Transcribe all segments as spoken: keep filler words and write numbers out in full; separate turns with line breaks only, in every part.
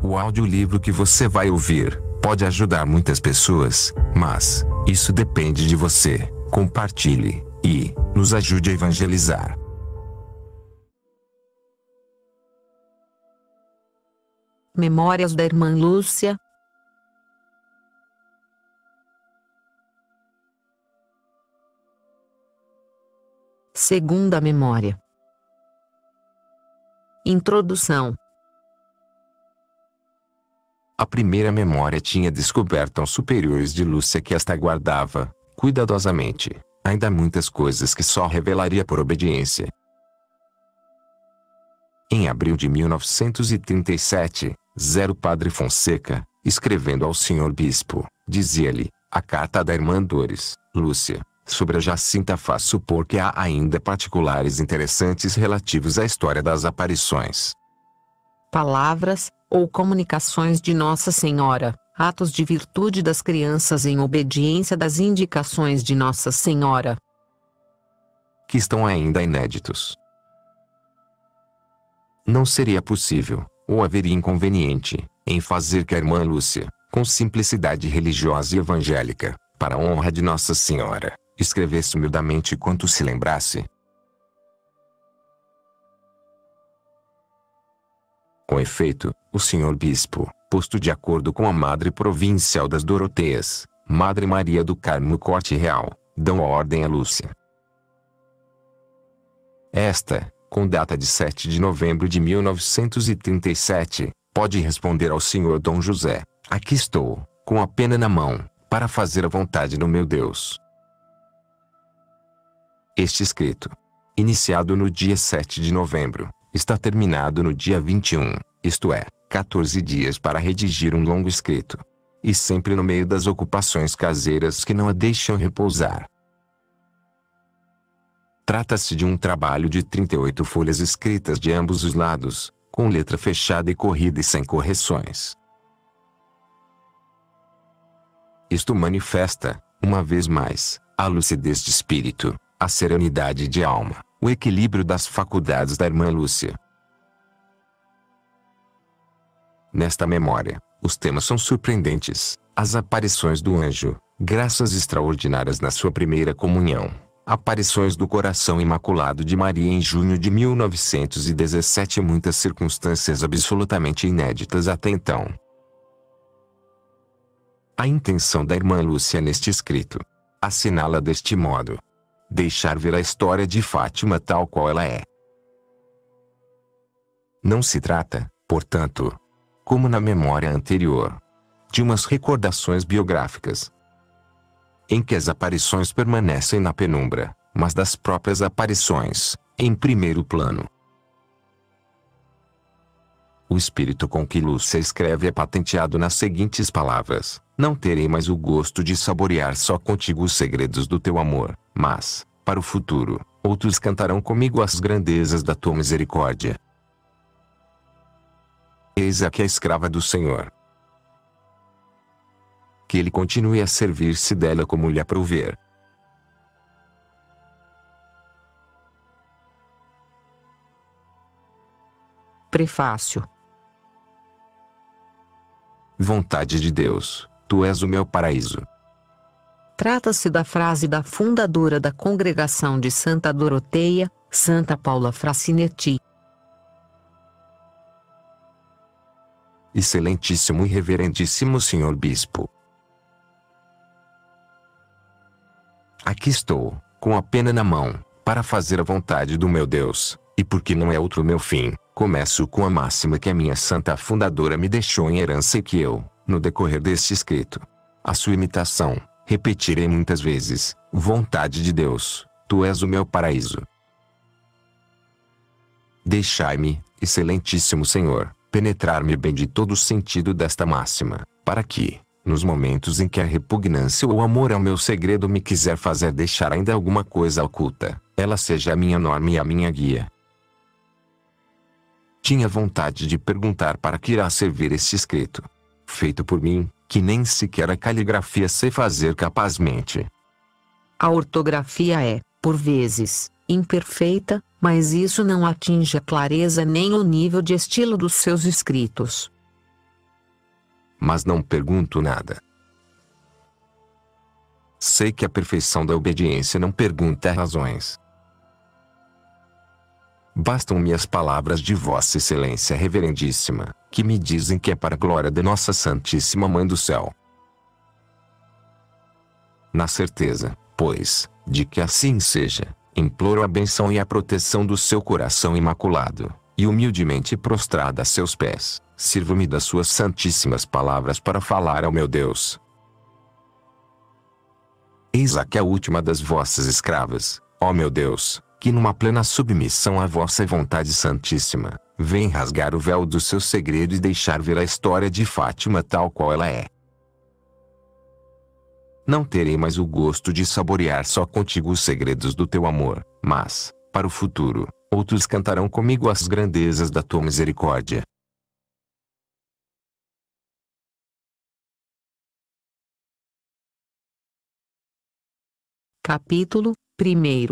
O audiolivro que você vai ouvir pode ajudar muitas pessoas, mas isso depende de você. Compartilhe e nos ajude a evangelizar.
Memórias da Irmã Lúcia. Segunda memória. Introdução.
A primeira memória tinha descoberto aos superiores de Lúcia que esta guardava, cuidadosamente, ainda muitas coisas que só revelaria por obediência. Em abril de mil novecentos e trinta e sete, zero Padre Fonseca, escrevendo ao senhor Bispo, dizia-lhe, a carta da irmã Dores, Lúcia, sobre a Jacinta faz supor que há ainda particulares interessantes relativos à história das aparições.
Palavras, ou comunicações de Nossa Senhora, atos de virtude das crianças em obediência das indicações de Nossa Senhora,
que estão ainda inéditos. Não seria possível, ou haveria inconveniente, em fazer que a irmã Lúcia, com simplicidade religiosa e evangélica, para a honra de Nossa Senhora, escrevesse humildemente quanto se lembrasse. Com efeito, o senhor Bispo, posto de acordo com a Madre Provincial das Doroteias, Madre Maria do Carmo Corte Real, dão ordem a Lúcia. Esta, com data de sete de novembro de mil novecentos e trinta e sete, pode responder ao senhor Dom José, aqui estou, com a pena na mão, para fazer a vontade do meu Deus. Este escrito, iniciado no dia sete de novembro, está terminado no dia vinte e um, isto é, quatorze dias para redigir um longo escrito. E sempre no meio das ocupações caseiras que não a deixam repousar. Trata-se de um trabalho de trinta e oito folhas escritas de ambos os lados, com letra fechada e corrida e sem correções. Isto manifesta, uma vez mais, a lucidez de espírito, a serenidade de alma, o equilíbrio das faculdades da irmã Lúcia. Nesta memória, os temas são surpreendentes: as aparições do anjo, graças extraordinárias na sua primeira comunhão, aparições do coração imaculado de Maria em junho de mil novecentos e dezessete e muitas circunstâncias absolutamente inéditas até então. A intenção da irmã Lúcia neste escrito assinala deste modo: deixar ver a história de Fátima tal qual ela é. Não se trata, portanto, como na memória anterior, de umas recordações biográficas, em que as aparições permanecem na penumbra, mas das próprias aparições, em primeiro plano. O espírito com que Lúcia escreve é patenteado nas seguintes palavras: não terei mais o gosto de saborear só contigo os segredos do teu amor, mas, para o futuro, outros cantarão comigo as grandezas da tua misericórdia. Eis aqui a escrava do Senhor. Que ele continue a servir-se dela como lhe aprouver.
Prefácio.
Vontade de Deus, tu és o meu paraíso.
Trata-se da frase da fundadora da Congregação de Santa Doroteia, Santa Paula Francinetti.
Excelentíssimo e reverendíssimo senhor Bispo. Aqui estou, com a pena na mão, para fazer a vontade do meu Deus, e porque não é outro meu fim, começo com a máxima que a minha santa fundadora me deixou em herança e que eu, no decorrer deste escrito, a sua imitação, repetirei muitas vezes: vontade de Deus, tu és o meu paraíso. Deixai-me, excelentíssimo Senhor, penetrar-me bem de todo o sentido desta máxima, para que, nos momentos em que a repugnância ou o amor ao meu segredo me quiser fazer deixar ainda alguma coisa oculta, ela seja a minha norma e a minha guia. Tinha vontade de perguntar para que irá servir este escrito, feito por mim, que nem sequer a caligrafia sei fazer capazmente.
A ortografia é, por vezes, imperfeita, mas isso não atinge a clareza nem o nível de estilo dos seus escritos.
mas não pergunto nada. Sei que a perfeição da obediência não pergunta razões. Bastam-me as palavras de Vossa Excelência Reverendíssima, que me dizem que é para a glória de Nossa Santíssima Mãe do Céu. Na certeza, pois, de que assim seja, imploro a bênção e a proteção do seu coração imaculado, e humildemente prostrada a seus pés, sirvo-me das suas santíssimas palavras para falar ao meu Deus. Eis aqui a última das vossas escravas, ó meu Deus, que numa plena submissão à vossa vontade santíssima, vem rasgar o véu do seu segredo e deixar ver a história de Fátima tal qual ela é. Não terei mais o gosto de saborear só contigo os segredos do teu amor, mas, para o futuro, outros cantarão comigo as grandezas da tua misericórdia.
Capítulo primeiro.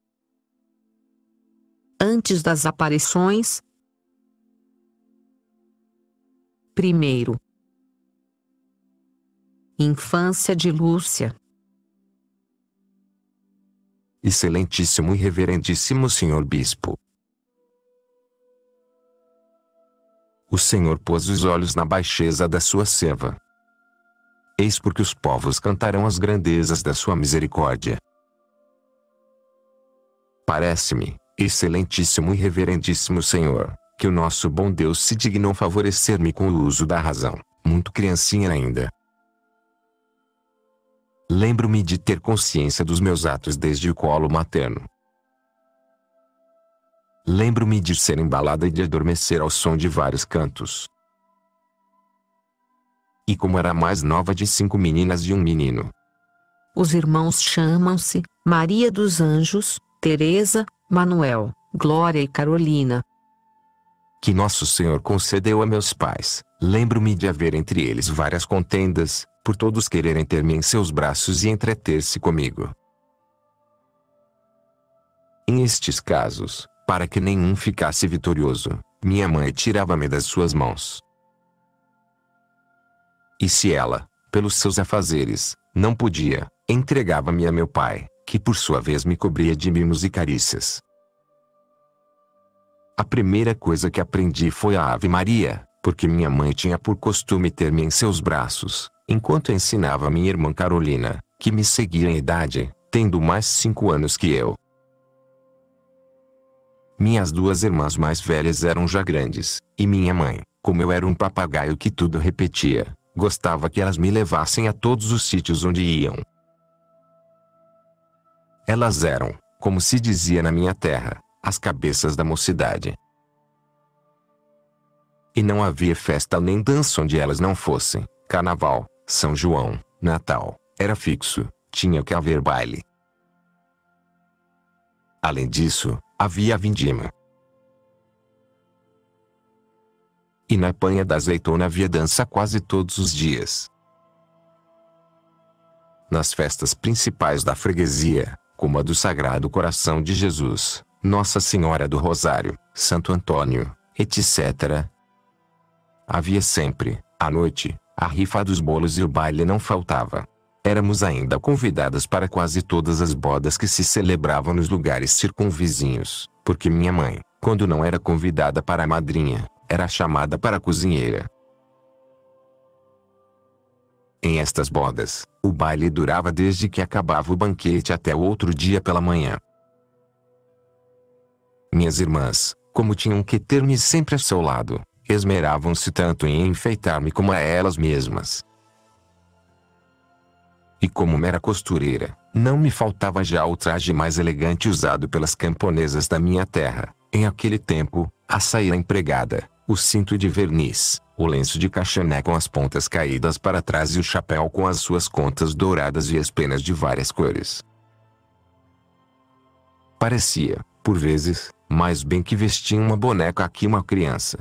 Antes das aparições. Primeiro. Infância de Lúcia.
Excelentíssimo e reverendíssimo senhor bispo. O Senhor pôs os olhos na baixeza da sua serva. Eis porque os povos cantarão as grandezas da sua misericórdia. Parece-me, excelentíssimo e reverendíssimo Senhor, que o nosso bom Deus se dignou favorecer-me com o uso da razão, muito criancinha ainda. Lembro-me de ter consciência dos meus atos desde o colo materno. Lembro-me de ser embalada e de adormecer ao som de vários cantos. E como era a mais nova de cinco meninas e um menino.
Os irmãos chamam-se Maria dos Anjos, Teresa, Manuel, Glória e Carolina.
Que Nosso Senhor concedeu a meus pais. Lembro-me de haver entre eles várias contendas, por todos quererem ter-me em seus braços e entreter-se comigo. Em estes casos, para que nenhum ficasse vitorioso, minha mãe tirava-me das suas mãos. E se ela, pelos seus afazeres, não podia, entregava-me a meu pai, que por sua vez me cobria de mimos e carícias. A primeira coisa que aprendi foi a Ave Maria, porque minha mãe tinha por costume ter-me em seus braços, enquanto ensinava minha irmã Carolina, que me seguia em idade, tendo mais cinco anos que eu. Minhas duas irmãs mais velhas eram já grandes, e minha mãe, como eu era um papagaio que tudo repetia, gostava que elas me levassem a todos os sítios onde iam. Elas eram, como se dizia na minha terra, as cabeças da mocidade. E não havia festa nem dança onde elas não fossem. Carnaval, São João, Natal, era fixo, tinha que haver baile. Além disso, havia a vindima. E na panha da azeitona havia dança quase todos os dias. Nas festas principais da freguesia, como a do Sagrado Coração de Jesus, Nossa Senhora do Rosário, Santo Antônio, etcétera, havia sempre, à noite, a rifa dos bolos e o baile não faltava. Éramos ainda convidadas para quase todas as bodas que se celebravam nos lugares circunvizinhos, porque minha mãe, quando não era convidada para a madrinha, era chamada para a cozinheira. Em estas bodas, o baile durava desde que acabava o banquete até o outro dia pela manhã. Minhas irmãs, como tinham que ter-me sempre a seu lado, esmeravam-se tanto em enfeitar-me como a elas mesmas. E como mera costureira, não me faltava já o traje mais elegante usado pelas camponesas da minha terra, em aquele tempo, a saia empregada, o cinto de verniz, o lenço de cachané com as pontas caídas para trás e o chapéu com as suas contas douradas e as penas de várias cores. Parecia, por vezes, mais bem que vestia uma boneca que uma criança.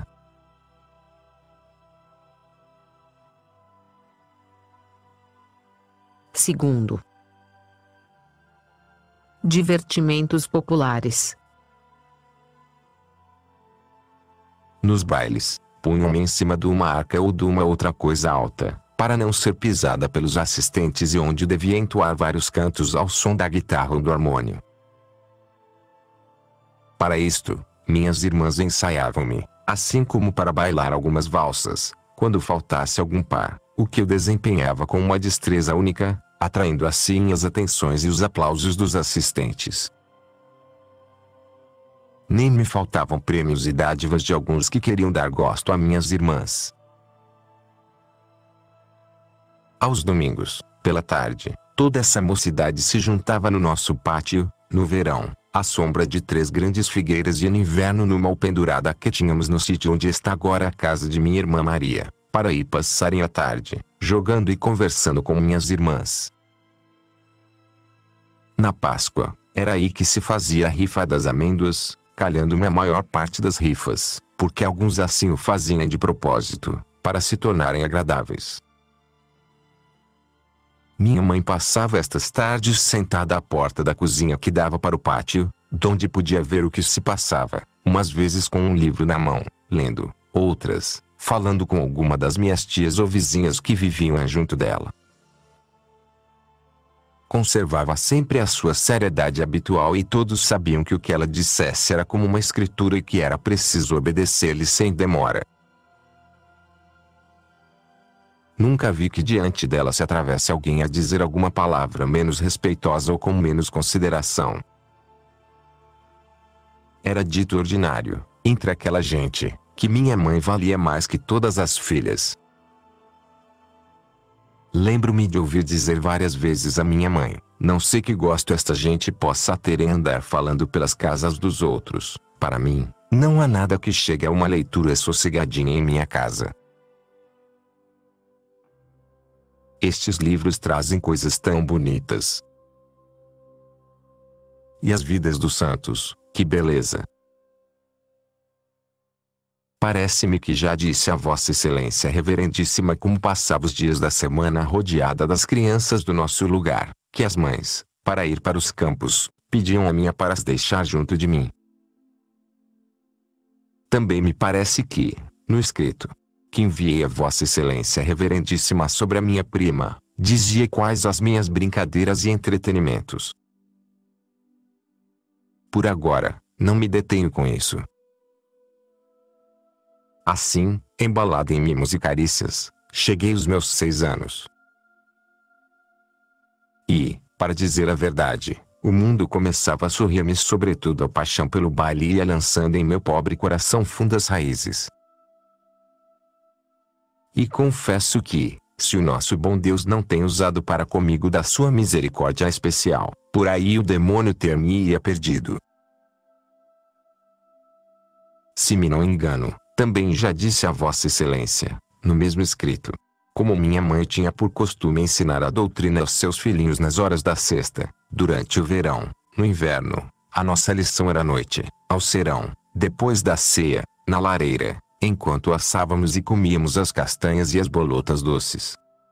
Segundo. Divertimentos populares.
Nos bailes, punham-me em cima de uma arca ou de uma outra coisa alta, para não ser pisada pelos assistentes e onde devia entoar vários cantos ao som da guitarra ou do harmônio. Para isto, minhas irmãs ensaiavam-me, assim como para bailar algumas valsas, quando faltasse algum par, o que eu desempenhava com uma destreza única, atraindo assim as atenções e os aplausos dos assistentes. Nem me faltavam prêmios e dádivas de alguns que queriam dar gosto a minhas irmãs. Aos domingos, pela tarde, toda essa mocidade se juntava no nosso pátio, no verão, à sombra de três grandes figueiras e no inverno numa pendurada que tínhamos no sítio onde está agora a casa de minha irmã Maria, para ir passarem a tarde, jogando e conversando com minhas irmãs. Na Páscoa, era aí que se fazia a rifa das amêndoas, calhando-me a maior parte das rifas, porque alguns assim o faziam de propósito, para se tornarem agradáveis. Minha mãe passava estas tardes sentada à porta da cozinha que dava para o pátio, donde podia ver o que se passava, umas vezes com um livro na mão, lendo, outras, falando com alguma das minhas tias ou vizinhas que viviam junto dela. Conservava sempre a sua seriedade habitual e todos sabiam que o que ela dissesse era como uma escritura e que era preciso obedecer-lhe sem demora. Nunca vi que diante dela se atravesse alguém a dizer alguma palavra menos respeitosa ou com menos consideração. Era dito ordinário, entre aquela gente, que minha mãe valia mais que todas as filhas. Lembro-me de ouvir dizer várias vezes a minha mãe: não sei que gosto esta gente possa ter em andar falando pelas casas dos outros. Para mim, não há nada que chegue a uma leitura sossegadinha em minha casa. Estes livros trazem coisas tão bonitas. E as vidas dos santos, que beleza! Parece-me que já disse a Vossa Excelência Reverendíssima como passava os dias da semana rodeada das crianças do nosso lugar, que as mães, para ir para os campos, pediam a minha para as deixar junto de mim. Também me parece que, no escrito que enviei a Vossa Excelência Reverendíssima sobre a minha prima, dizia quais as minhas brincadeiras e entretenimentos. Por agora, não me detenho com isso. Assim, embalado em mimos e carícias, cheguei aos meus seis anos. E, para dizer a verdade, o mundo começava a sorrir-me, sobretudo a paixão pelo baile ia lançando em meu pobre coração fundas raízes. E confesso que, se o nosso bom Deus não tem usado para comigo da sua misericórdia especial, por aí o demônio ter-me-ia perdido. Se me não engano, também já disse a Vossa Excelência, no mesmo escrito, como minha mãe tinha por costume ensinar a doutrina aos seus filhinhos nas horas da sesta, durante o verão, no inverno, a nossa lição era à noite, ao serão, depois da ceia, na lareira, enquanto assávamos e comíamos as castanhas e as bolotas doces.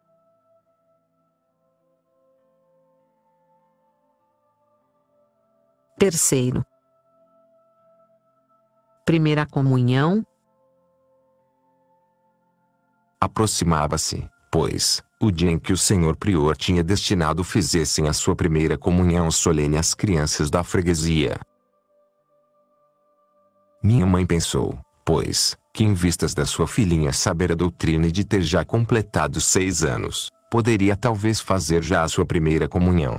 Terceiro. Primeira comunhão.
Aproximava-se, pois, o dia em que o senhor prior tinha destinado fizessem a sua primeira comunhão solene às crianças da freguesia. Minha mãe pensou, pois, que em vistas da sua filhinha saber a doutrina e de ter já completado seis anos, poderia talvez fazer já a sua primeira comunhão.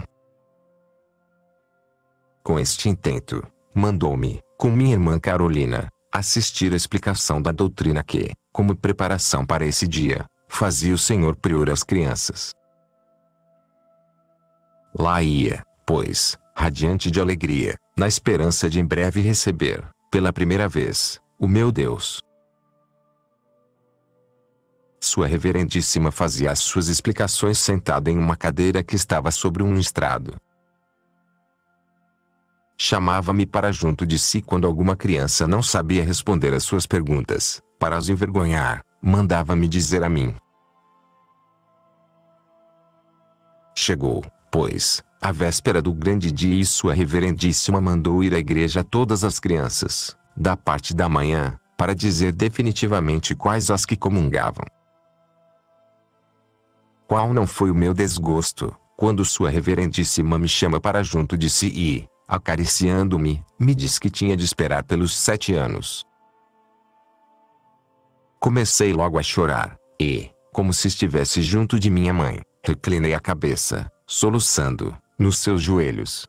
Com este intento, mandou-me, com minha irmã Carolina, assistir à explicação da doutrina que, como preparação para esse dia, fazia o senhor prior às crianças. Lá ia, pois, radiante de alegria, na esperança de em breve receber, pela primeira vez, o meu Deus. Sua Reverendíssima fazia as suas explicações sentada em uma cadeira que estava sobre um estrado. Chamava-me para junto de si quando alguma criança não sabia responder às suas perguntas, para as envergonhar, mandava-me dizer a mim. Chegou, pois, a véspera do grande dia e Sua Reverendíssima mandou ir à igreja todas as crianças, da parte da manhã, para dizer definitivamente quais as que comungavam. Qual não foi o meu desgosto, quando Sua Reverendíssima me chama para junto de si e, acariciando-me, me diz que tinha de esperar pelos sete anos. Comecei logo a chorar, e, como se estivesse junto de minha mãe, reclinei a cabeça, soluçando, nos seus joelhos.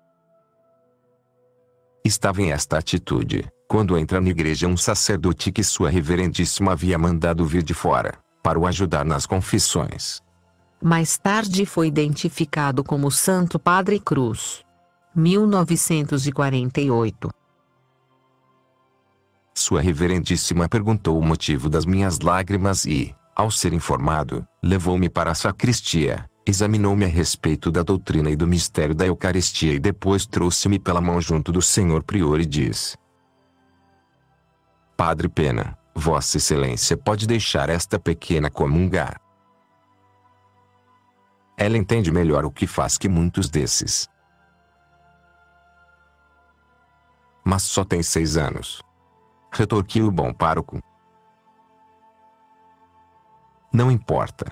Estava em esta atitude, quando entra na igreja um sacerdote que Sua Reverendíssima havia mandado vir de fora, para o ajudar nas confissões.
Mais tarde foi identificado como Santo Padre Cruz. mil novecentos e quarenta e oito.
Sua Reverendíssima perguntou o motivo das minhas lágrimas e, ao ser informado, levou-me para a sacristia, examinou-me a respeito da doutrina e do mistério da Eucaristia e depois trouxe-me pela mão junto do senhor prior e diz: Padre Pena, Vossa Excelência pode deixar esta pequena comungar. Ela entende melhor o que faz que muitos desses. Mas só tem seis anos. Retorquiu o bom pároco. Não importa.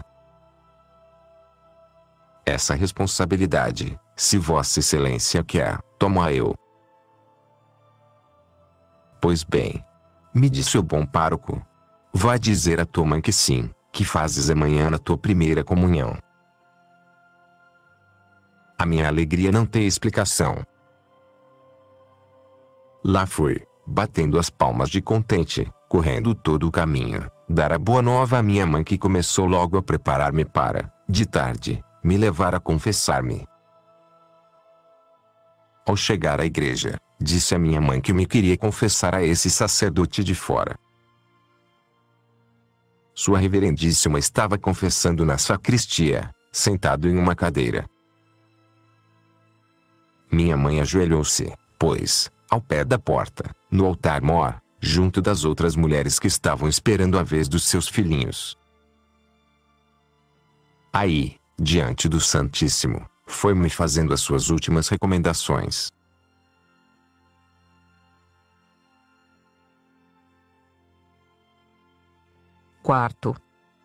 Essa responsabilidade, se Vossa Excelência quer, tomo-a eu. Pois bem, me disse o bom pároco, vai dizer à tua mãe que sim, que fazes amanhã a tua primeira comunhão. A minha alegria não tem explicação. Lá fui, batendo as palmas de contente, correndo todo o caminho, dar a boa nova à minha mãe que começou logo a preparar-me para, de tarde, me levar a confessar-me. Ao chegar à igreja, disse à minha mãe que me queria confessar a esse sacerdote de fora. Sua Reverendíssima estava confessando na sacristia, sentado em uma cadeira. Minha mãe ajoelhou-se, pois, ao pé da porta, no altar-mor, junto das outras mulheres que estavam esperando a vez dos seus filhinhos. Aí, diante do Santíssimo, foi-me fazendo as suas últimas recomendações.
Quarto.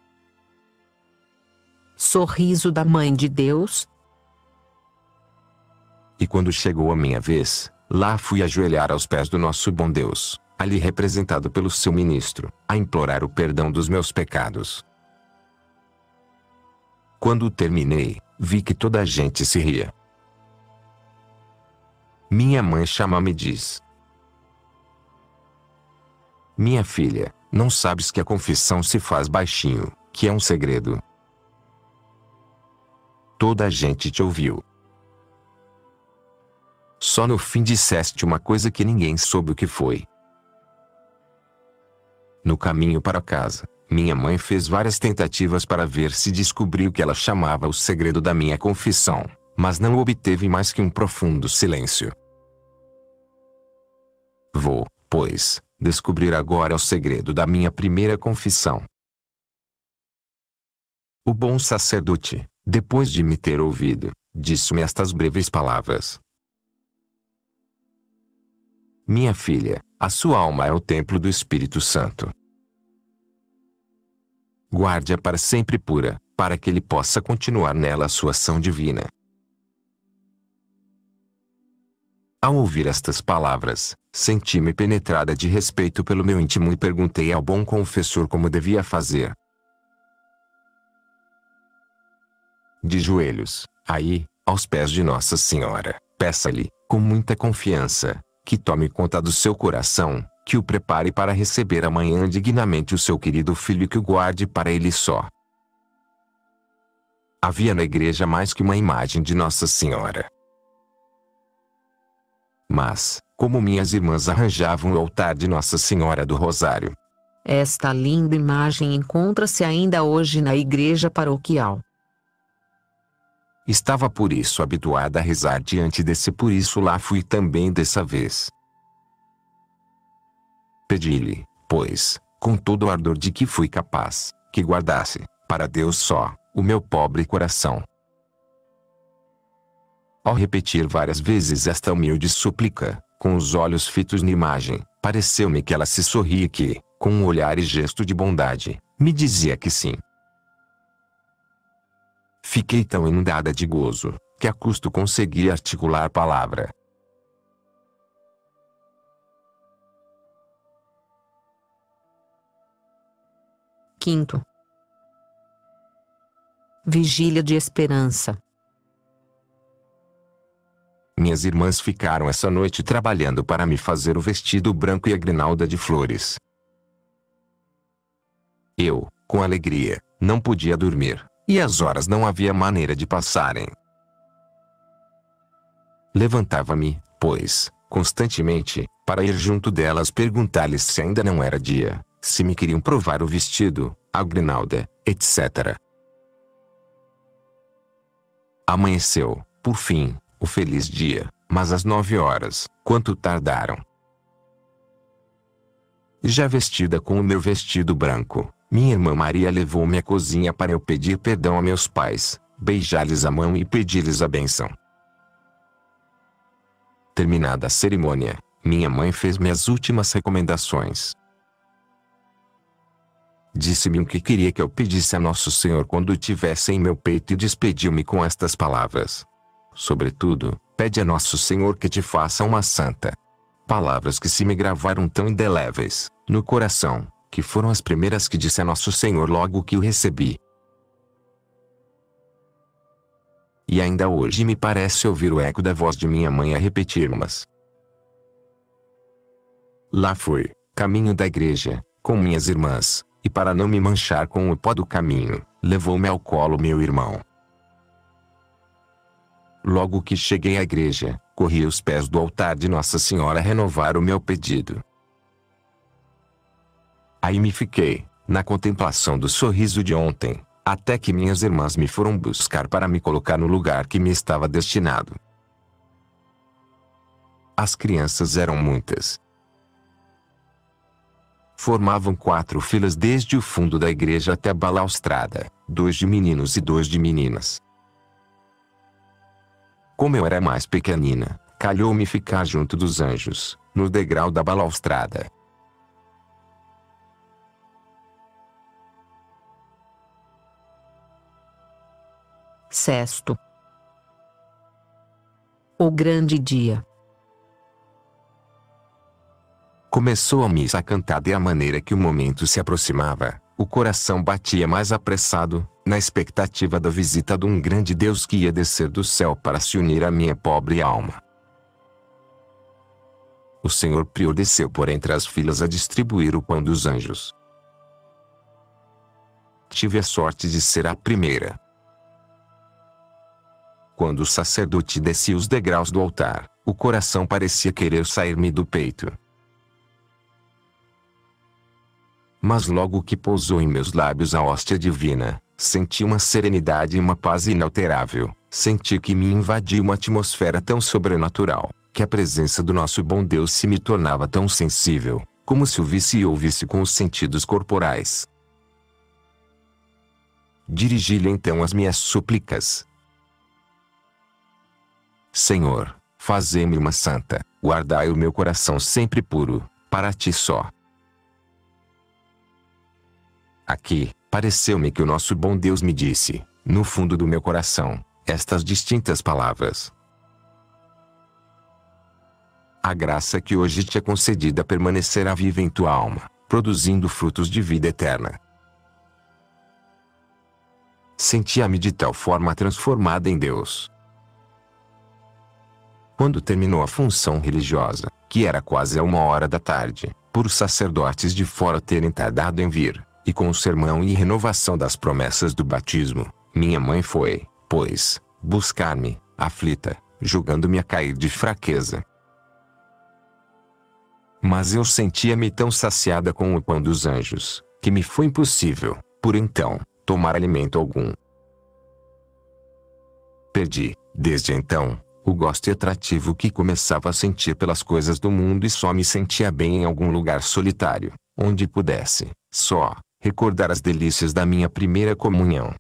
Sorriso da Mãe de Deus.
E quando chegou a minha vez, lá fui ajoelhar aos pés do nosso bom Deus, ali representado pelo seu ministro, a implorar o perdão dos meus pecados. Quando terminei, vi que toda a gente se ria. Minha mãe chama-me e diz: Minha filha, não sabes que a confissão se faz baixinho, que é um segredo. Toda a gente te ouviu. Só no fim disseste uma coisa que ninguém soube o que foi. No caminho para casa, minha mãe fez várias tentativas para ver se descobriu o que ela chamava o segredo da minha confissão, mas não obteve mais que um profundo silêncio. Vou, pois, descobrir agora o segredo da minha primeira confissão. O bom sacerdote, depois de me ter ouvido, disse-me estas breves palavras: Minha filha, a sua alma é o templo do Espírito Santo. Guarde-a para sempre pura, para que ele possa continuar nela a sua ação divina. Ao ouvir estas palavras, senti-me penetrada de respeito pelo meu íntimo e perguntei ao bom confessor como devia fazer. De joelhos, aí, aos pés de Nossa Senhora, peça-lhe, com muita confiança, que tome conta do seu coração, que o prepare para receber amanhã dignamente o seu querido filho e que o guarde para ele só. Havia na igreja mais que uma imagem de Nossa Senhora. Mas, como minhas irmãs arranjavam o altar de Nossa Senhora do Rosário,
esta linda imagem encontra-se ainda hoje na igreja paroquial.
Estava por isso habituada a rezar diante desse, por isso lá fui também dessa vez. Pedi-lhe, pois, com todo o ardor de que fui capaz, que guardasse, para Deus só, o meu pobre coração. Ao repetir várias vezes esta humilde súplica, com os olhos fitos na imagem, Pareceu-me que ela se sorria e que, com um olhar e gesto de bondade, me dizia que sim. Fiquei tão inundada de gozo, que a custo consegui articular a palavra.
Quinto. Vigília de esperança.
Minhas irmãs ficaram essa noite trabalhando para me fazer o vestido branco e a grinalda de flores. Eu, com alegria, não podia dormir, e as horas não havia maneira de passarem. Levantava-me, pois, constantemente, para ir junto delas perguntar-lhes se ainda não era dia, se me queriam provar o vestido, a grinalda, etcétera. Amanheceu, por fim, o feliz dia, mas às nove horas, quanto tardaram. Já vestida com o meu vestido branco, minha irmã Maria levou-me à cozinha para eu pedir perdão a meus pais, beijar-lhes a mão e pedir-lhes a bênção. Terminada a cerimônia, minha mãe fez-me as últimas recomendações. Disse-me o que queria que eu pedisse a Nosso Senhor quando o tivesse em meu peito e despediu-me com estas palavras. Sobretudo, pede a Nosso Senhor que te faça uma santa. Palavras que se me gravaram tão indeléveis, no coração, que foram as primeiras que disse a Nosso Senhor logo que o recebi. E ainda hoje me parece ouvir o eco da voz de minha mãe a repetir-mas. Lá fui, caminho da igreja, com minhas irmãs, e para não me manchar com o pó do caminho, levou-me ao colo meu irmão. Logo que cheguei à igreja, corri aos pés do altar de Nossa Senhora a renovar o meu pedido. Aí me fiquei, na contemplação do sorriso de ontem, até que minhas irmãs me foram buscar para me colocar no lugar que me estava destinado. As crianças eram muitas. Formavam quatro filas desde o fundo da igreja até a balaustrada, dois de meninos e dois de meninas. Como eu era mais pequenina, calhou-me ficar junto dos anjos, no degrau da balaustrada.
Sexto. O grande dia.
Começou a missa cantada e à maneira que o momento se aproximava, o coração batia mais apressado, na expectativa da visita de um grande Deus que ia descer do céu para se unir à minha pobre alma. O Senhor Prior desceu por entre as filas a distribuir o pão dos anjos. Tive a sorte de ser a primeira. Quando o sacerdote descia os degraus do altar, o coração parecia querer sair-me do peito. Mas logo que pousou em meus lábios a hóstia divina, senti uma serenidade e uma paz inalterável. Senti que me invadia uma atmosfera tão sobrenatural, que a presença do nosso bom Deus se me tornava tão sensível, como se o visse e ouvisse com os sentidos corporais. Dirigi-lhe então as minhas súplicas. Senhor, fazei-me uma santa, guardai o meu coração sempre puro, para ti só. Aqui, pareceu-me que o nosso bom Deus me disse, no fundo do meu coração, estas distintas palavras. A graça que hoje te é concedida permanecerá viva em tua alma, produzindo frutos de vida eterna. Sentia-me de tal forma transformada em Deus. Quando terminou a função religiosa, que era quase a uma hora da tarde, por os sacerdotes de fora terem tardado em vir, e com o sermão e renovação das promessas do batismo, minha mãe foi, pois, buscar-me, aflita, julgando-me a cair de fraqueza. Mas eu sentia-me tão saciada com o pão dos anjos, que me foi impossível, por então, tomar alimento algum. Perdi, desde então, o gosto atrativo que começava a sentir pelas coisas do mundo e só me sentia bem em algum lugar solitário, onde pudesse, só, recordar as delícias da minha primeira comunhão.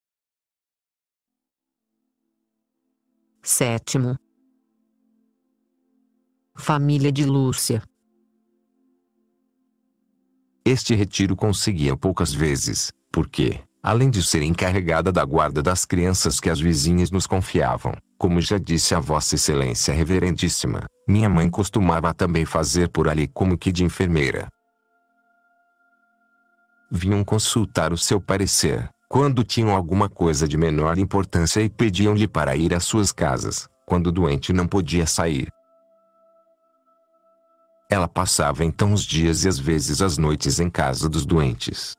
Sétimo. Família de Lúcia.
Este retiro conseguia poucas vezes, porque, além de ser encarregada da guarda das crianças que as vizinhas nos confiavam, como já disse a Vossa Excelência Reverendíssima, minha mãe costumava também fazer por ali como que de enfermeira. Vinham consultar o seu parecer, quando tinham alguma coisa de menor importância e pediam-lhe para ir às suas casas, quando o doente não podia sair. Ela passava então os dias e às vezes as noites em casa dos doentes.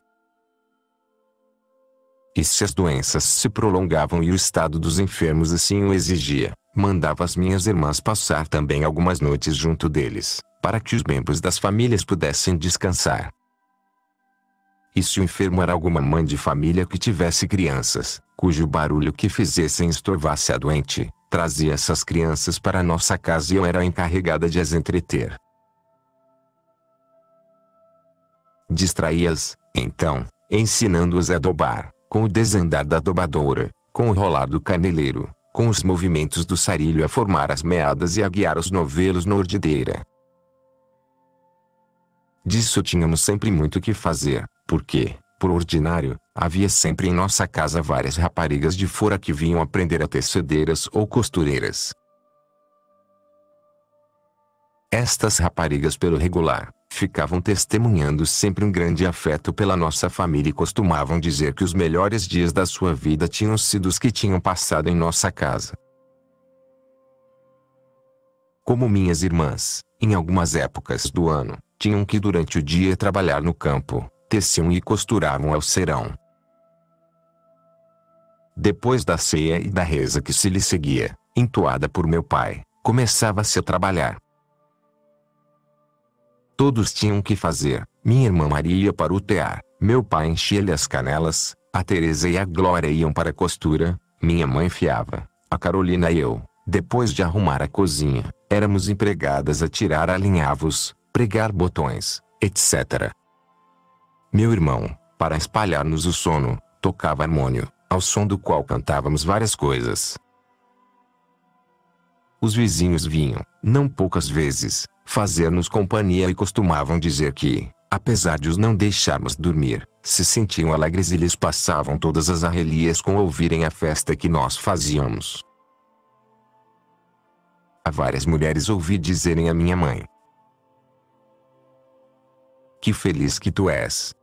E se as doenças se prolongavam e o estado dos enfermos assim o exigia, mandava as minhas irmãs passar também algumas noites junto deles, para que os membros das famílias pudessem descansar. E se o enfermo era alguma mãe de família que tivesse crianças, cujo barulho que fizessem estorvasse a doente, trazia essas crianças para nossa casa e eu era encarregada de as entreter. Distraía-as, então, ensinando-as a adobar, com o desandar da adobadora, com o rolar do caneleiro, com os movimentos do sarilho a formar as meadas e a guiar os novelos na ordedeira. Disso tínhamos sempre muito que fazer, porque, por ordinário, havia sempre em nossa casa várias raparigas de fora que vinham aprender a tecedeiras ou costureiras. Estas raparigas pelo regular, ficavam testemunhando sempre um grande afeto pela nossa família e costumavam dizer que os melhores dias da sua vida tinham sido os que tinham passado em nossa casa. Como minhas irmãs, em algumas épocas do ano, tinham que durante o dia trabalhar no campo, teciam e costuravam ao serão. Depois da ceia e da reza que se lhe seguia, entoada por meu pai, começava-se a trabalhar. Todos tinham que fazer. Minha irmã Maria ia para o tear, meu pai enchia-lhe as canelas, a Teresa e a Glória iam para a costura, minha mãe fiava, a Carolina e eu, depois de arrumar a cozinha, éramos empregadas a tirar alinhavos, pregar botões, etcétera. Meu irmão, para espalhar-nos o sono, tocava harmônio, ao som do qual cantávamos várias coisas. Os vizinhos vinham, não poucas vezes, fazer-nos companhia e costumavam dizer que, apesar de os não deixarmos dormir, se sentiam alegres e lhes passavam todas as arrelias com ouvirem a festa que nós fazíamos. A várias mulheres ouvi dizerem à minha mãe: "Que feliz que tu és!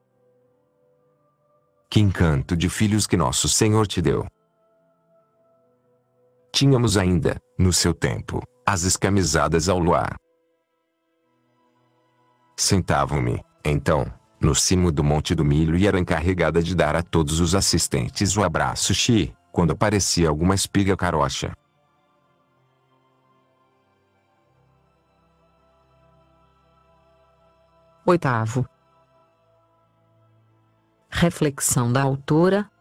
Que encanto de filhos que nosso Senhor te deu!" Tínhamos ainda, no seu tempo, as escamisadas ao luar. Sentavam-me, então, no cimo do Monte do Milho e era encarregada de dar a todos os assistentes o abraço chi, quando aparecia alguma espiga carocha.
Oitavo. Reflexão da autora.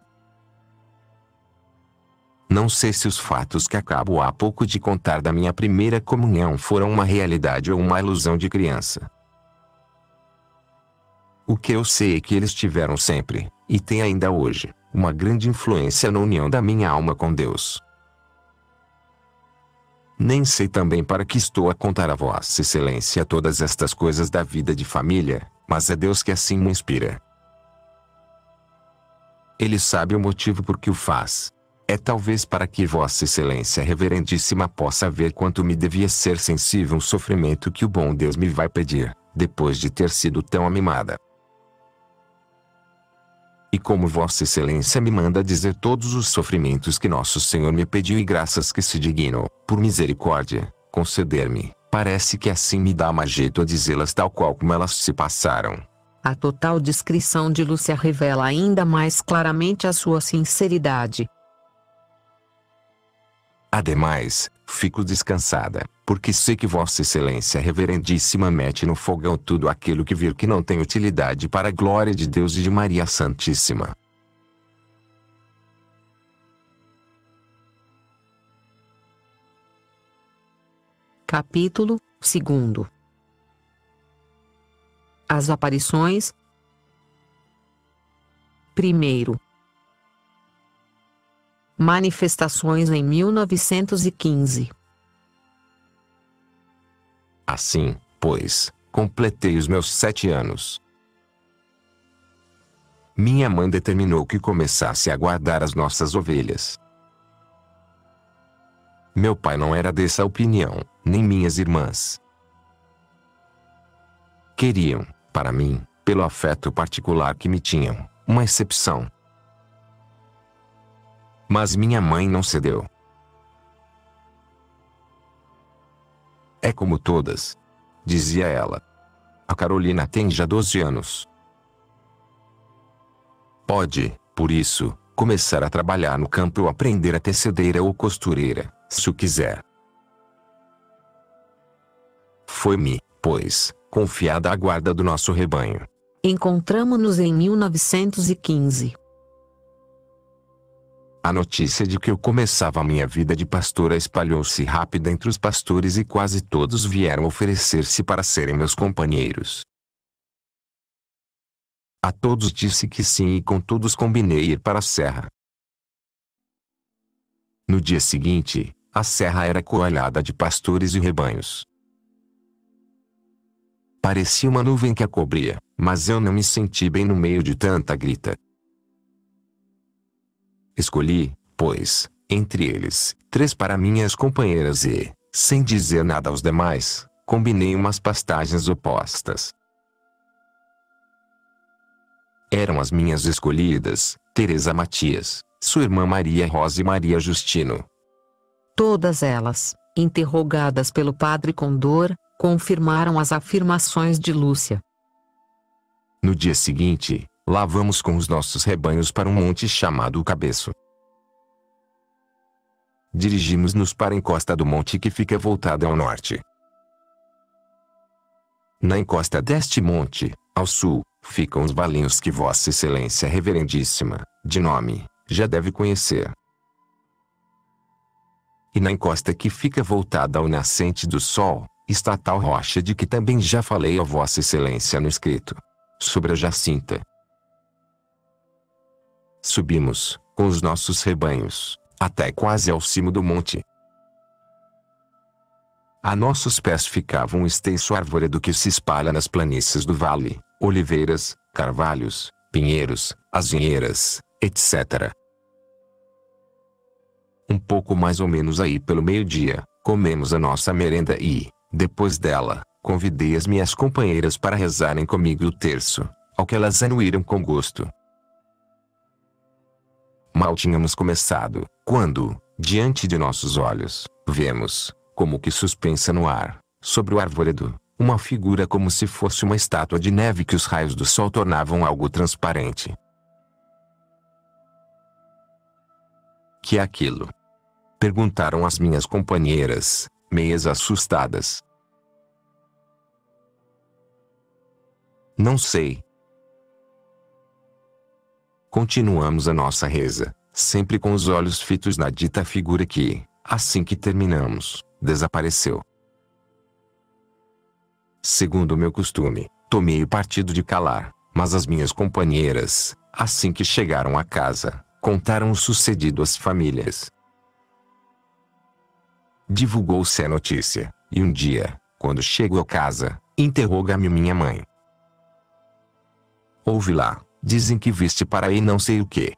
Não sei se os fatos que acabo há pouco de contar da minha primeira comunhão foram uma realidade ou uma ilusão de criança. O que eu sei é que eles tiveram sempre, e têm ainda hoje, uma grande influência na união da minha alma com Deus. Nem sei também para que estou a contar a Vossa Excelência todas estas coisas da vida de família, mas é Deus que assim me inspira. Ele sabe o motivo por que o faz. É talvez para que Vossa Excelência Reverendíssima possa ver quanto me devia ser sensível o sofrimento que o bom Deus me vai pedir, depois de ter sido tão amimada. E como Vossa Excelência me manda dizer todos os sofrimentos que Nosso Senhor me pediu e graças que se dignou, por misericórdia, conceder-me, parece que assim me dá mais jeito a dizê-las tal qual como elas se passaram.
A total descrição de Lúcia revela ainda mais claramente a sua sinceridade.
Ademais, fico descansada, porque sei que Vossa Excelência Reverendíssima mete no fogão tudo aquilo que vir que não tem utilidade para a glória de Deus e de Maria Santíssima.
Capítulo segundo. As aparições. Primeiro. Manifestações em mil novecentos e quinze.
Assim, pois, completei os meus sete anos. Minha mãe determinou que começasse a guardar as nossas ovelhas. Meu pai não era dessa opinião, nem minhas irmãs. Queriam, para mim, pelo afeto particular que me tinham, uma exceção. Mas minha mãe não cedeu. É como todas, dizia ela. A Carolina tem já doze anos. Pode, por isso, começar a trabalhar no campo ou aprender a tecedeira ou costureira, se o quiser. Foi-me, pois, confiada a guarda do nosso rebanho.
Encontramo-nos em mil novecentos e quinze.
A notícia de que eu começava a minha vida de pastora espalhou-se rápida entre os pastores e quase todos vieram oferecer-se para serem meus companheiros. A todos disse que sim e com todos combinei ir para a serra. No dia seguinte, a serra era coalhada de pastores e rebanhos. Parecia uma nuvem que a cobria, mas eu não me senti bem no meio de tanta grita. Escolhi, pois, entre eles, três para minhas companheiras e, sem dizer nada aos demais, combinei umas pastagens opostas. Eram as minhas escolhidas, Teresa Matias, sua irmã Maria Rosa e Maria Justino.
Todas elas, interrogadas pelo padre Condor, confirmaram as afirmações de Lúcia.
No dia seguinte, lá vamos com os nossos rebanhos para um monte chamado Cabeço. Dirigimos-nos para a encosta do monte que fica voltada ao norte. Na encosta deste monte, ao sul, ficam os valinhos que Vossa Excelência Reverendíssima, de nome, já deve conhecer. E na encosta que fica voltada ao nascente do sol, está a tal rocha de que também já falei a Vossa Excelência no escrito, sobre a Jacinta. Subimos, com os nossos rebanhos, até quase ao cimo do monte. A nossos pés ficava um extenso arvoredo que se espalha nas planícies do vale, oliveiras, carvalhos, pinheiros, azinheiras, etcétera. Um pouco mais ou menos aí pelo meio-dia, comemos a nossa merenda e, depois dela, convidei as minhas companheiras para rezarem comigo o terço, ao que elas anuíram com gosto. Mal tínhamos começado, quando, diante de nossos olhos, vemos, como que suspensa no ar, sobre o arvoredo, uma figura como se fosse uma estátua de neve que os raios do sol tornavam algo transparente. Que é aquilo? Perguntaram as minhas companheiras, meias assustadas. Não sei. Continuamos a nossa reza, sempre com os olhos fitos na dita figura que, assim que terminamos, desapareceu. Segundo o meu costume, tomei o partido de calar, mas as minhas companheiras, assim que chegaram a casa, contaram o sucedido às famílias. Divulgou-se a notícia, e um dia, quando chego a casa, interroga-me minha mãe. Ouve lá, dizem que viste para aí não sei o quê.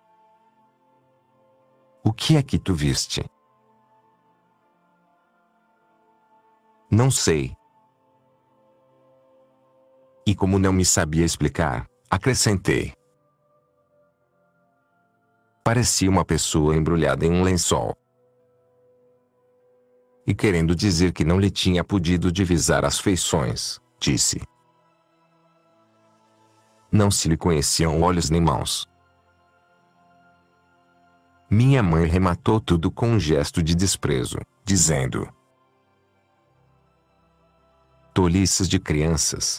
O que é que tu viste? Não sei. E como não me sabia explicar, acrescentei. Parecia uma pessoa embrulhada em um lençol. E querendo dizer que não lhe tinha podido divisar as feições, disse. Não se lhe conheciam olhos nem mãos. Minha mãe rematou tudo com um gesto de desprezo, dizendo: tolices de crianças.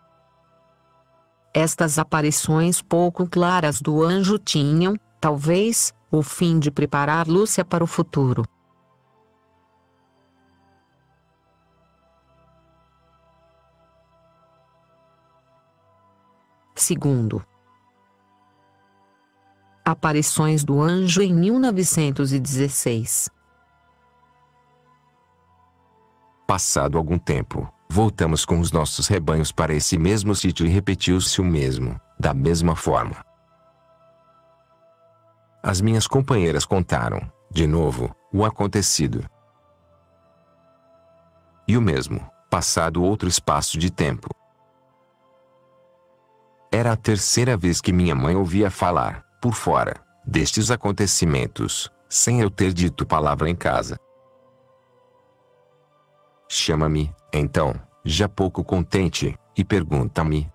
Estas aparições pouco claras do anjo tinham, talvez, o fim de preparar Lúcia para o futuro. Segundo. Aparições do anjo em mil novecentos e dezesseis.
Passado algum tempo, voltamos com os nossos rebanhos para esse mesmo sítio e repetiu-se o mesmo, da mesma forma. As minhas companheiras contaram, de novo, o acontecido. E o mesmo, passado outro espaço de tempo. Era a terceira vez que minha mãe ouvia falar, por fora, destes acontecimentos, sem eu ter dito palavra em casa. Chama-me, então, já pouco contente, e pergunta-me: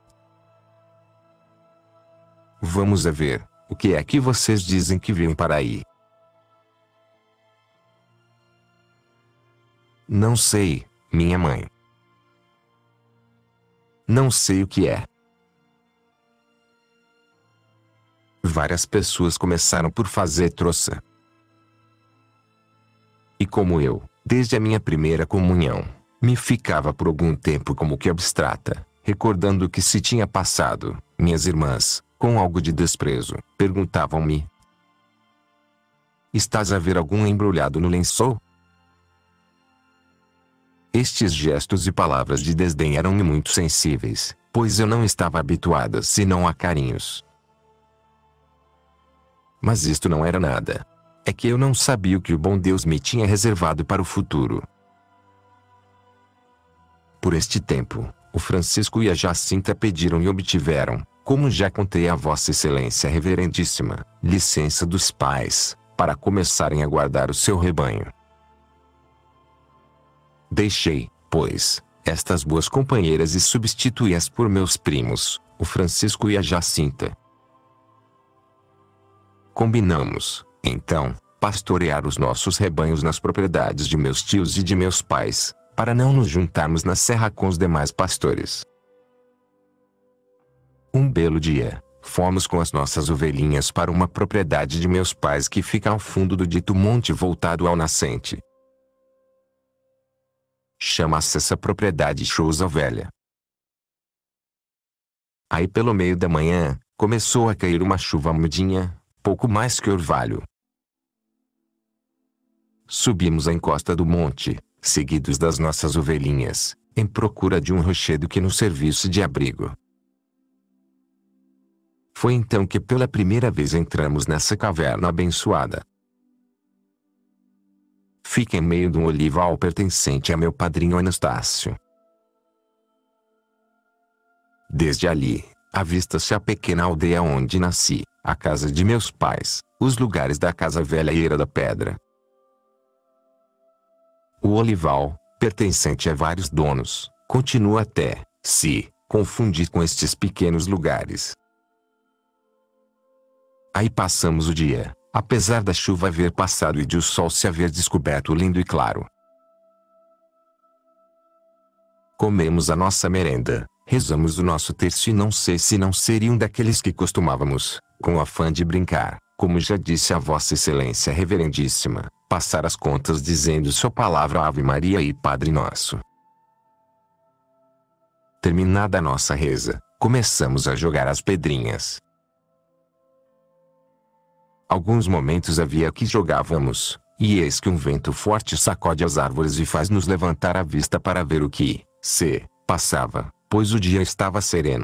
vamos a ver, o que é que vocês dizem que viram para aí? Não sei, minha mãe. Não sei o que é. Várias pessoas começaram por fazer troça. E como eu, desde a minha primeira comunhão, me ficava por algum tempo como que abstrata, recordando o que se tinha passado, minhas irmãs, com algo de desprezo, perguntavam-me: estás a ver algum embrulhado no lençol? Estes gestos e palavras de desdém eram-me muito sensíveis, pois eu não estava habituada senão a carinhos. Mas isto não era nada. É que eu não sabia o que o bom Deus me tinha reservado para o futuro. Por este tempo, o Francisco e a Jacinta pediram e obtiveram, como já contei a Vossa Excelência Reverendíssima, licença dos pais, para começarem a guardar o seu rebanho. Deixei, pois, estas boas companheiras e substituí-as por meus primos, o Francisco e a Jacinta. Combinamos, então, pastorear os nossos rebanhos nas propriedades de meus tios e de meus pais, para não nos juntarmos na serra com os demais pastores. Um belo dia, fomos com as nossas ovelhinhas para uma propriedade de meus pais que fica ao fundo do dito monte voltado ao nascente. Chama-se essa propriedade Chousa Velha. Aí pelo meio da manhã, começou a cair uma chuva mudinha, pouco mais que orvalho. Subimos a encosta do monte, seguidos das nossas ovelhinhas, em procura de um rochedo que nos servisse de abrigo. Foi então que pela primeira vez entramos nessa caverna abençoada. Fica em meio de um olival pertencente a meu padrinho Anastácio. Desde ali, avista-se a pequena aldeia onde nasci, a casa de meus pais, os lugares da casa velha e Eira da Pedra. O olival, pertencente a vários donos, continua até, se, confundir com estes pequenos lugares. Aí passamos o dia, apesar da chuva haver passado e de o sol se haver descoberto lindo e claro. Comemos a nossa merenda, rezamos o nosso terço e não sei se não seria um daqueles que costumávamos, com afã de brincar, como já disse a Vossa Excelência Reverendíssima, passar as contas dizendo sua palavra Ave Maria e Padre Nosso. Terminada a nossa reza, começamos a jogar as pedrinhas. Alguns momentos havia que jogávamos, e eis que um vento forte sacode as árvores e faz-nos levantar a vista para ver o que, se, passava, pois o dia estava sereno.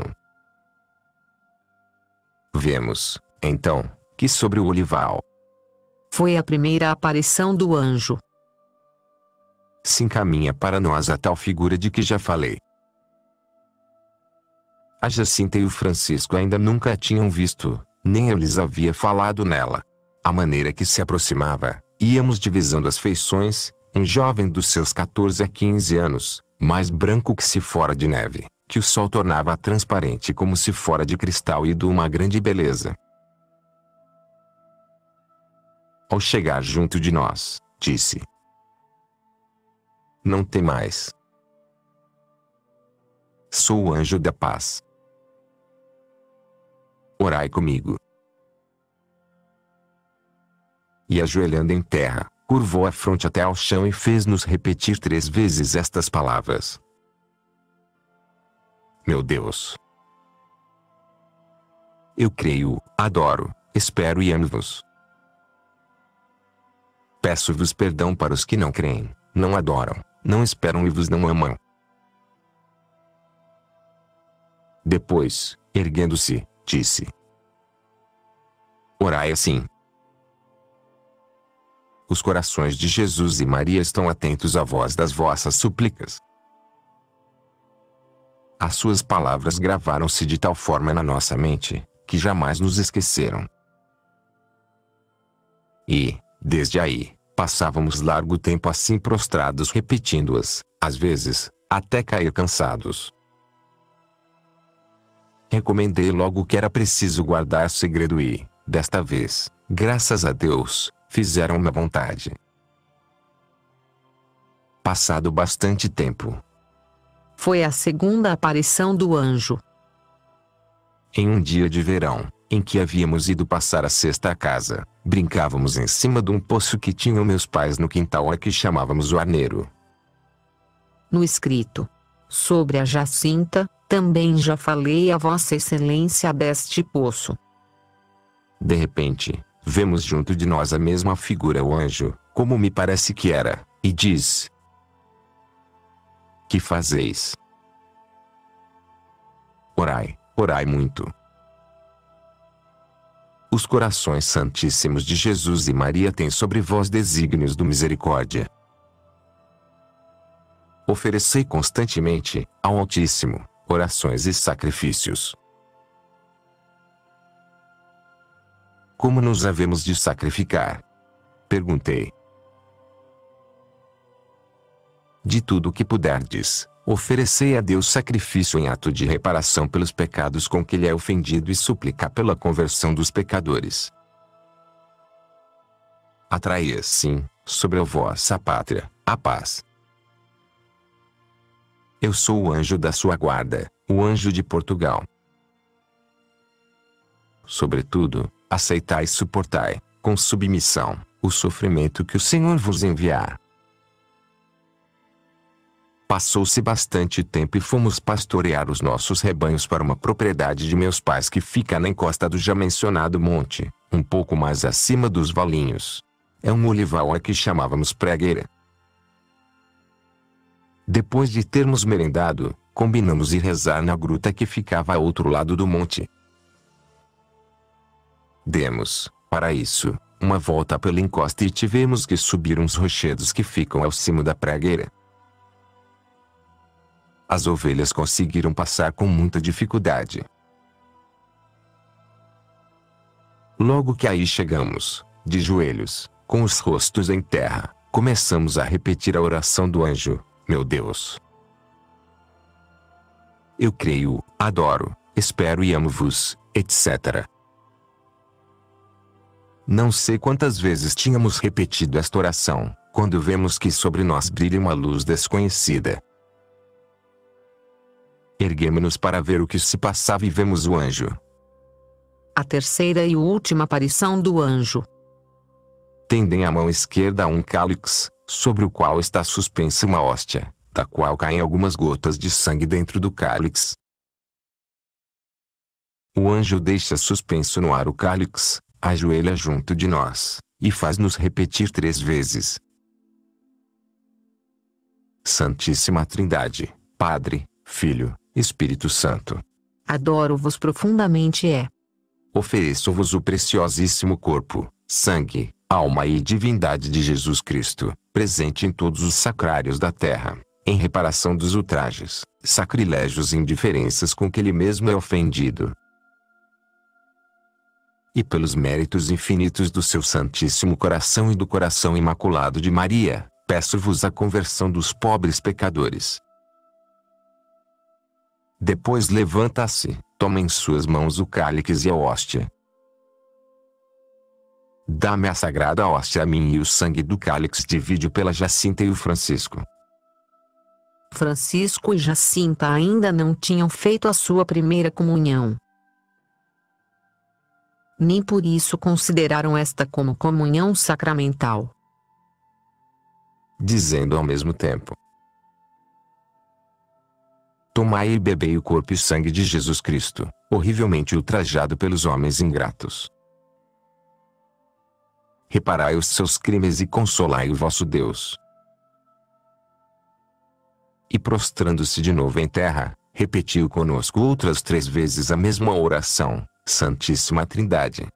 Vemos, então, que sobre o olival
foi a primeira aparição do anjo.
Se encaminha para nós a tal figura de que já falei. A Jacinta e o Francisco ainda nunca a tinham visto, nem eu lhes havia falado nela. À maneira que se aproximava, íamos divisando as feições, um jovem dos seus quatorze a quinze anos, mais branco que se fora de neve, que o sol tornava transparente como se fora de cristal e de uma grande beleza. Ao chegar junto de nós, disse: não temais. Sou o anjo da paz. Orai comigo. E ajoelhando em terra, curvou a fronte até ao chão e fez-nos repetir três vezes estas palavras: meu Deus, eu creio, adoro, espero e amo-vos. Peço-vos perdão para os que não creem, não adoram, não esperam e vos não amam. Depois, erguendo-se, disse: Orai assim. Os corações de Jesus e Maria estão atentos à voz das vossas súplicas. As suas palavras gravaram-se de tal forma na nossa mente, que jamais nos esqueceram. E, desde aí, passávamos largo tempo assim prostrados repetindo-as, às vezes, até cair cansados. Recomendei logo que era preciso guardar segredo e, desta vez, graças a Deus, fizeram minha vontade. Passado bastante tempo,
Foi a segunda aparição do anjo.
em um dia de verão, em que havíamos ido passar a sexta à casa, brincávamos em cima de um poço que tinham meus pais no quintal a que chamávamos o Arneiro.
No escrito sobre a Jacinta, também já falei a Vossa Excelência deste poço.
De repente, vemos junto de nós a mesma figura, o anjo, como me parece que era, e diz: Que fazeis? Orai, orai muito. Os corações santíssimos de Jesus e Maria têm sobre vós desígnios do misericórdia. Oferecei constantemente, ao Altíssimo, orações e sacrifícios. Como nos havemos de sacrificar? Perguntei. De tudo o que puderdes, oferecei a Deus sacrifício em ato de reparação pelos pecados com que Ele é ofendido e suplicar pela conversão dos pecadores. Atraí assim, sobre a vossa pátria, a paz. Eu sou o anjo da sua guarda, o anjo de Portugal. Sobretudo, aceitai e suportai, com submissão, o sofrimento que o Senhor vos enviar. Passou-se bastante tempo e fomos pastorear os nossos rebanhos para uma propriedade de meus pais que fica na encosta do já mencionado monte, um pouco mais acima dos valinhos. É um olival a que chamávamos Pregueira. Depois de termos merendado, combinamos ir rezar na gruta que ficava ao outro lado do monte. Demos, para isso, uma volta pela encosta e tivemos que subir uns rochedos que ficam ao cimo da pregueira. As ovelhas conseguiram passar com muita dificuldade. Logo que aí chegamos, de joelhos, com os rostos em terra, começamos a repetir a oração do anjo: Meu Deus, eu creio, adoro, espero e amo-vos, etcétera. Não sei quantas vezes tínhamos repetido esta oração, quando vemos que sobre nós brilha uma luz desconhecida. Erguemo-nos para ver o que se passava e vemos o anjo.
A terceira e última aparição do anjo.
Tendem à mão esquerda um cálice, sobre o qual está suspensa uma hóstia, da qual caem algumas gotas de sangue dentro do cálice. O anjo deixa suspenso no ar o cálice, ajoelha junto de nós, e faz-nos repetir três vezes: Santíssima Trindade, Padre, Filho, Espírito Santo.
Adoro-vos profundamente é.
Ofereço-vos o preciosíssimo corpo, sangue, alma e divindade de Jesus Cristo, presente em todos os sacrários da terra, em reparação dos ultrajes, sacrilégios e indiferenças com que Ele mesmo é ofendido. E pelos méritos infinitos do seu Santíssimo Coração e do Coração Imaculado de Maria, peço-vos a conversão dos pobres pecadores. Depois levanta-se, toma em suas mãos o cálice e a hóstia. Dá-me a sagrada hóstia a mim e o sangue do cálice divide pela Jacinta e o Francisco.
Francisco e Jacinta ainda não tinham feito a sua primeira comunhão. Nem por isso consideraram esta como comunhão sacramental.
Dizendo ao mesmo tempo: Tomai e bebei o corpo e sangue de Jesus Cristo, horrivelmente ultrajado pelos homens ingratos. Reparai os seus crimes e consolai o vosso Deus. E prostrando-se de novo em terra, repetiu conosco outras três vezes a mesma oração: Santíssima Trindade,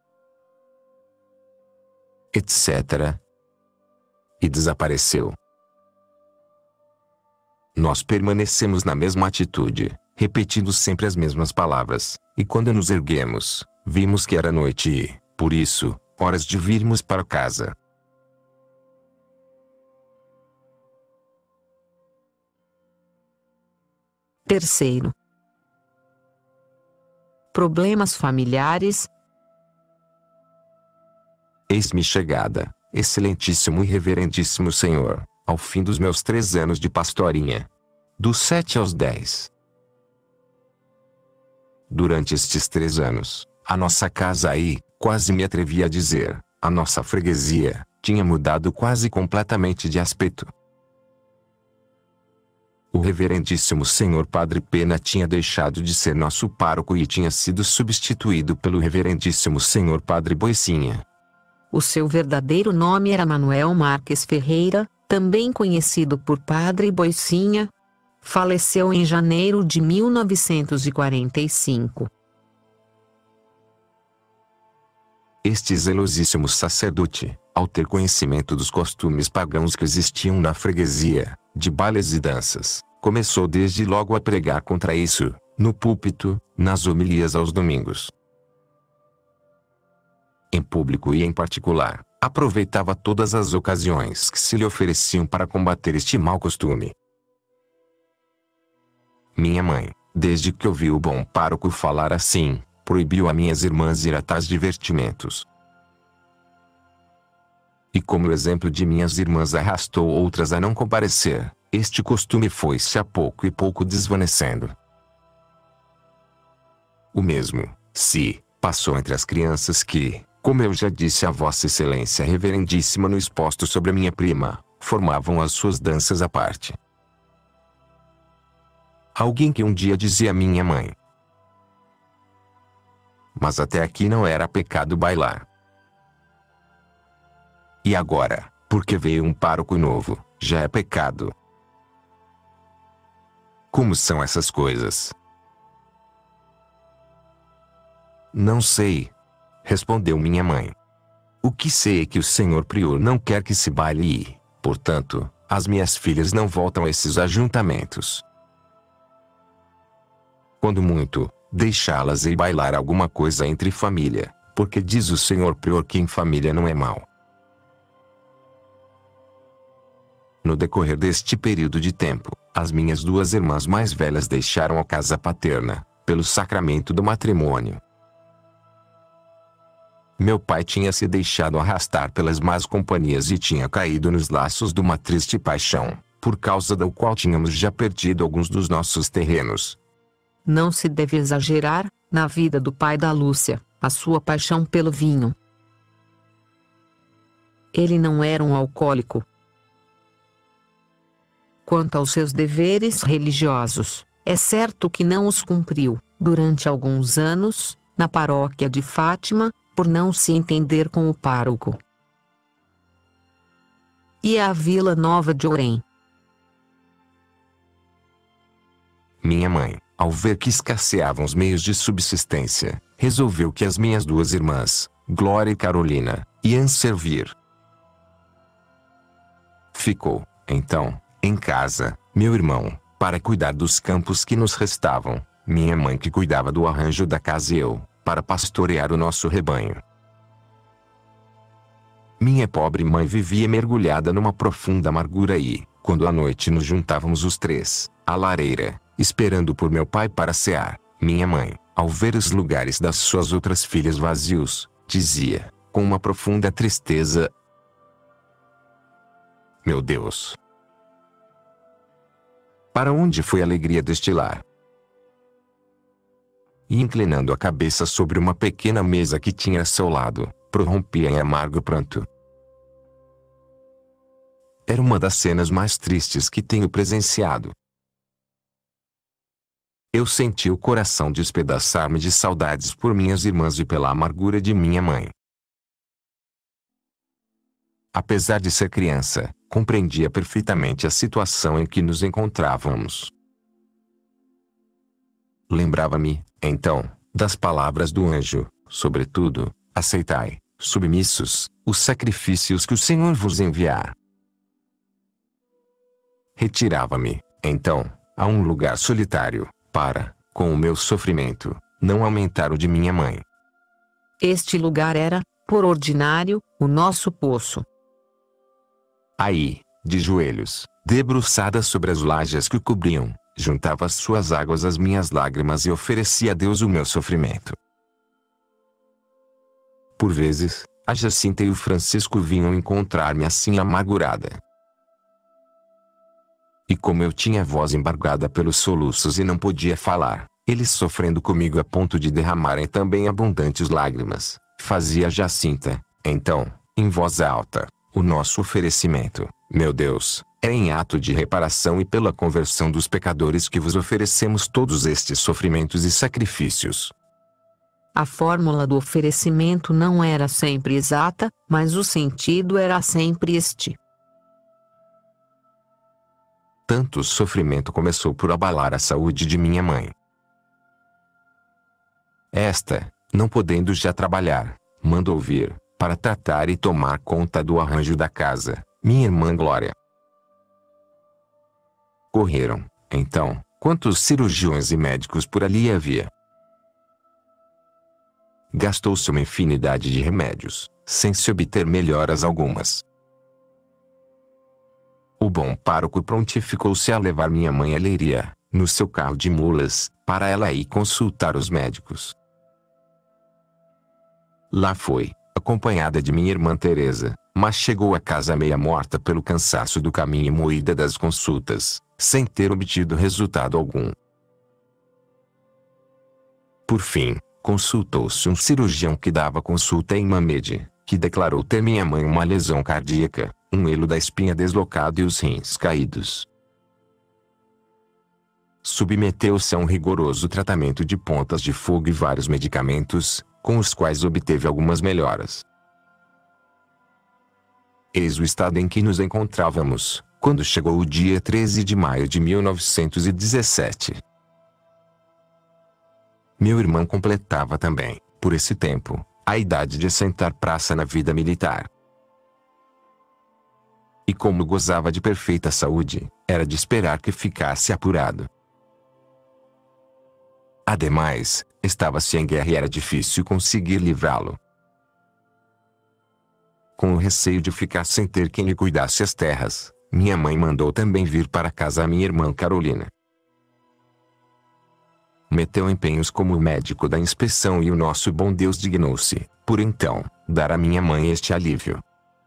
etcétera. E desapareceu. Nós permanecemos na mesma atitude, repetindo sempre as mesmas palavras, e quando nos erguemos, vimos que era noite e, por isso, horas de virmos para casa.
Terceiro. Problemas familiares.
Eis-me chegada, excelentíssimo e reverendíssimo Senhor, ao fim dos meus três anos de pastorinha. Dos sete aos dez. Durante estes três anos, a nossa casa aí, quase me atrevi a dizer, a nossa freguesia, tinha mudado quase completamente de aspecto. O reverendíssimo senhor Padre Pena tinha deixado de ser nosso pároco e tinha sido substituído pelo reverendíssimo senhor Padre Boicinha.
O seu verdadeiro nome era Manuel Marques Ferreira, também conhecido por Padre Boicinha. Faleceu em janeiro de mil novecentos e quarenta e cinco.
Este zelosíssimo sacerdote, ao ter conhecimento dos costumes pagãos que existiam na freguesia, de bailes e danças, começou desde logo a pregar contra isso, no púlpito, nas homilias aos domingos. Em público e em particular, aproveitava todas as ocasiões que se lhe ofereciam para combater este mau costume. Minha mãe, desde que ouviu o bom pároco falar assim, proibiu a minhas irmãs ir a tais divertimentos. E como o exemplo de minhas irmãs arrastou outras a não comparecer, este costume foi-se a pouco e pouco desvanecendo. O mesmo, se, passou entre as crianças que, como eu já disse a Vossa Excelência Reverendíssima no exposto sobre a minha prima, formavam as suas danças à parte. Alguém que um dia dizia à minha mãe: mas até aqui não era pecado bailar. E agora, porque veio um pároco novo, já é pecado. Como são essas coisas? Não sei, respondeu minha mãe. O que sei é que o senhor prior não quer que se baile e, portanto, as minhas filhas não voltam a esses ajuntamentos. Quando muito, deixá-las ir bailar alguma coisa entre família, porque diz o senhor prior que em família não é mal. No decorrer deste período de tempo, as minhas duas irmãs mais velhas deixaram a casa paterna, pelo sacramento do matrimônio. Meu pai tinha se deixado arrastar pelas más companhias e tinha caído nos laços de uma triste paixão, por causa da qual tínhamos já perdido alguns dos nossos terrenos.
Não se deve exagerar, na vida do pai da Lúcia, a sua paixão pelo vinho. Ele não era um alcoólico. Quanto aos seus deveres religiosos, é certo que não os cumpriu, durante alguns anos, na paróquia de Fátima, por não se entender com o pároco. E a Vila Nova de Orém.
Minha mãe, ao ver que escasseavam os meios de subsistência, resolveu que as minhas duas irmãs, Glória e Carolina, iam servir. Ficou, então, em casa, meu irmão, para cuidar dos campos que nos restavam, minha mãe que cuidava do arranjo da casa e eu, para pastorear o nosso rebanho. Minha pobre mãe vivia mergulhada numa profunda amargura e, quando à noite nos juntávamos os três, à lareira, esperando por meu pai para cear, minha mãe, ao ver os lugares das suas outras filhas vazios, dizia, com uma profunda tristeza: meu Deus! Para onde foi a alegria deste lar? E inclinando a cabeça sobre uma pequena mesa que tinha a seu lado, prorrompia em amargo pranto. Era uma das cenas mais tristes que tenho presenciado. Eu senti o coração despedaçar-me de saudades por minhas irmãs e pela amargura de minha mãe. Apesar de ser criança, compreendia perfeitamente a situação em que nos encontrávamos. Lembrava-me, então, das palavras do anjo, sobretudo, aceitai, submissos, os sacrifícios que o Senhor vos enviar. Retirava-me, então, a um lugar solitário, para, com o meu sofrimento, não aumentar o de minha mãe.
Este lugar era, por ordinário, o nosso poço.
Aí, de joelhos, debruçada sobre as lajes que o cobriam, juntava as suas águas às minhas lágrimas e oferecia a Deus o meu sofrimento. Por vezes, a Jacinta e o Francisco vinham encontrar-me assim amargurada. E como eu tinha a voz embargada pelos soluços e não podia falar, eles sofrendo comigo a ponto de derramarem também abundantes lágrimas, fazia a Jacinta, então, em voz alta, o nosso oferecimento, meu Deus, é em ato de reparação e pela conversão dos pecadores que vos oferecemos todos estes sofrimentos e sacrifícios.
A fórmula do oferecimento não era sempre exata, mas o sentido era sempre este.
Tanto sofrimento começou por abalar a saúde de minha mãe. Esta, não podendo já trabalhar, mandou vir, para tratar e tomar conta do arranjo da casa, minha irmã Glória. Correram, então, quantos cirurgiões e médicos por ali havia. Gastou-se uma infinidade de remédios, sem se obter melhoras algumas. O bom pároco prontificou-se a levar minha mãe a Leiria, no seu carro de mulas, para ela ir consultar os médicos. Lá foi, acompanhada de minha irmã Teresa, mas chegou a casa meia morta pelo cansaço do caminho e moída das consultas, sem ter obtido resultado algum. Por fim, consultou-se um cirurgião que dava consulta em Mamede, que declarou ter minha mãe uma lesão cardíaca, um elo da espinha deslocado e os rins caídos. Submeteu-se a um rigoroso tratamento de pontas de fogo e vários medicamentos, com os quais obteve algumas melhoras. Eis o estado em que nos encontrávamos, quando chegou o dia treze de maio de mil novecentos e dezessete. Meu irmão completava também, por esse tempo, a idade de assentar praça na vida militar. E como gozava de perfeita saúde, era de esperar que ficasse apurado. Ademais, estava-se em guerra e era difícil conseguir livrá-lo. Com o receio de ficar sem ter quem lhe cuidasse as terras, minha mãe mandou também vir para casa a minha irmã Carolina. Meteu empenhos como médico da inspeção e o nosso bom Deus dignou-se, por então, dar a minha mãe este alívio.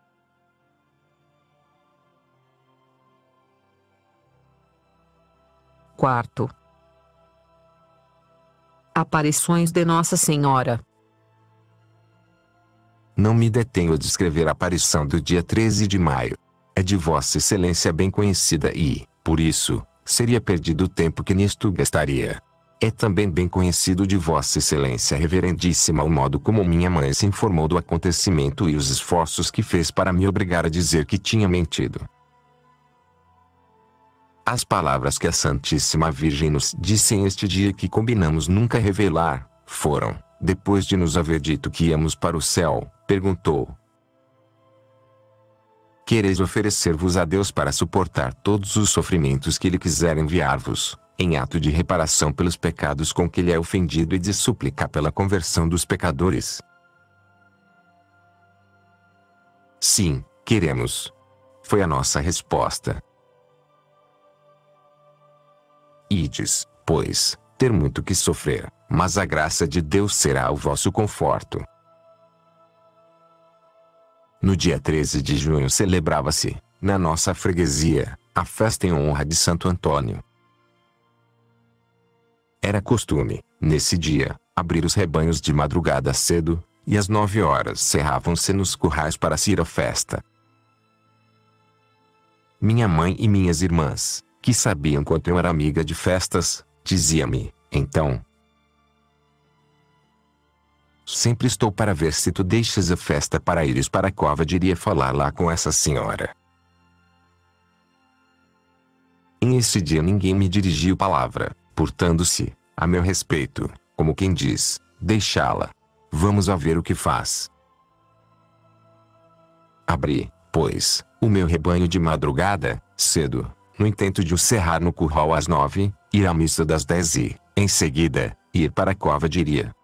Quarto. Aparições de Nossa Senhora.
Não me detenho a descrever a aparição do dia treze de maio. É de Vossa Excelência bem conhecida e, por isso, seria perdido o tempo que nisto gastaria. É também bem conhecido de Vossa Excelência Reverendíssima o modo como minha mãe se informou do acontecimento e os esforços que fez para me obrigar a dizer que tinha mentido. As palavras que a Santíssima Virgem nos disse em este dia que combinamos nunca revelar, foram, depois de nos haver dito que íamos para o céu, perguntou: quereis oferecer-vos a Deus para suportar todos os sofrimentos que Ele quiser enviar-vos, em ato de reparação pelos pecados com que Ele é ofendido e de súplica pela conversão dos pecadores? Sim, queremos. Foi a nossa resposta. Ides, pois, ter muito que sofrer, mas a graça de Deus será o vosso conforto. No dia treze de junho celebrava-se, na nossa freguesia, a festa em honra de Santo Antônio. Era costume, nesse dia, abrir os rebanhos de madrugada cedo, e às nove horas cerravam-se nos currais para se ir à festa. Minha mãe e minhas irmãs, que sabiam quanto eu era amiga de festas, dizia-me, então: sempre estou para ver se tu deixas a festa para ires para a cova de iria falar lá com essa senhora. Nesse dia ninguém me dirigiu palavra, portando-se, a meu respeito, como quem diz, deixá-la. Vamos a ver o que faz. Abri, pois, o meu rebanho de madrugada, cedo, no intento de o cerrar no curral às nove, ir à missa das dez e, em seguida, ir para a cova de Iria.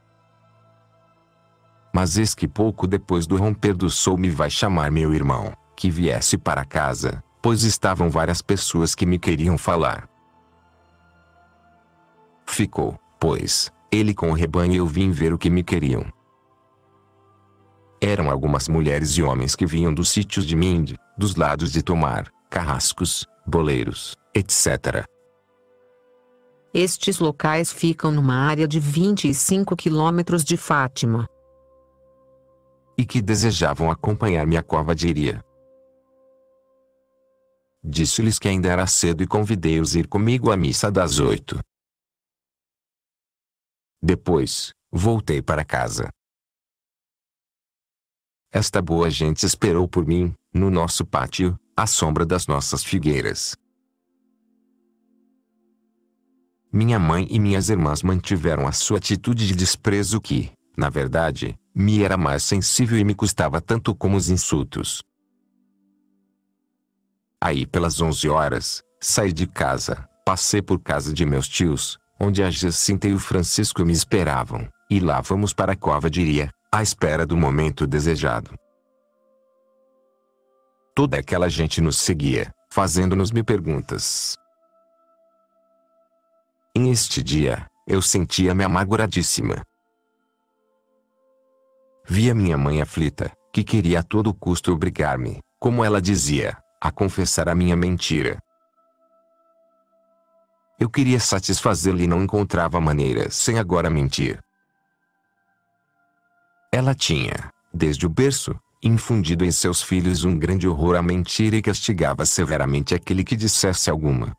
Mas eis que pouco depois do romper do sol me vai chamar meu irmão, que viesse para casa, pois estavam várias pessoas que me queriam falar. Ficou, pois, ele com o rebanho e eu vim ver o que me queriam. Eram algumas mulheres e homens que vinham dos sítios de Minde, dos lados de Tomar, Carrascos, Boleiros, etcétera.
Estes locais ficam numa área de vinte e cinco quilômetros de Fátima.
E que desejavam acompanhar-me à cova de Iria. Disse-lhes que ainda era cedo e convidei-os a ir comigo à missa das oito. Depois, voltei para casa. Esta boa gente esperou por mim, no nosso pátio, à sombra das nossas figueiras. Minha mãe e minhas irmãs mantiveram a sua atitude de desprezo que, na verdade, me era mais sensível e me custava tanto como os insultos. Aí pelas onze horas, saí de casa, passei por casa de meus tios, onde a Jacinta e o Francisco me esperavam, e lá fomos para a cova de Iria, à espera do momento desejado. Toda aquela gente nos seguia, fazendo-nos mil perguntas. Em este dia, eu sentia-me amarguradíssima. Via minha mãe aflita, que queria a todo custo obrigar-me, como ela dizia, a confessar a minha mentira. Eu queria satisfazê-la e não encontrava maneira sem agora mentir. Ela tinha, desde o berço, infundido em seus filhos um grande horror à mentira e castigava severamente aquele que dissesse alguma.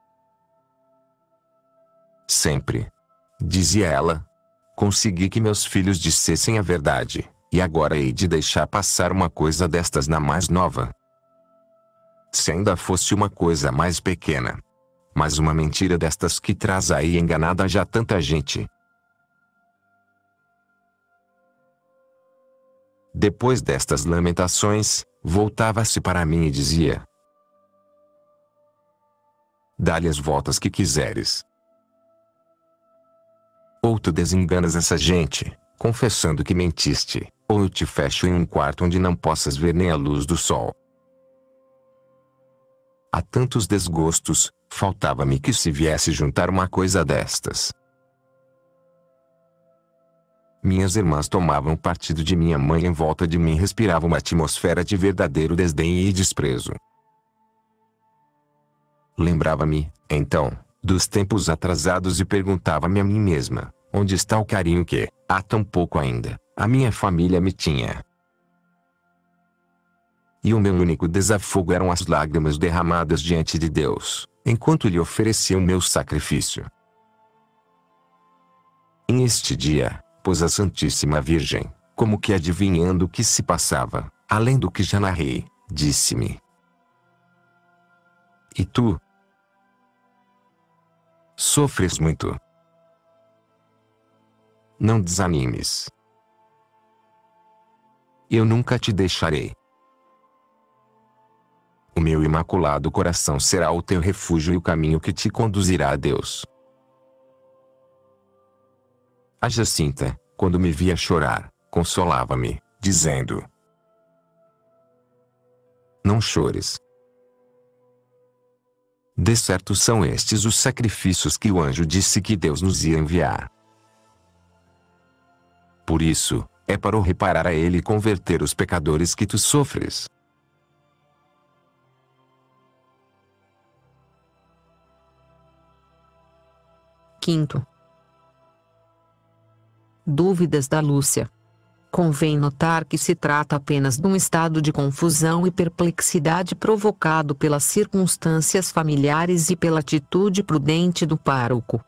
Sempre, dizia ela, consegui que meus filhos dissessem a verdade, e agora hei de deixar passar uma coisa destas na mais nova. Se ainda fosse uma coisa mais pequena. Mas uma mentira destas que traz aí enganada já tanta gente. Depois destas lamentações, voltava-se para mim e dizia: dá-lhe as voltas que quiseres. Ou tu desenganas essa gente, confessando que mentiste, ou eu te fecho em um quarto onde não possas ver nem a luz do sol. Há tantos desgostos, faltava-me que se viesse juntar uma coisa destas. Minhas irmãs tomavam partido de minha mãe e em volta de mim respirava uma atmosfera de verdadeiro desdém e desprezo. Lembrava-me, então, dos tempos atrasados e perguntava-me a mim mesma, onde está o carinho que, há tão pouco ainda, a minha família me tinha. E o meu único desafogo eram as lágrimas derramadas diante de Deus, enquanto lhe oferecia o meu sacrifício. Em este dia, pois a Santíssima Virgem, como que adivinhando o que se passava, além do que já narrei, disse-me: e tu? Sofres muito. Não desanimes. Eu nunca te deixarei. O meu imaculado coração será o teu refúgio e o caminho que te conduzirá a Deus. A Jacinta, quando me via chorar, consolava-me, dizendo: não chores. De certo são estes os sacrifícios que o anjo disse que Deus nos ia enviar. Por isso, é para o reparar a ele e converter os pecadores que tu sofres.
Quinto. Dúvidas da Lúcia. Convém notar que se trata apenas de um estado de confusão e perplexidade provocado pelas circunstâncias familiares e pela atitude prudente do pároco.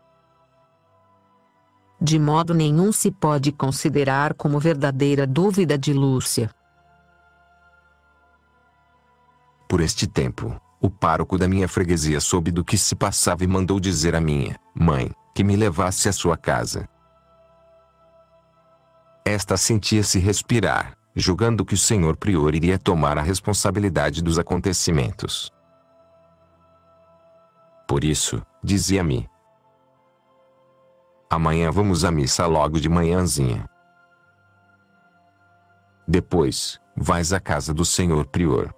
De modo nenhum se pode considerar como verdadeira dúvida de Lúcia.
Por este tempo, o pároco da minha freguesia soube do que se passava e mandou dizer à minha mãe que me levasse à sua casa. Esta sentia-se respirar, julgando que o senhor prior iria tomar a responsabilidade dos acontecimentos. Por isso, dizia-me: amanhã vamos à missa logo de manhãzinha. Depois, vais à casa do senhor prior.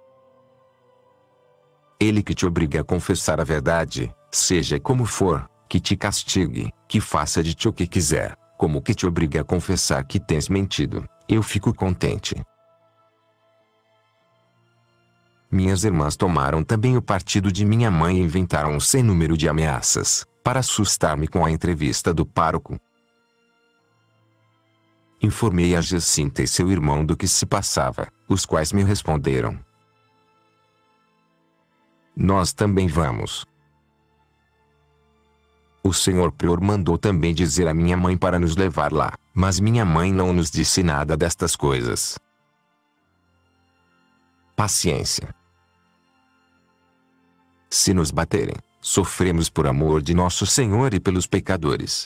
Ele que te obriga a confessar a verdade, seja como for, que te castigue, que faça de ti o que quiser, como que te obriga a confessar que tens mentido, eu fico contente. Minhas irmãs tomaram também o partido de minha mãe e inventaram um sem número de ameaças, para assustar-me com a entrevista do pároco. Informei a Jacinta e seu irmão do que se passava, os quais me responderam: nós também vamos. O senhor prior mandou também dizer à minha mãe para nos levar lá, mas minha mãe não nos disse nada destas coisas. Paciência. Se nos baterem, sofremos por amor de nosso Senhor e pelos pecadores.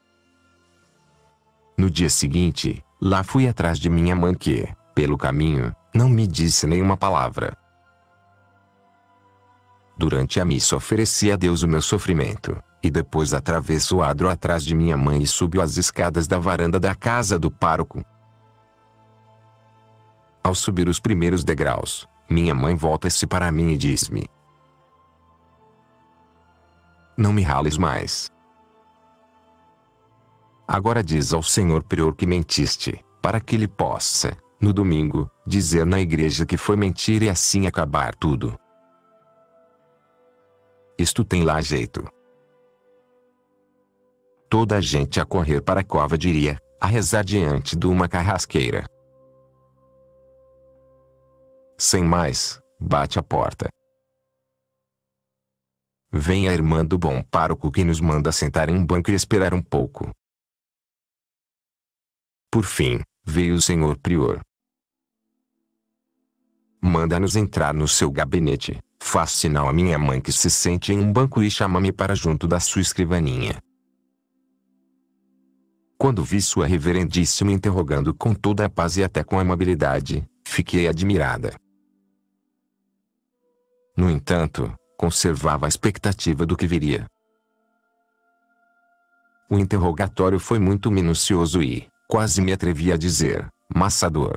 No dia seguinte, lá fui atrás de minha mãe que, pelo caminho, não me disse nenhuma palavra. Durante a missa ofereci a Deus o meu sofrimento, e depois atravesso o adro atrás de minha mãe e subi as escadas da varanda da casa do pároco. Ao subir os primeiros degraus, minha mãe volta-se para mim e diz-me: não me rales mais. Agora diz ao senhor prior que mentiste, para que ele possa, no domingo, dizer na igreja que foi mentira e assim acabar tudo. Isto tem lá jeito. Toda a gente a correr para a cova diria, a rezar diante de uma carrasqueira. Sem mais, bate a porta. Vem a irmã do bom pároco que nos manda sentar em um banco e esperar um pouco. Por fim, veio o senhor prior. Manda-nos entrar no seu gabinete, faz sinal à minha mãe que se sente em um banco e chama-me para junto da sua escrivaninha. Quando vi sua reverendíssima interrogando com toda a paz e até com amabilidade, fiquei admirada. No entanto, conservava a expectativa do que viria. O interrogatório foi muito minucioso e, quase me atrevi a dizer, maçador.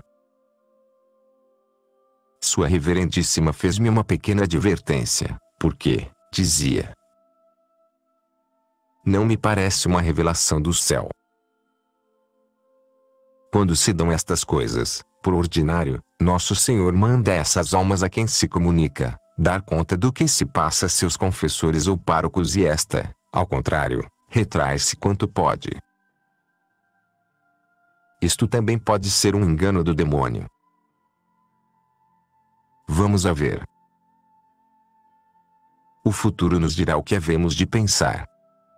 Sua reverendíssima fez-me uma pequena advertência, porque, dizia, não me parece uma revelação do céu. Quando se dão estas coisas, por ordinário, nosso Senhor manda essas almas a quem se comunica, dar conta do que se passa a seus confessores ou párocos e esta, ao contrário, retrai-se quanto pode. Isto também pode ser um engano do demônio. Vamos a ver. O futuro nos dirá o que havemos de pensar.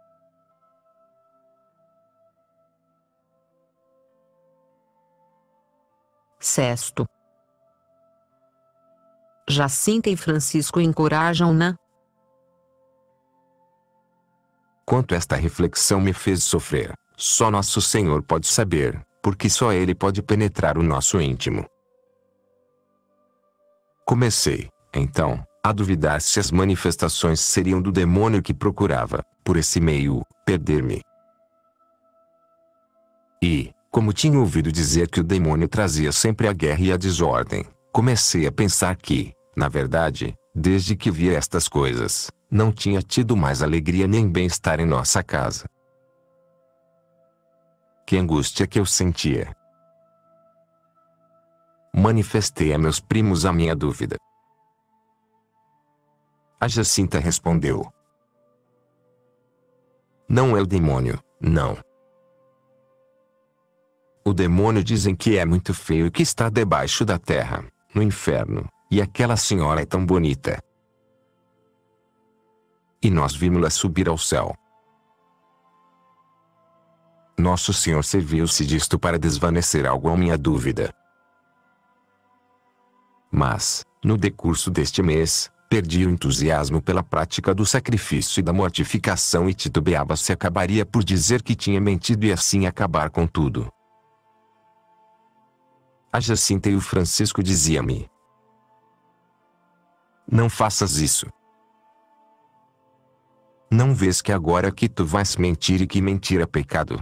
Sexto. Jacinta e Francisco encorajam-na.
Quanto esta reflexão me fez sofrer, só nosso Senhor pode saber, porque só Ele pode penetrar o nosso íntimo. Comecei, então, a duvidar se as manifestações seriam do demônio que procurava, por esse meio, perder-me. E, como tinha ouvido dizer que o demônio trazia sempre a guerra e a desordem, comecei a pensar que, na verdade, desde que via estas coisas, não tinha tido mais alegria nem bem-estar em nossa casa. Que angústia que eu sentia! Manifestei a meus primos a minha dúvida. A Jacinta respondeu: não é o demônio, não. O demônio dizem que é muito feio e que está debaixo da terra, no inferno, e aquela senhora é tão bonita. E nós vimos-la subir ao céu. Nosso Senhor serviu-se disto para desvanecer algo a minha dúvida. Mas, no decurso deste mês, Perdi o entusiasmo pela prática do sacrifício e da mortificação e titubeava se acabaria por dizer que tinha mentido e assim acabar com tudo. A Jacinta e o Francisco diziam-me: não faças isso. Não vês que agora que tu vais mentir e que mentir é pecado?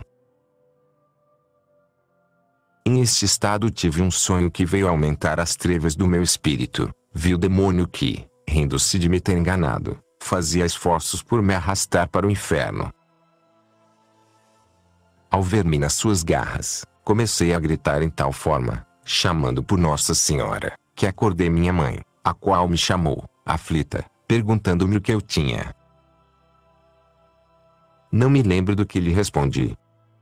Em este estado tive um sonho que veio aumentar as trevas do meu espírito. Vi o demônio que, rindo-se de me ter enganado, fazia esforços por me arrastar para o inferno. Ao ver-me nas suas garras, comecei a gritar em tal forma, chamando por Nossa Senhora, que acordei minha mãe, a qual me chamou, aflita, perguntando-me o que eu tinha. Não me lembro do que lhe respondi.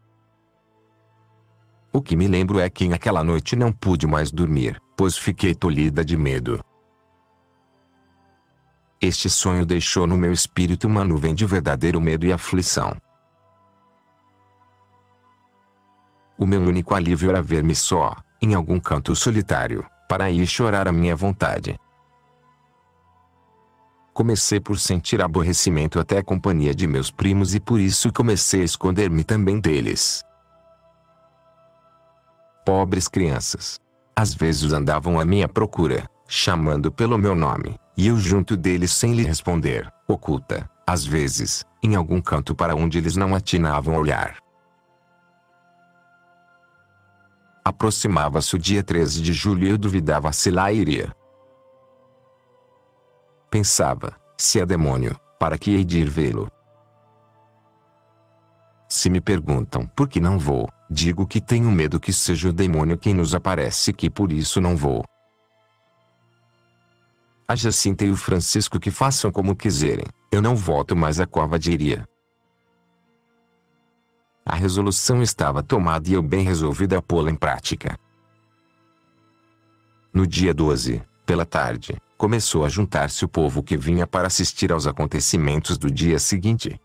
O que me lembro é que naquela noite não pude mais dormir, pois fiquei tolhida de medo. Este sonho deixou no meu espírito uma nuvem de verdadeiro medo e aflição. O meu único alívio era ver-me só, em algum canto solitário, para ir chorar à minha vontade. Comecei por sentir aborrecimento até a companhia de meus primos e por isso comecei a esconder-me também deles. Pobres crianças. Às vezes andavam à minha procura, chamando pelo meu nome, e eu junto deles sem lhe responder, oculta, às vezes, em algum canto para onde eles não atinavam a olhar. Aproximava-se o dia treze de julho e eu duvidava se lá iria. Pensava, se é demônio, para que hei de ir vê-lo? Se me perguntam por que não vou, digo que tenho medo que seja o demônio quem nos aparece e que por isso não vou. A Jacinta e o Francisco que façam como quiserem, eu não volto mais à cova de Iria. A resolução estava tomada e eu bem resolvida a pô-la em prática. No dia doze, pela tarde, começou a juntar-se o povo que vinha para assistir aos acontecimentos do dia seguinte.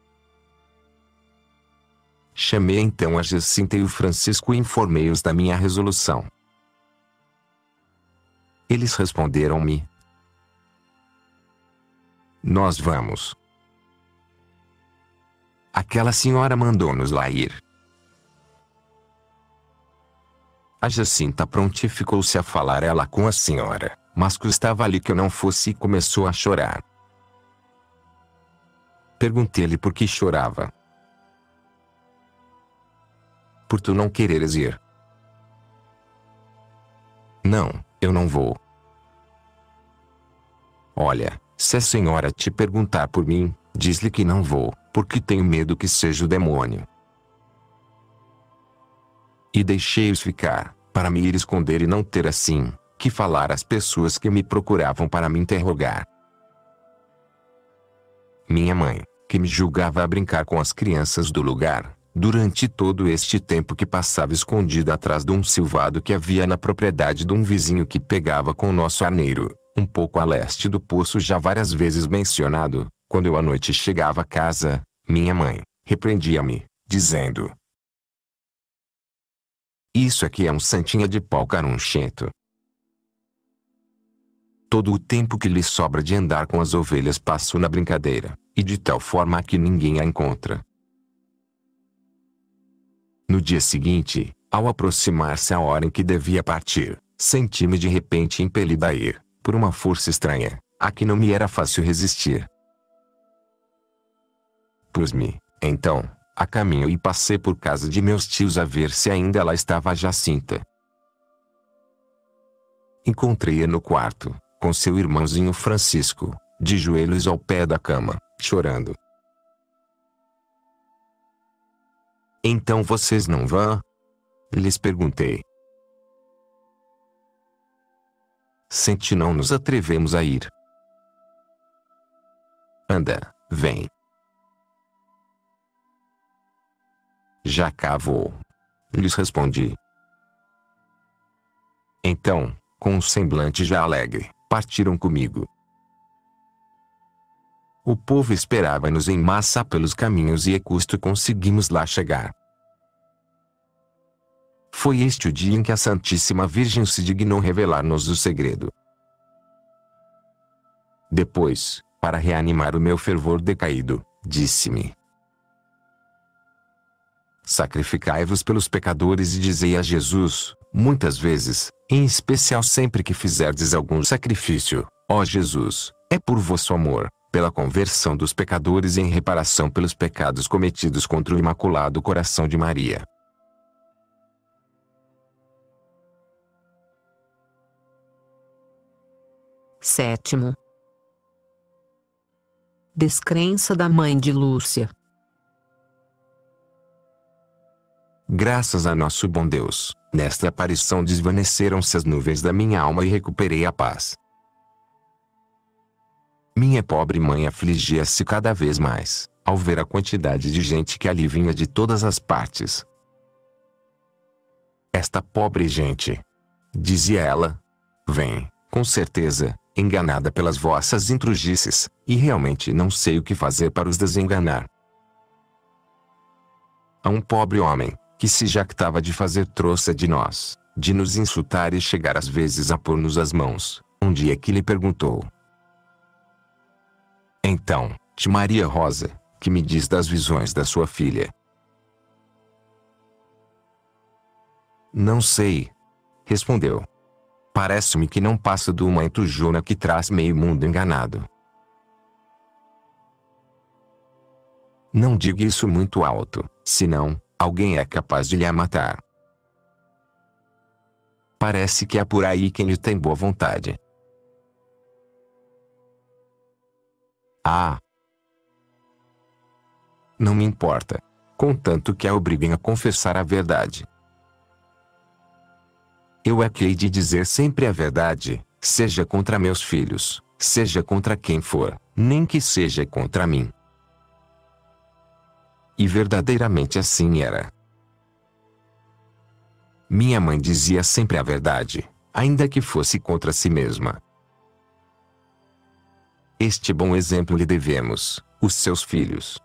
Chamei então a Jacinta e o Francisco e informei-os da minha resolução. Eles responderam-me: nós vamos. Aquela senhora mandou-nos lá ir. A Jacinta prontificou-se a falar ela com a senhora, mas custava-lhe que eu não fosse e começou a chorar. Perguntei-lhe por que chorava. Por tu não quereres ir. Não, eu não vou. Olha, se a senhora te perguntar por mim, diz-lhe que não vou, porque tenho medo que seja o demônio. E deixei-os ficar, para me ir esconder e não ter assim, que falar às pessoas que me procuravam para me interrogar. Minha mãe, que me julgava a brincar com as crianças do lugar, durante todo este tempo que passava escondida atrás de um silvado que havia na propriedade de um vizinho que pegava com o nosso arneiro, um pouco a leste do poço já várias vezes mencionado, quando eu à noite chegava a casa, minha mãe repreendia-me, dizendo: isso aqui é um santinha de pau carunchento. Todo o tempo que lhe sobra de andar com as ovelhas passo na brincadeira, e de tal forma que ninguém a encontra. No dia seguinte, ao aproximar-se a hora em que devia partir, senti-me de repente impelida a ir, por uma força estranha, a que não me era fácil resistir. Pus-me, então, a caminho e passei por casa de meus tios a ver se ainda lá estava a Jacinta. Encontrei-a no quarto, com seu irmãozinho Francisco, de joelhos ao pé da cama, chorando. Então vocês não vão? Lhes perguntei. Sente não nos atrevemos a ir. Anda, vem. Já cá vou. Lhes respondi. Então, com um semblante já alegre, partiram comigo. O povo esperava-nos em massa pelos caminhos e a custo conseguimos lá chegar. Foi este o dia em que a Santíssima Virgem se dignou revelar-nos o segredo. Depois, para reanimar o meu fervor decaído, disse-me: sacrificai-vos pelos pecadores e dizei a Jesus, muitas vezes, em especial sempre que fizerdes algum sacrifício: ó Jesus, é por vosso amor, pela conversão dos pecadores e em reparação pelos pecados cometidos contra o Imaculado Coração de Maria.
Sétimo. Descrença da mãe de Lúcia.
Graças a nosso bom Deus, nesta aparição desvaneceram-se as nuvens da minha alma e recuperei a paz. Minha pobre mãe afligia-se cada vez mais, ao ver a quantidade de gente que ali vinha de todas as partes. Esta pobre gente, dizia ela, vem, com certeza, enganada pelas vossas intrugices, e realmente não sei o que fazer para os desenganar. A um pobre homem, que se jactava de fazer troça de nós, de nos insultar e chegar às vezes a pôr-nos as mãos, um dia que lhe perguntou: então, tia Maria Rosa, que me diz das visões da sua filha? Não sei, respondeu. Parece-me que não passa de uma entujona que traz meio mundo enganado. Não diga isso muito alto, senão, alguém é capaz de lhe a matar. Parece que há por aí quem lhe tem boa vontade. Ah! Não me importa, contanto que a obriguem a confessar a verdade. Eu é que hei de dizer sempre a verdade, seja contra meus filhos, seja contra quem for, nem que seja contra mim. E verdadeiramente assim era. Minha mãe dizia sempre a verdade, ainda que fosse contra si mesma. Este bom exemplo lhe devemos, os seus filhos.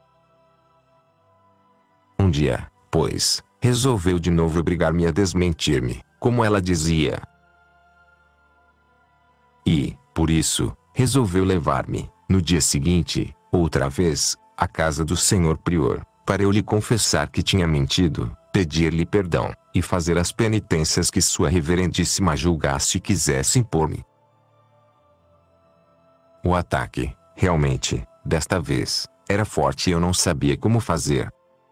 Um dia, pois, resolveu de novo obrigar-me a desmentir-me, como ela dizia. E, por isso, resolveu levar-me, no dia seguinte, outra vez, à casa do senhor prior, para eu lhe confessar que tinha mentido, pedir-lhe perdão, e fazer as penitências que sua reverendíssima julgasse e quisesse impor-me. O ataque, realmente, desta vez, era forte e eu não sabia como fazer.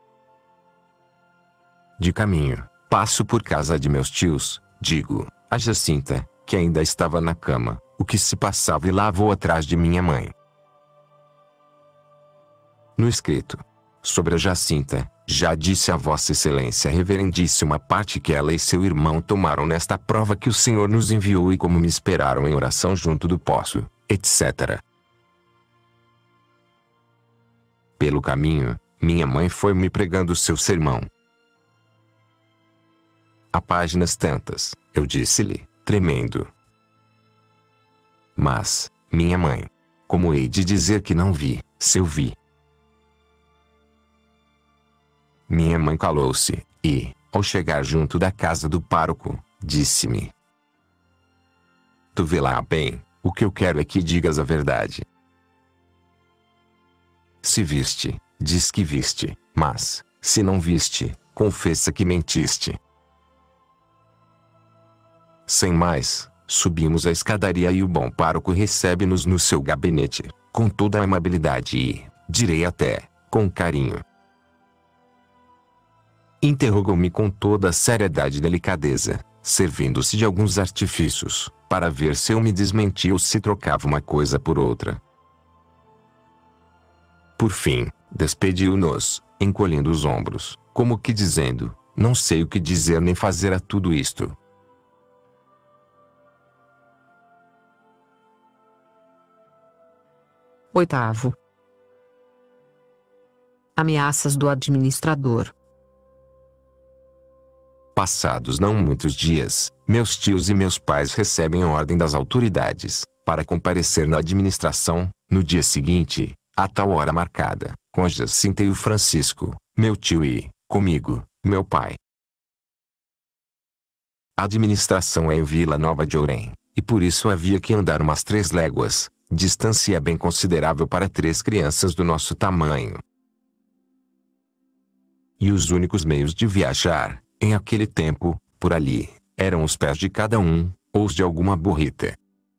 De caminho, passo por casa de meus tios, digo, a Jacinta, que ainda estava na cama, o que se passava e lá vou atrás de minha mãe. No escrito sobre a Jacinta, já disse a Vossa Excelência Reverendíssima parte que ela e seu irmão tomaram nesta prova que o Senhor nos enviou e como me esperaram em oração junto do poço, etcétera. Pelo caminho, minha mãe foi me pregando seu sermão. Há páginas tantas, eu disse-lhe, tremendo. Mas, minha mãe, como hei de dizer que não vi, se eu vi? Minha mãe calou-se, e, ao chegar junto da casa do pároco, disse-me: tu vê lá bem, o que eu quero é que digas a verdade. Se viste, diz que viste, mas, se não viste, confessa que mentiste. Sem mais, subimos a escadaria e o bom pároco recebe-nos no seu gabinete, com toda a amabilidade e, direi até, com carinho. Interrogou-me com toda a seriedade e delicadeza, servindo-se de alguns artifícios, para ver se eu me desmentia ou se trocava uma coisa por outra. Por fim, despediu-nos, encolhendo os ombros, como que dizendo, não sei o que dizer nem fazer a tudo isto.
Oitavo. Ameaças do administrador.
Passados não muitos dias, meus tios e meus pais recebem ordem das autoridades, para comparecer na administração, no dia seguinte, à tal hora marcada, com a Jacinta e o Francisco, meu tio e, comigo, meu pai. A administração é em Vila Nova de Ourém, e por isso havia que andar umas três léguas, distância bem considerável para três crianças do nosso tamanho. E os únicos meios de viajar, em aquele tempo, por ali, eram os pés de cada um, ou os de alguma burrita.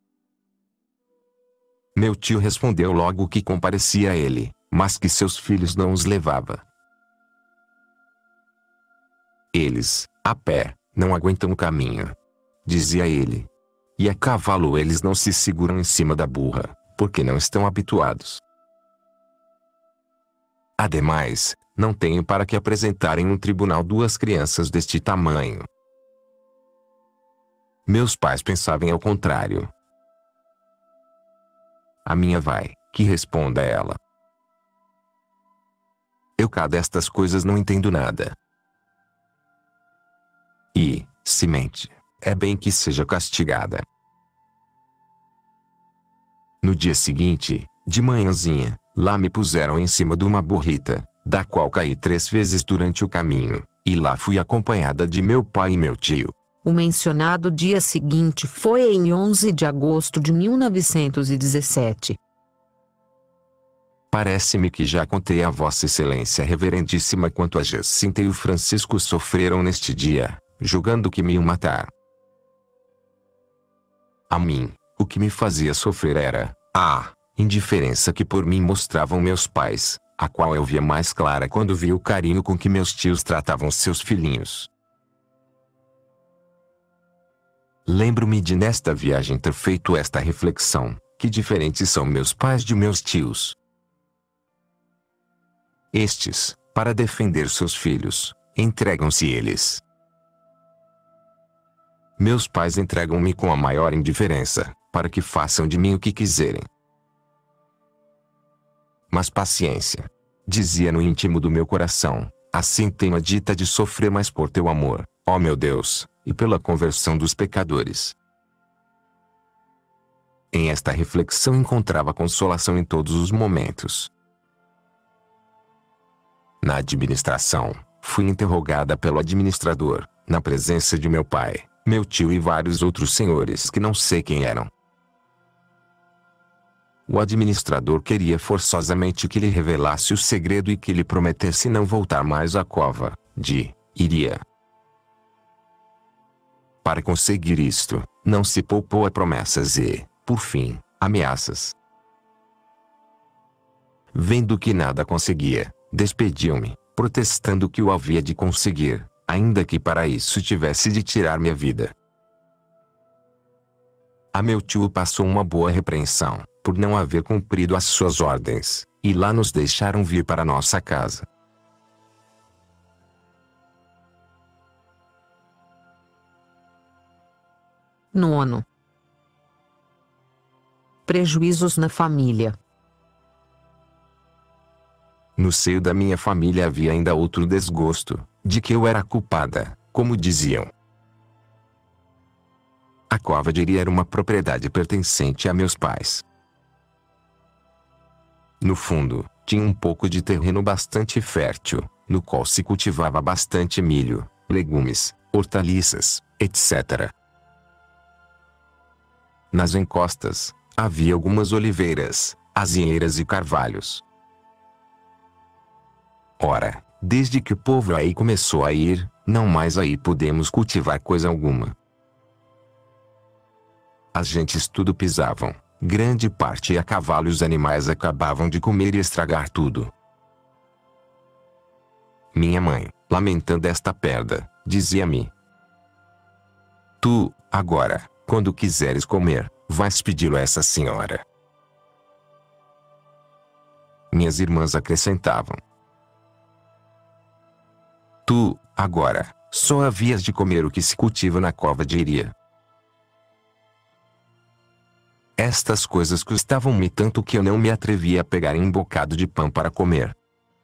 Meu tio respondeu logo que comparecia a ele, mas que seus filhos não os levava. Eles, a pé, não aguentam o caminho, dizia ele. E a cavalo eles não se seguram em cima da burra, porque não estão habituados. Ademais, não tenho para que apresentarem no tribunal duas crianças deste tamanho. Meus pais pensavam ao contrário. A minha vai, que responda ela. Eu cá destas coisas não entendo nada. E, se mente, é bem que seja castigada. No dia seguinte, de manhãzinha, lá me puseram em cima de uma burrita, da qual caí três vezes durante o caminho, e lá fui acompanhada de meu pai e meu tio.
O mencionado dia seguinte foi em onze de agosto de mil novecentos e dezessete.
Parece-me que já contei a Vossa Excelência Reverendíssima quanto a Jacinta e o Francisco sofreram neste dia, julgando que me iam matar. A mim, o que me fazia sofrer era a indiferença que por mim mostravam meus pais, a qual eu via mais clara quando vi o carinho com que meus tios tratavam seus filhinhos. Lembro-me de nesta viagem ter feito esta reflexão, que diferentes são meus pais de meus tios. Estes, para defender seus filhos, entregam-se eles. Meus pais entregam-me com a maior indiferença, para que façam de mim o que quiserem. Mas paciência, dizia no íntimo do meu coração, assim tenho a dita de sofrer mais por teu amor, ó meu Deus, e pela conversão dos pecadores. Em esta reflexão encontrava consolação em todos os momentos. Na administração, fui interrogada pelo administrador, na presença de meu pai, meu tio e vários outros senhores que não sei quem eram. O administrador queria forçosamente que lhe revelasse o segredo e que lhe prometesse não voltar mais à cova, de iria. Para conseguir isto, não se poupou a promessas e, por fim, ameaças. Vendo que nada conseguia, despediu-me, protestando que o havia de conseguir, ainda que para isso tivesse de tirar minha vida. A meu tio passou uma boa repreensão, por não haver cumprido as suas ordens, e lá nos deixaram vir para nossa casa.
Nono. Prejuízos na família.
No seio da minha família havia ainda outro desgosto, de que eu era culpada, como diziam. A cova de Iria era uma propriedade pertencente a meus pais. No fundo, tinha um pouco de terreno bastante fértil, no qual se cultivava bastante milho, legumes, hortaliças, etcétera. Nas encostas, havia algumas oliveiras, azinheiras e carvalhos. Ora, desde que o povo aí começou a ir, não mais aí podemos cultivar coisa alguma. As gentes tudo pisavam, grande parte a cavalo e os animais acabavam de comer e estragar tudo. Minha mãe, lamentando esta perda, dizia-me: Tu, agora, quando quiseres comer, vais pedi-lo a essa senhora. Minhas irmãs acrescentavam: Tu, agora, só havias de comer o que se cultiva na cova de Iria. Estas coisas custavam-me tanto que eu não me atrevia a pegar em um bocado de pão para comer.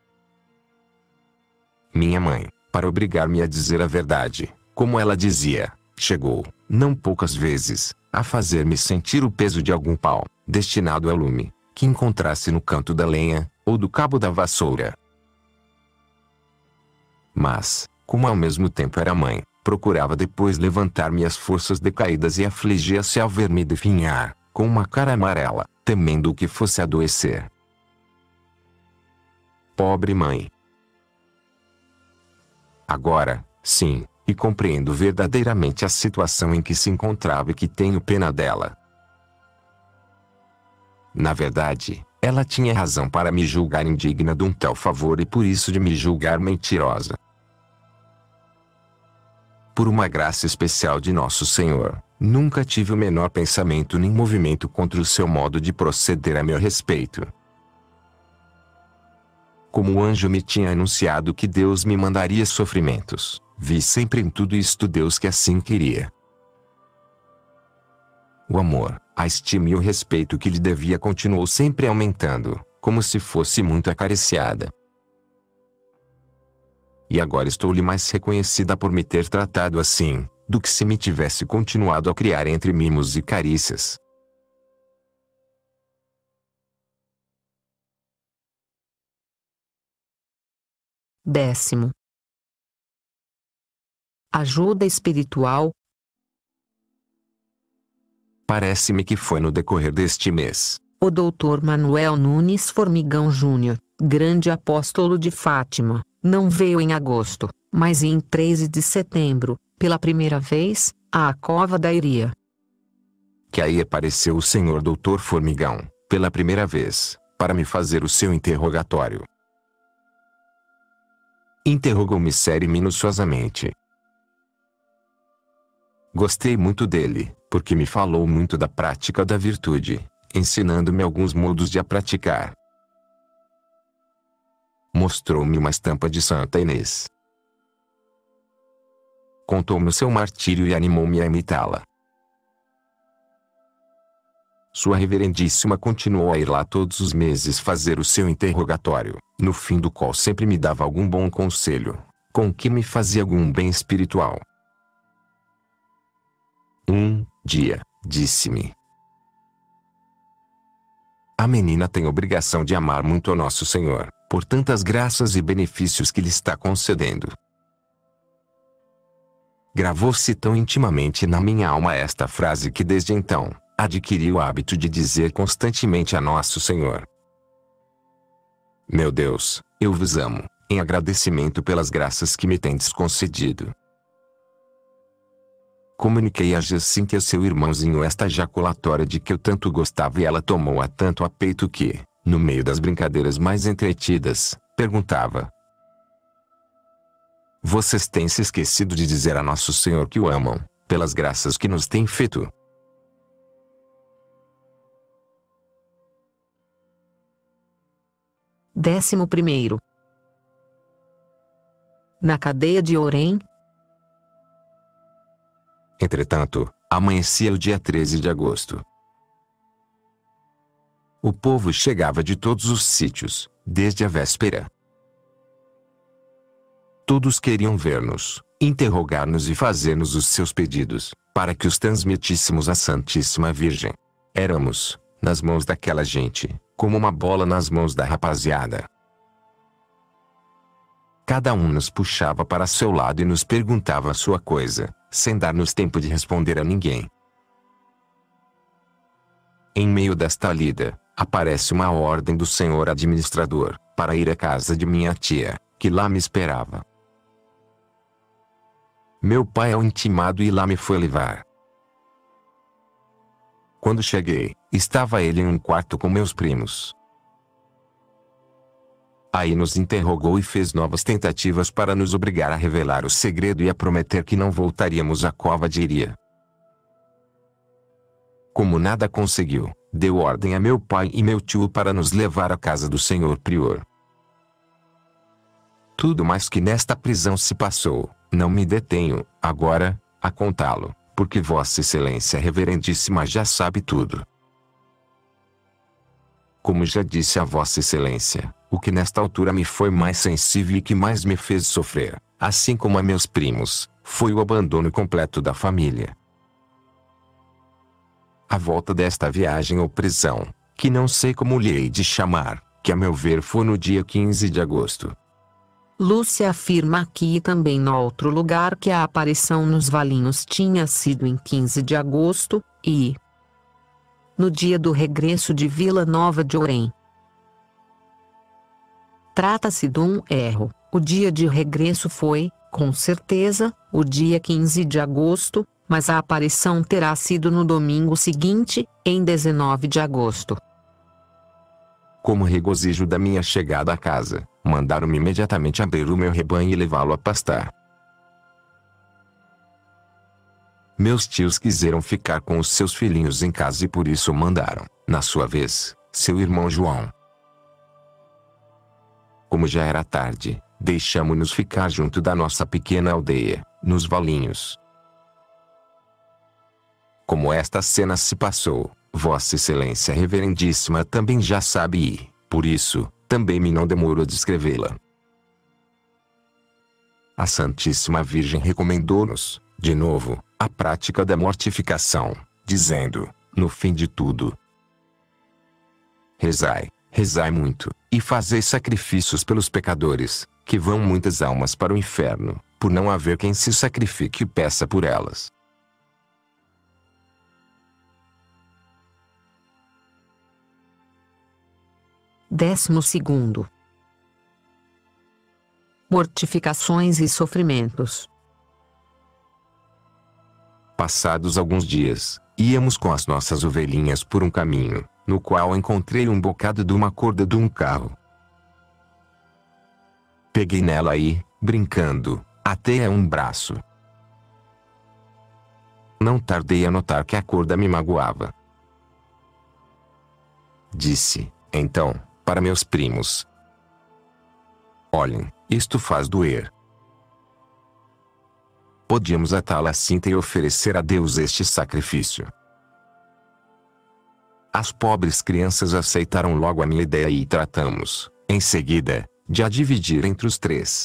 Minha mãe, para obrigar-me a dizer a verdade, como ela dizia, chegou, não poucas vezes, a fazer-me sentir o peso de algum pau, destinado ao lume, que encontrasse no canto da lenha, ou do cabo da vassoura. Mas, como ao mesmo tempo era mãe, procurava depois levantar minhas forças decaídas e afligia-se ao ver-me definhar, com uma cara amarela, temendo que fosse adoecer. Pobre mãe. Agora, sim, e compreendo verdadeiramente a situação em que se encontrava e que tenho pena dela. Na verdade, ela tinha razão para me julgar indigna de um tal favor e por isso de me julgar mentirosa. Por uma graça especial de Nosso Senhor, nunca tive o menor pensamento nem movimento contra o seu modo de proceder a meu respeito. Como o anjo me tinha anunciado que Deus me mandaria sofrimentos, vi sempre em tudo isto Deus que assim queria. O amor, a estima e o respeito que lhe devia continuou sempre aumentando, como se fosse muito acariciada. E agora estou-lhe mais reconhecida por me ter tratado assim, do que se me tivesse continuado a criar entre mimos e carícias.
Décimo. Ajuda espiritual.
Parece-me que foi no decorrer deste mês.
O doutor Manuel Nunes Formigão Júnior, grande apóstolo de Fátima, não veio em agosto, mas em treze de setembro, pela primeira vez, à Cova da Iria.
Que aí apareceu o senhor doutor Formigão, pela primeira vez, para me fazer o seu interrogatório. Interrogou-me sério e minuciosamente. Gostei muito dele, porque me falou muito da prática da virtude, ensinando-me alguns modos de a praticar. Mostrou-me uma estampa de Santa Inês. Contou-me o seu martírio e animou-me a imitá-la. Sua reverendíssima continuou a ir lá todos os meses fazer o seu interrogatório, no fim do qual sempre me dava algum bom conselho, com que me fazia algum bem espiritual. Um dia, disse-me: a menina tem obrigação de amar muito ao Nosso Senhor, por tantas graças e benefícios que lhe está concedendo. Gravou-se tão intimamente na minha alma esta frase que desde então, adquiri o hábito de dizer constantemente a Nosso Senhor: meu Deus, eu vos amo, em agradecimento pelas graças que me tendes concedido. Comuniquei a Jacíntia, seu irmãozinho, esta jaculatória de que eu tanto gostava e ela tomou-a tanto a peito que, no meio das brincadeiras mais entretidas, perguntava: vocês têm se esquecido de dizer a Nosso Senhor que o amam, pelas graças que nos tem feito?
Décimo primeiro. Na cadeia de Orém.
Entretanto, amanhecia o dia treze de agosto. O povo chegava de todos os sítios, desde a véspera. Todos queriam ver-nos, interrogar-nos e fazer-nos os seus pedidos, para que os transmitíssemos à Santíssima Virgem. Éramos, nas mãos daquela gente, como uma bola nas mãos da rapaziada. Cada um nos puxava para seu lado e nos perguntava a sua coisa, sem dar-nos tempo de responder a ninguém. Em meio desta lida, aparece uma ordem do senhor administrador, para ir à casa de minha tia, que lá me esperava. Meu pai ao intimado e lá me foi levar. Quando cheguei, estava ele em um quarto com meus primos. Aí nos interrogou e fez novas tentativas para nos obrigar a revelar o segredo e a prometer que não voltaríamos à cova de Iria. Como nada conseguiu, deu ordem a meu pai e meu tio para nos levar à casa do senhor prior. Tudo mais que nesta prisão se passou, não me detenho, agora, a contá-lo, porque Vossa Excelência Reverendíssima já sabe tudo. Como já disse a Vossa Excelência, o que nesta altura me foi mais sensível e que mais me fez sofrer, assim como a meus primos, foi o abandono completo da família. A volta desta viagem ou prisão, que não sei como lhe hei de chamar, que a meu ver foi no dia quinze de agosto.
Lúcia afirma aqui e também no outro lugar que a aparição nos Valinhos tinha sido em quinze de agosto, e no dia do regresso de Vila Nova de Orem. Trata-se de um erro. O dia de regresso foi, com certeza, o dia quinze de agosto, mas a aparição terá sido no domingo seguinte, em dezenove de agosto.
Como regozijo da minha chegada à casa, mandaram-me imediatamente abrir o meu rebanho e levá-lo a pastar. Meus tios quiseram ficar com os seus filhinhos em casa e por isso mandaram, na sua vez, seu irmão João. Como já era tarde, deixamo-nos ficar junto da nossa pequena aldeia, nos Valinhos. Como esta cena se passou, Vossa Excelência Reverendíssima também já sabe e, por isso, também me não demoro a descrevê-la. A Santíssima Virgem recomendou-nos, de novo, a prática da mortificação, dizendo, no fim de tudo: rezai, rezai muito, e fazei sacrifícios pelos pecadores, que vão muitas almas para o inferno, por não haver quem se sacrifique e peça por elas.
Décimo segundo. Mortificações e sofrimentos.
Passados alguns dias, íamos com as nossas ovelhinhas por um caminho, no qual encontrei um bocado de uma corda de um carro. Peguei nela e, brincando, atei a um braço. Não tardei a notar que a corda me magoava. Disse, então, para meus primos: olhem, isto faz doer. Podíamos atá-la à cinta e oferecer a Deus este sacrifício. As pobres crianças aceitaram logo a minha ideia e tratamos, em seguida, de a dividir entre os três.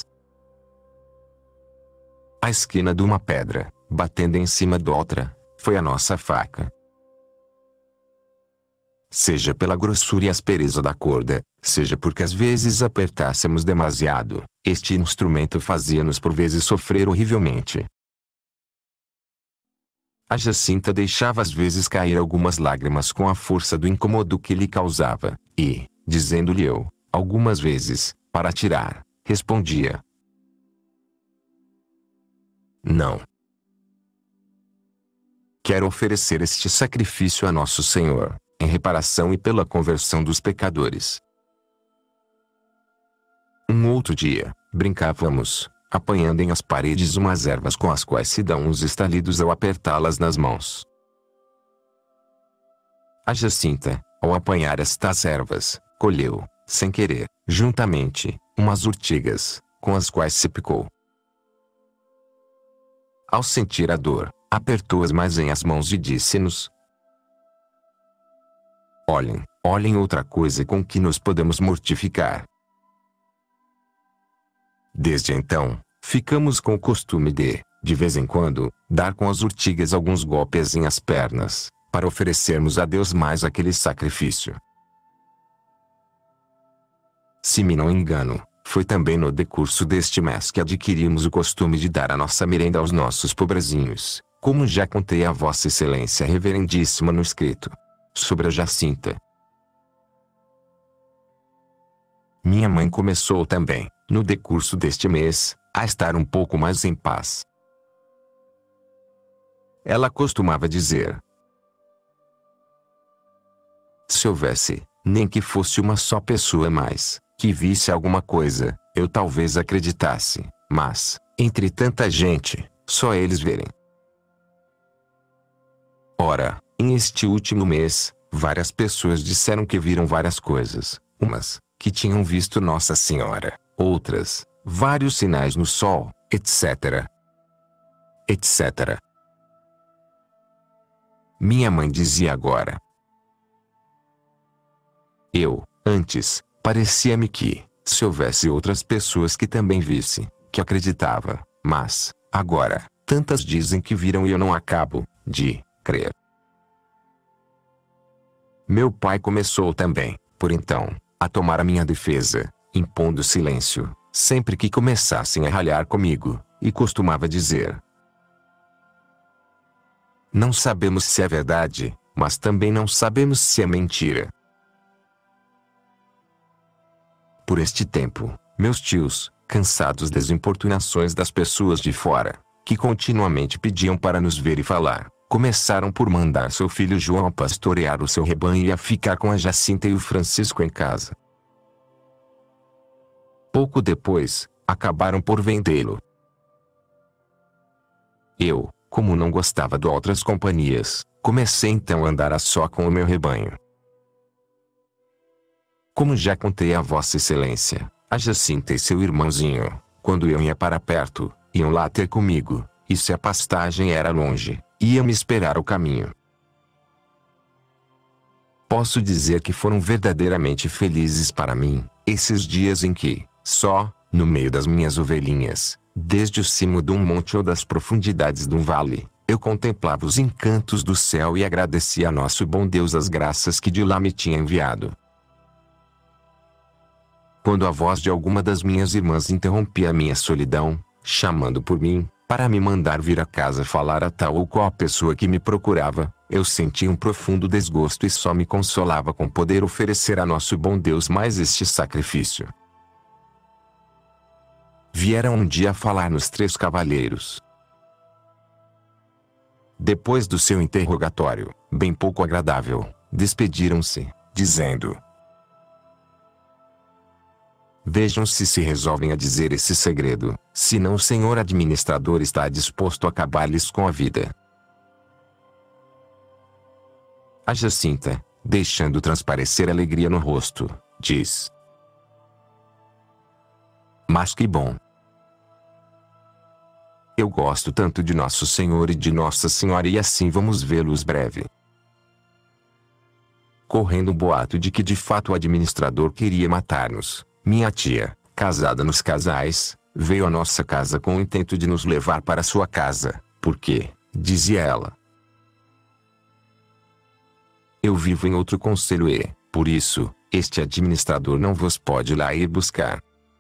A esquina de uma pedra, batendo em cima da outra, foi a nossa faca. Seja pela grossura e aspereza da corda, seja porque às vezes apertássemos demasiado, este instrumento fazia-nos por vezes sofrer horrivelmente. A Jacinta deixava às vezes cair algumas lágrimas com a força do incômodo que lhe causava, e, dizendo-lhe eu, algumas vezes, para tirar, respondia: não. Quero oferecer este sacrifício a Nosso Senhor, em reparação e pela conversão dos pecadores. Um outro dia, brincávamos, apanhando em as paredes umas ervas com as quais se dão uns estalidos ao apertá-las nas mãos. A Jacinta, ao apanhar estas ervas, colheu, sem querer, juntamente, umas urtigas, com as quais se picou. Ao sentir a dor, apertou-as mais em as mãos e disse-nos: olhem, olhem outra coisa com que nos podemos mortificar. Desde então, ficamos com o costume de, de vez em quando, dar com as urtigas alguns golpes em as pernas, para oferecermos a Deus mais aquele sacrifício. Se me não engano, foi também no decurso deste mês que adquirimos o costume de dar a nossa merenda aos nossos pobrezinhos, como já contei a Vossa Excelência Reverendíssima no escrito sobre a Jacinta. Minha mãe começou também, no decurso deste mês, a estar um pouco mais em paz. Ela costumava dizer: se houvesse, nem que fosse uma só pessoa mais, que visse alguma coisa, eu talvez acreditasse, mas, entre tanta gente, só eles verem. Ora, em este último mês, várias pessoas disseram que viram várias coisas, umas, que tinham visto Nossa Senhora, outras, vários sinais no sol, etc. etc. Minha mãe dizia agora: eu, antes, parecia-me que, se houvesse outras pessoas que também vissem, que acreditava, mas, agora, tantas dizem que viram e eu não acabo de crer. Meu pai começou também, por então, a tomar a minha defesa, impondo silêncio, sempre que começassem a ralhar comigo, e costumava dizer: não sabemos se é verdade, mas também não sabemos se é mentira. Por este tempo, meus tios, cansados das importunações das pessoas de fora, que continuamente pediam para nos ver e falar, começaram por mandar seu filho João pastorear o seu rebanho e a ficar com a Jacinta e o Francisco em casa. Pouco depois, acabaram por vendê-lo. Eu, como não gostava de outras companhias, comecei então a andar a só com o meu rebanho. Como já contei a Vossa Excelência, a Jacinta e seu irmãozinho, quando eu ia para perto, iam lá ter comigo, e se a pastagem era longe, iam me esperar o caminho. Posso dizer que foram verdadeiramente felizes para mim, esses dias em que, só, no meio das minhas ovelhinhas, desde o cimo de um monte ou das profundidades de um vale, eu contemplava os encantos do céu e agradecia a nosso bom Deus as graças que de lá me tinha enviado. Quando a voz de alguma das minhas irmãs interrompia a minha solidão, chamando por mim, para me mandar vir a casa falar a tal ou qual pessoa que me procurava, eu sentia um profundo desgosto e só me consolava com poder oferecer a nosso bom Deus mais este sacrifício. Vieram um dia falar nos Três Cavalheiros. Depois do seu interrogatório, bem pouco agradável, despediram-se, dizendo: vejam se se resolvem a dizer esse segredo, senão o senhor administrador está disposto a acabar-lhes com a vida. A Jacinta, deixando transparecer alegria no rosto, diz: mas que bom! Eu gosto tanto de Nosso Senhor e de Nossa Senhora e assim vamos vê-los breve. Correndo o boato de que de fato o administrador queria matar-nos, minha tia, casada nos Casais, veio à nossa casa com o intento de nos levar para sua casa, porque, dizia ela, eu vivo em outro concelho e, por isso, este administrador não vos pode lá ir buscar.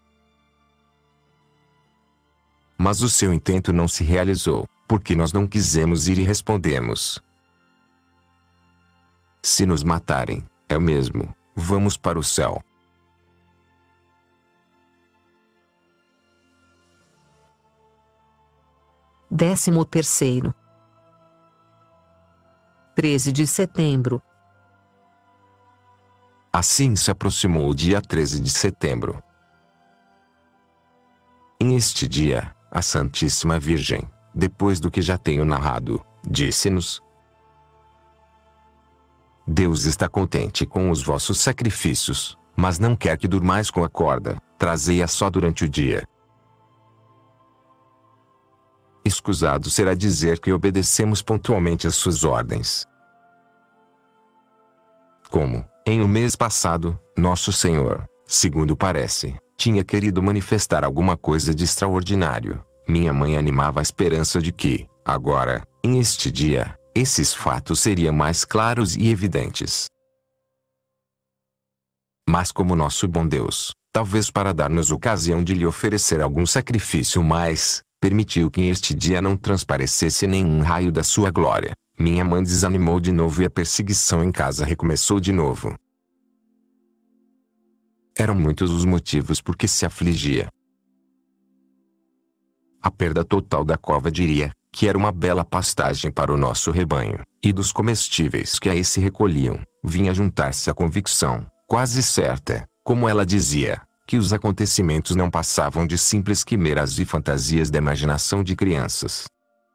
Mas o seu intento não se realizou, porque nós não quisemos ir e respondemos: se nos matarem, é o mesmo, vamos para o céu.
Décimo terceiro. treze de setembro.
Assim se aproximou o dia treze de setembro. Em este dia, a Santíssima Virgem, depois do que já tenho narrado, disse-nos: Deus está contente com os vossos sacrifícios, mas não quer que durmais com a corda, trazei-a só durante o dia. Escusado será dizer que obedecemos pontualmente às suas ordens. Como, em o mês passado, Nosso Senhor, segundo parece, tinha querido manifestar alguma coisa de extraordinário, minha mãe animava a esperança de que, agora, em este dia, esses fatos seriam mais claros e evidentes. Mas como nosso bom Deus, talvez para dar-nos ocasião de lhe oferecer algum sacrifício mais, permitiu que este dia não transparecesse nenhum raio da sua glória, minha mãe desanimou de novo e a perseguição em casa recomeçou de novo. Eram muitos os motivos por que se afligia. A perda total da cova diria, que era uma bela pastagem para o nosso rebanho, e dos comestíveis que aí se recolhiam, vinha juntar-se a convicção, quase certa, como ela dizia, que os acontecimentos não passavam de simples quimeras e fantasias da imaginação de crianças.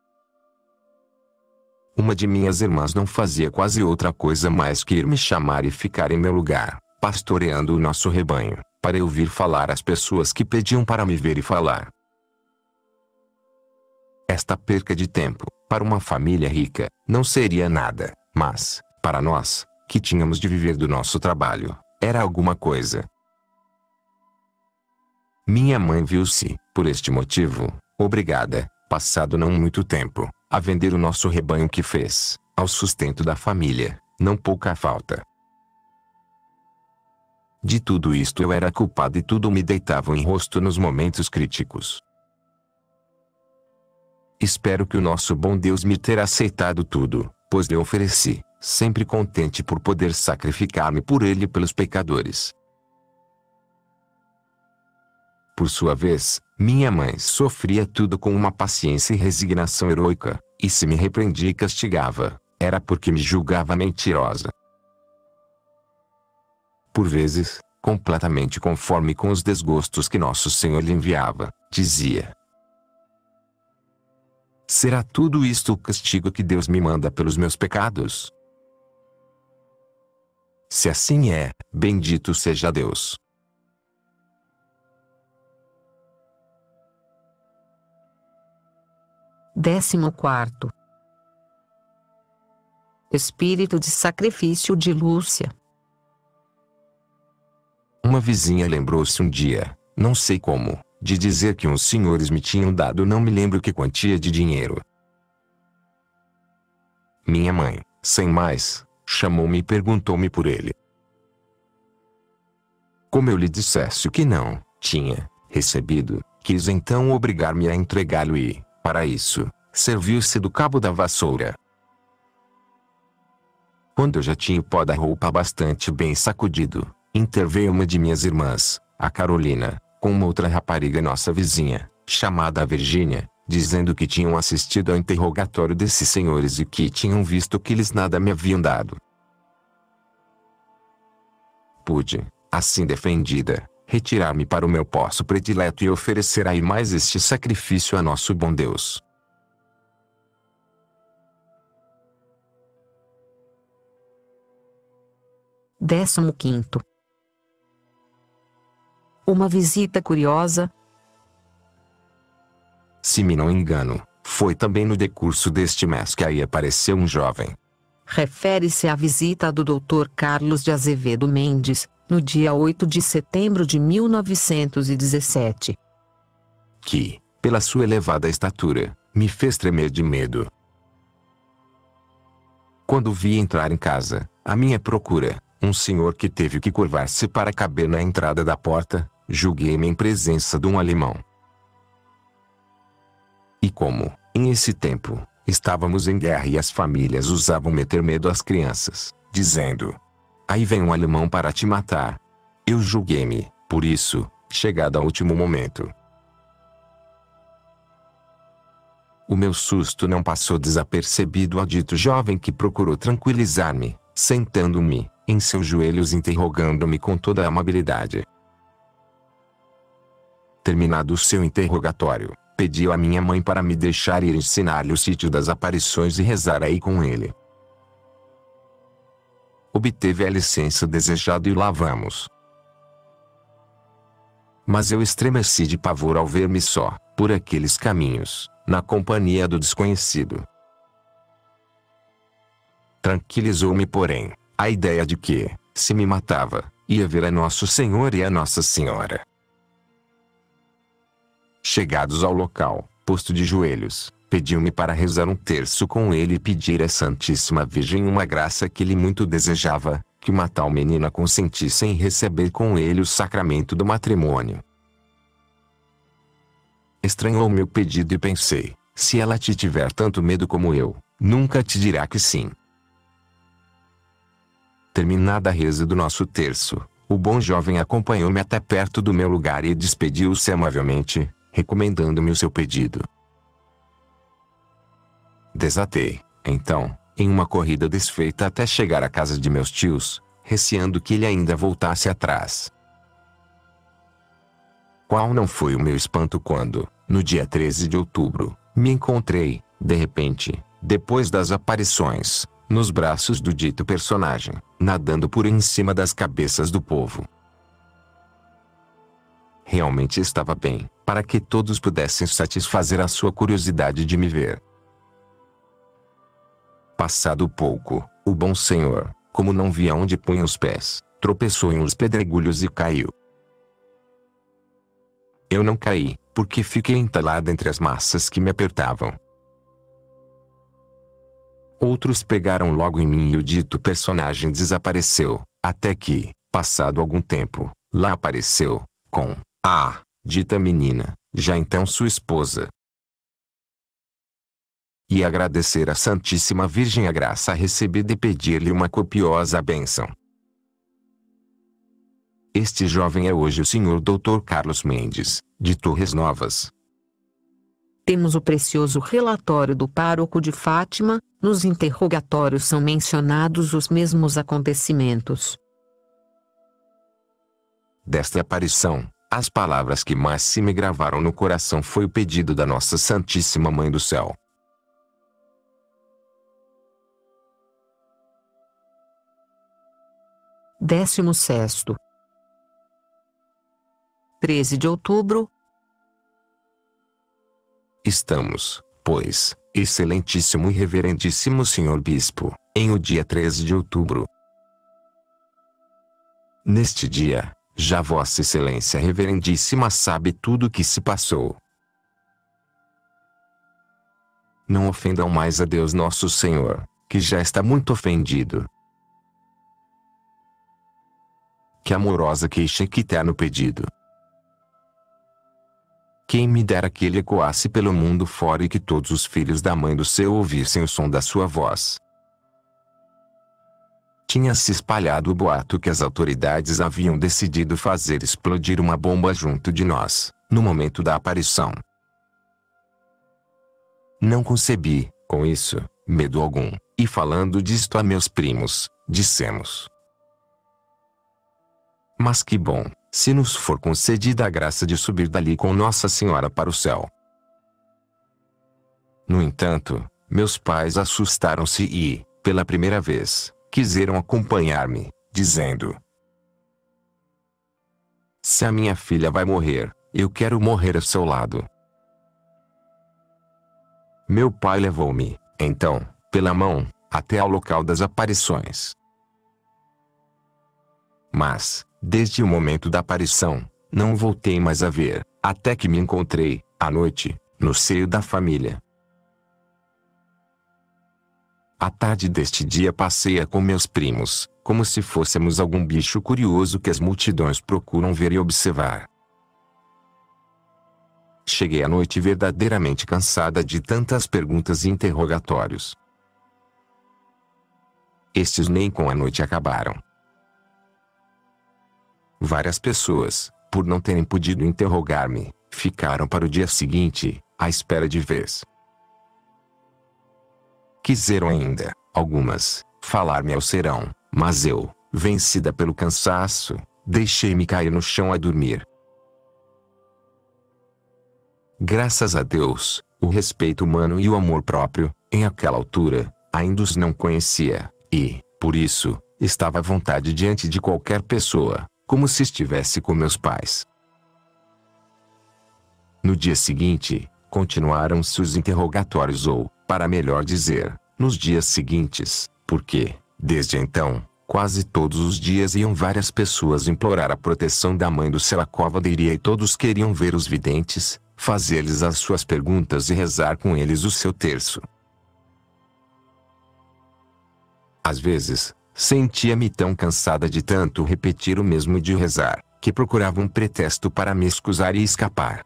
Uma de minhas irmãs não fazia quase outra coisa mais que ir me chamar e ficar em meu lugar, pastoreando o nosso rebanho, para eu vir falar às pessoas que pediam para me ver e falar. Esta perca de tempo, para uma família rica, não seria nada, mas, para nós, que tínhamos de viver do nosso trabalho, era alguma coisa. Minha mãe viu-se, por este motivo, obrigada, passado não muito tempo, a vender o nosso rebanho que fez, ao sustento da família, não pouca falta. De tudo isto eu era culpado e tudo me deitava em rosto nos momentos críticos. Espero que o nosso bom Deus me terá aceitado tudo, pois lhe ofereci, sempre contente por poder sacrificar-me por ele e pelos pecadores. Por sua vez, minha mãe sofria tudo com uma paciência e resignação heroica, e se me repreendia e castigava, era porque me julgava mentirosa. Por vezes, completamente conforme com os desgostos que nosso Senhor lhe enviava, dizia: será tudo isto o castigo que Deus me manda pelos meus pecados? Se assim é, bendito seja Deus.
Décimo quarto. Espírito de sacrifício de Lúcia.
Uma vizinha lembrou-se um dia, não sei como, de dizer que uns senhores me tinham dado não me lembro que quantia de dinheiro. Minha mãe, sem mais, chamou-me e perguntou-me por ele. Como eu lhe dissesse que não tinha recebido, quis então obrigar-me a entregá-lo e, para isso, serviu-se do cabo da vassoura. Quando eu já tinha o pó da roupa bastante bem sacudido, interveio uma de minhas irmãs, a Carolina, com uma outra rapariga nossa vizinha, chamada Virgínia, dizendo que tinham assistido ao interrogatório desses senhores e que tinham visto que eles nada me haviam dado. Pude, assim defendida, retirar-me para o meu poço predileto e oferecer aí mais este sacrifício a nosso bom Deus.
Décimo quinto. Uma visita curiosa.
Se me não engano, foi também no decurso deste mês que aí apareceu um jovem.
Refere-se à visita do doutor Carlos de Azevedo Mendes, no dia oito de setembro de mil novecentos e dezessete.
Que, pela sua elevada estatura, me fez tremer de medo. Quando vi entrar em casa, à minha procura, um senhor que teve que curvar-se para caber na entrada da porta, julguei-me em presença de um alemão. E como, em esse tempo, estávamos em guerra e as famílias usavam meter medo às crianças, dizendo: aí vem um alemão para te matar. Eu julguei-me, por isso, chegado ao último momento. O meu susto não passou desapercebido ao dito jovem que procurou tranquilizar-me, sentando-me em seus joelhos interrogando-me com toda a amabilidade. Terminado o seu interrogatório, pediu à minha mãe para me deixar ir ensinar-lhe o sítio das aparições e rezar aí com ele. Obteve a licença desejada e lá vamos. Mas eu estremeci de pavor ao ver-me só, por aqueles caminhos, na companhia do desconhecido. Tranquilizou-me, porém, a ideia de que, se me matava, ia ver a Nosso Senhor e a Nossa Senhora. Chegados ao local, posto de joelhos, pediu-me para rezar um terço com ele e pedir à Santíssima Virgem uma graça que ele muito desejava, que uma tal menina consentisse em receber com ele o sacramento do matrimônio. Estranhou meu pedido e pensei, se ela te tiver tanto medo como eu, nunca te dirá que sim. Terminada a reza do nosso terço, o bom jovem acompanhou-me até perto do meu lugar e despediu-se amavelmente, recomendando-me o seu pedido. Desatei, então, em uma corrida desfeita até chegar à casa de meus tios, receando que ele ainda voltasse atrás. Qual não foi o meu espanto quando, no dia treze de outubro, me encontrei, de repente, depois das aparições, nos braços do dito personagem, nadando por em cima das cabeças do povo. Realmente estava bem, para que todos pudessem satisfazer a sua curiosidade de me ver. Passado pouco, o bom senhor, como não via onde punha os pés, tropeçou em uns pedregulhos e caiu. Eu não caí, porque fiquei entalado entre as massas que me apertavam. Outros pegaram logo em mim e o dito personagem desapareceu, até que, passado algum tempo, lá apareceu, com a dita menina, já então sua esposa. e agradecer à Santíssima Virgem a graça recebida e pedir-lhe uma copiosa bênção. Este jovem é hoje o senhor doutor Carlos Mendes, de Torres Novas.
Temos o precioso relatório do pároco de Fátima. Nos interrogatórios são mencionados os mesmos acontecimentos.
Desta aparição, as palavras que mais se me gravaram no coração foi o pedido da Nossa Santíssima Mãe do Céu.
Décimo sexto. treze de outubro.
Estamos, pois, excelentíssimo e reverendíssimo senhor Bispo, em o dia treze de outubro. Neste dia, já Vossa Excelência Reverendíssima sabe tudo o que se passou. Não ofendam mais a Deus Nosso Senhor, que já está muito ofendido. Que amorosa queixa e que terno pedido. Quem me dera que ele ecoasse pelo mundo fora e que todos os filhos da Mãe do Céu ouvissem o som da sua voz. Tinha-se espalhado o boato que as autoridades haviam decidido fazer explodir uma bomba junto de nós, no momento da aparição. Não concebi, com isso, medo algum, e falando disto a meus primos, dissemos: mas que bom, se nos for concedida a graça de subir dali com Nossa Senhora para o céu. No entanto, meus pais assustaram-se e, pela primeira vez, quiseram acompanhar-me, dizendo: se a minha filha vai morrer, eu quero morrer ao seu lado. Meu pai levou-me, então, pela mão, até ao local das aparições. Mas, desde o momento da aparição, não voltei mais a ver, até que me encontrei, à noite, no seio da família. A tarde deste dia passei-a com meus primos, como se fôssemos algum bicho curioso que as multidões procuram ver e observar. Cheguei à noite verdadeiramente cansada de tantas perguntas e interrogatórios. Estes nem com a noite acabaram. Várias pessoas, por não terem podido interrogar-me, ficaram para o dia seguinte, à espera de vez. Quiseram ainda, algumas, falar-me ao serão, mas eu, vencida pelo cansaço, deixei-me cair no chão a dormir. Graças a Deus, o respeito humano e o amor próprio, em aquela altura, ainda os não conhecia, e, por isso, estava à vontade diante de qualquer pessoa, como se estivesse com meus pais. No dia seguinte, continuaram-se os interrogatórios ou, para melhor dizer, nos dias seguintes, porque, desde então, quase todos os dias iam várias pessoas implorar a proteção da Mãe do Céu à cova de Iria e todos queriam ver os videntes, fazer-lhes as suas perguntas e rezar com eles o seu terço. Às vezes, sentia-me tão cansada de tanto repetir o mesmo e de rezar, que procurava um pretexto para me escusar e escapar.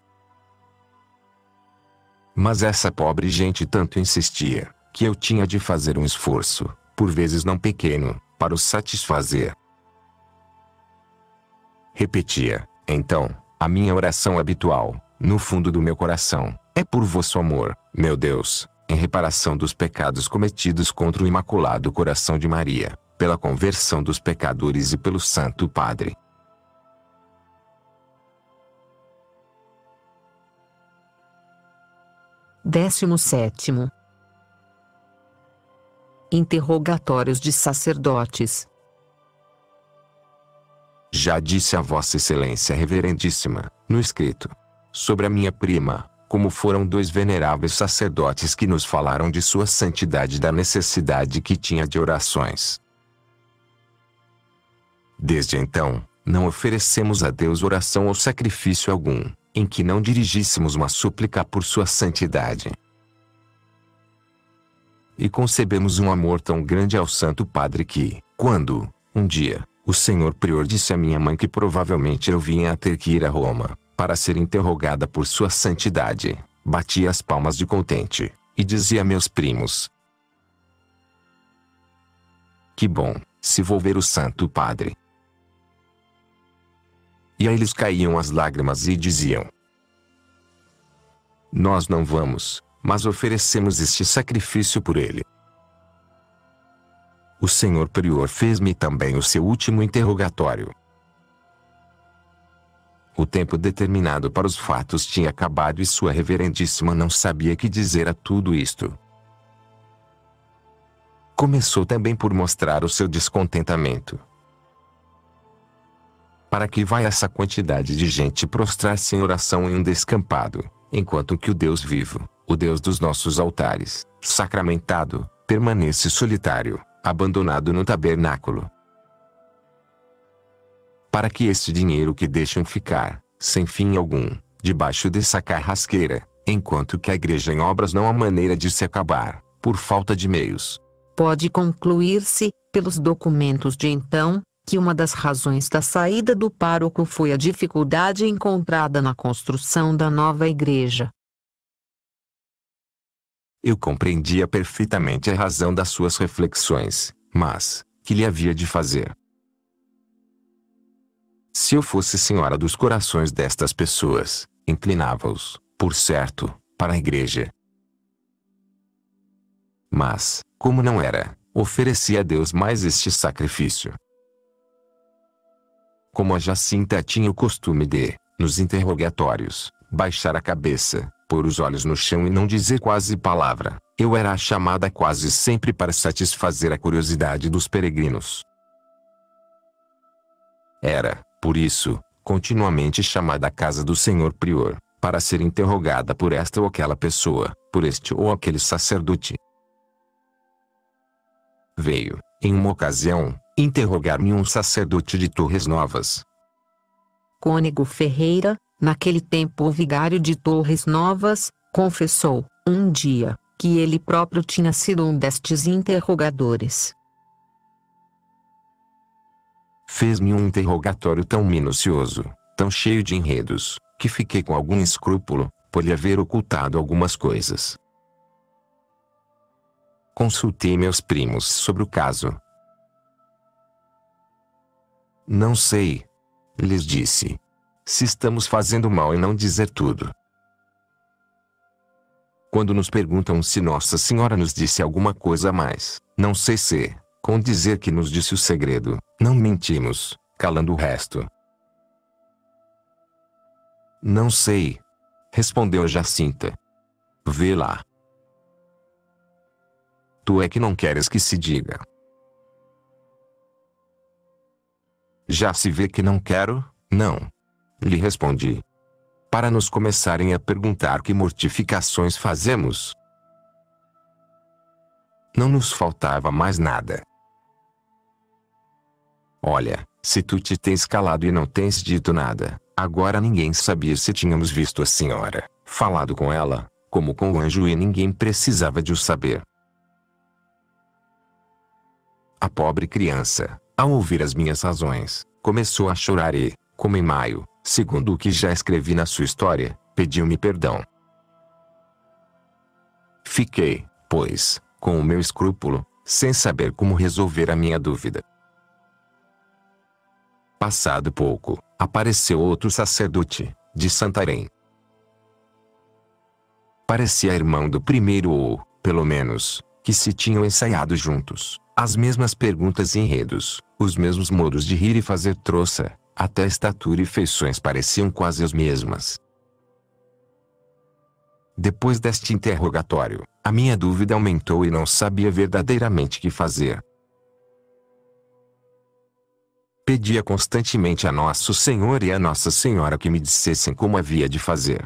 Mas essa pobre gente tanto insistia, que eu tinha de fazer um esforço, por vezes não pequeno, para os satisfazer. Repetia, então, a minha oração habitual, no fundo do meu coração: é por vosso amor, meu Deus, em reparação dos pecados cometidos contra o Imaculado Coração de Maria, pela conversão dos pecadores e pelo Santo Padre.
Décimo sétimo. Interrogatórios de sacerdotes.
Já disse a Vossa Excelência Reverendíssima, no escrito, sobre a minha prima, como foram dois veneráveis sacerdotes que nos falaram de sua santidade e da necessidade que tinha de orações. Desde então, não oferecemos a Deus oração ou sacrifício algum, em que não dirigíssemos uma súplica por sua santidade. E concebemos um amor tão grande ao Santo Padre que, quando, um dia, o senhor prior disse à minha mãe que provavelmente eu vinha a ter que ir a Roma, para ser interrogada por sua santidade, bati as palmas de contente, e dizia a meus primos: que bom, se vou ver o Santo Padre. E a eles caíam as lágrimas e diziam: nós não vamos, mas oferecemos este sacrifício por ele. O senhor prior fez-me também o seu último interrogatório. O tempo determinado para os fatos tinha acabado e sua reverendíssima não sabia que dizer a tudo isto. Começou também por mostrar o seu descontentamento. Para que vai essa quantidade de gente prostrar-se em oração em um descampado, enquanto que o Deus vivo, o Deus dos nossos altares, sacramentado, permanece solitário, abandonado no tabernáculo? Para que este dinheiro que deixam ficar, sem fim algum, debaixo dessa carrasqueira, enquanto que a igreja em obras não há maneira de se acabar, por falta de meios?
Pode concluir-se, pelos documentos de então, que uma das razões da saída do pároco foi a dificuldade encontrada na construção da nova igreja.
Eu compreendia perfeitamente a razão das suas reflexões, mas, que lhe havia de fazer? Se eu fosse senhora dos corações destas pessoas, inclinava-os, por certo, para a igreja. Mas, como não era, oferecia a Deus mais este sacrifício. Como a Jacinta tinha o costume de, nos interrogatórios, baixar a cabeça, pôr os olhos no chão e não dizer quase palavra, eu era chamada quase sempre para satisfazer a curiosidade dos peregrinos. Era, por isso, continuamente chamada à casa do senhor prior, para ser interrogada por esta ou aquela pessoa, por este ou aquele sacerdote. Veio, em uma ocasião, interrogar-me um sacerdote de Torres Novas.
Cônego Ferreira, naquele tempo o vigário de Torres Novas, confessou, um dia, que ele próprio tinha sido um destes interrogadores.
Fez-me um interrogatório tão minucioso, tão cheio de enredos, que fiquei com algum escrúpulo, por lhe haver ocultado algumas coisas. Consultei meus primos sobre o caso. Não sei, lhes disse, se estamos fazendo mal em não dizer tudo. Quando nos perguntam se Nossa Senhora nos disse alguma coisa a mais, não sei se, com dizer que nos disse o segredo, não mentimos, calando o resto. Não sei, respondeu Jacinta. Vê lá. Tu é que não queres que se diga. Já se vê que não quero, não. Lhe respondi. Para nos começarem a perguntar que mortificações fazemos. Não nos faltava mais nada. Olha, se tu te tens calado e não tens dito nada, agora ninguém sabia se tínhamos visto a senhora, falado com ela, como com o anjo e ninguém precisava de o saber. A pobre criança, ao ouvir as minhas razões, começou a chorar e, como em maio, segundo o que já escrevi na sua história, pediu-me perdão. Fiquei, pois, com o meu escrúpulo, sem saber como resolver a minha dúvida. Passado pouco, apareceu outro sacerdote, de Santarém. Parecia irmão do primeiro ou, pelo menos, que se tinham ensaiado juntos. As mesmas perguntas e enredos, os mesmos modos de rir e fazer troça, até a estatura e feições pareciam quase as mesmas. Depois deste interrogatório, a minha dúvida aumentou e não sabia verdadeiramente que fazer. Pedia constantemente a Nosso Senhor e a Nossa Senhora que me dissessem como havia de fazer.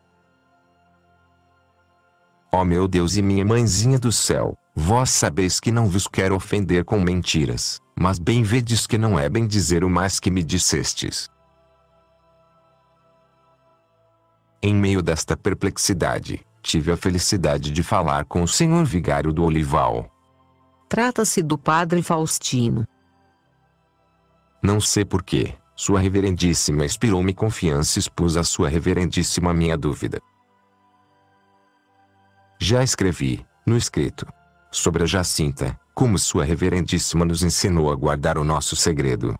Ó meu Deus e minha mãezinha do céu, vós sabeis que não vos quero ofender com mentiras, mas bem vedes que não é bem dizer o mais que me dissestes. Em meio desta perplexidade, tive a felicidade de falar com o senhor vigário do Olival.
Trata-se do padre Faustino.
Não sei porquê, sua reverendíssima inspirou-me confiança e expus a sua reverendíssima minha dúvida. Já escrevi, no escrito, sobre a Jacinta, como Sua Reverendíssima nos ensinou a guardar o nosso segredo.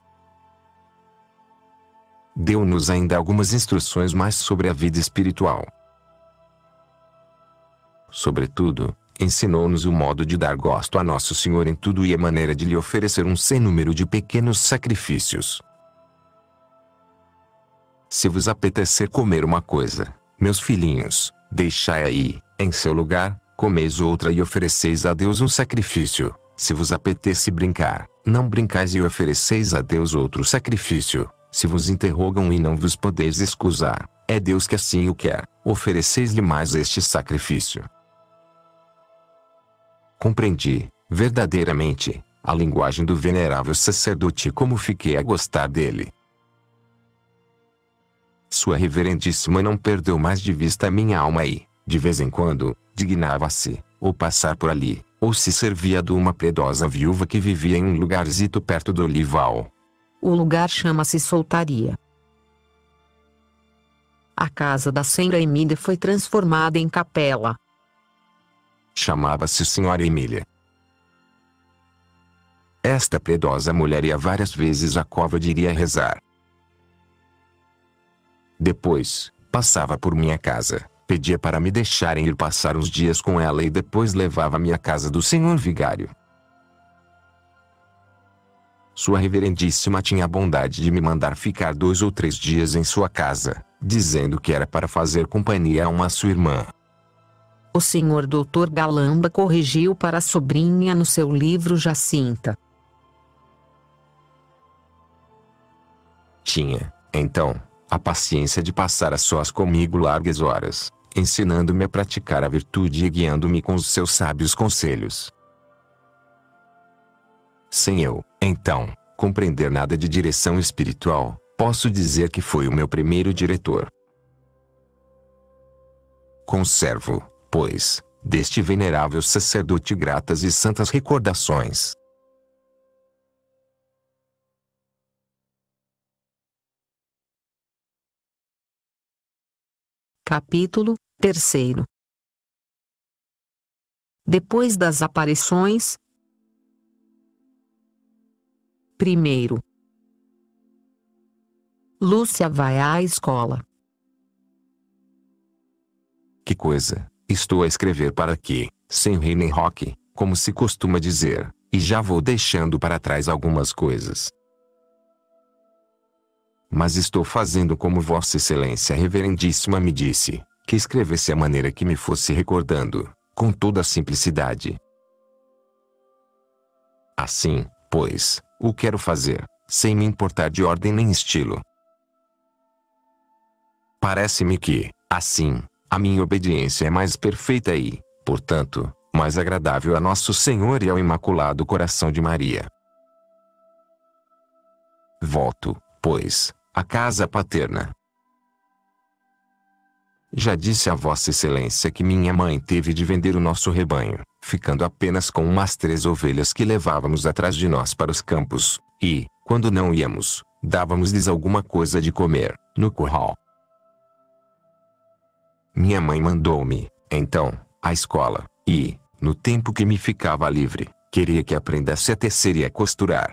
Deu-nos ainda algumas instruções mais sobre a vida espiritual. Sobretudo, ensinou-nos o modo de dar gosto a Nosso Senhor em tudo e a maneira de lhe oferecer um sem número de pequenos sacrifícios. Se vos apetecer comer uma coisa, meus filhinhos, deixai aí, em seu lugar, comeis outra e ofereceis a Deus um sacrifício. Se vos apetece brincar, não brincais e ofereceis a Deus outro sacrifício. Se vos interrogam e não vos podeis excusar, é Deus que assim o quer, ofereceis-lhe mais este sacrifício. Compreendi, verdadeiramente, a linguagem do venerável sacerdote e como fiquei a gostar dele. Sua Reverendíssima não perdeu mais de vista a minha alma e, de vez em quando, dignava-se, ou passar por ali, ou se servia de uma piedosa viúva que vivia em um lugarzito perto do olival.
O lugar chama-se Soltaria. A casa da senhora Emília foi transformada em capela.
Chamava-se Senhora Emília. Esta piedosa mulher ia várias vezes à cova de iria rezar. Depois, passava por minha casa, pedia para me deixarem ir passar uns dias com ela e depois levava-me à casa do senhor vigário. Sua Reverendíssima tinha a bondade de me mandar ficar dois ou três dias em sua casa, dizendo que era para fazer companhia a uma sua irmã.
O senhor doutor Galamba corrigiu para a sobrinha no seu livro Jacinta.
Tinha, então, a paciência de passar a sós comigo largas horas, ensinando-me a praticar a virtude e guiando-me com os seus sábios conselhos. Sem eu, então, compreender nada de direção espiritual, posso dizer que foi o meu primeiro diretor. Conservo, pois, deste venerável sacerdote gratas e santas recordações.
Capítulo terceiro. Depois das aparições. Primeiro. Lúcia vai à escola.
Que coisa, estou a escrever para que, sem rei nem roque, como se costuma dizer, e já vou deixando para trás algumas coisas. Mas estou fazendo como Vossa Excelência Reverendíssima me disse, que escrevesse a maneira que me fosse recordando, com toda a simplicidade. Assim, pois, o quero fazer, sem me importar de ordem nem estilo. Parece-me que, assim, a minha obediência é mais perfeita e, portanto, mais agradável a Nosso Senhor e ao Imaculado Coração de Maria. Volto, pois, à casa paterna. Já disse a Vossa Excelência que minha mãe teve de vender o nosso rebanho, ficando apenas com umas três ovelhas que levávamos atrás de nós para os campos, e, quando não íamos, dávamos-lhes alguma coisa de comer, no curral. Minha mãe mandou-me, então, à escola, e, no tempo que me ficava livre, queria que aprendesse a tecer e a costurar.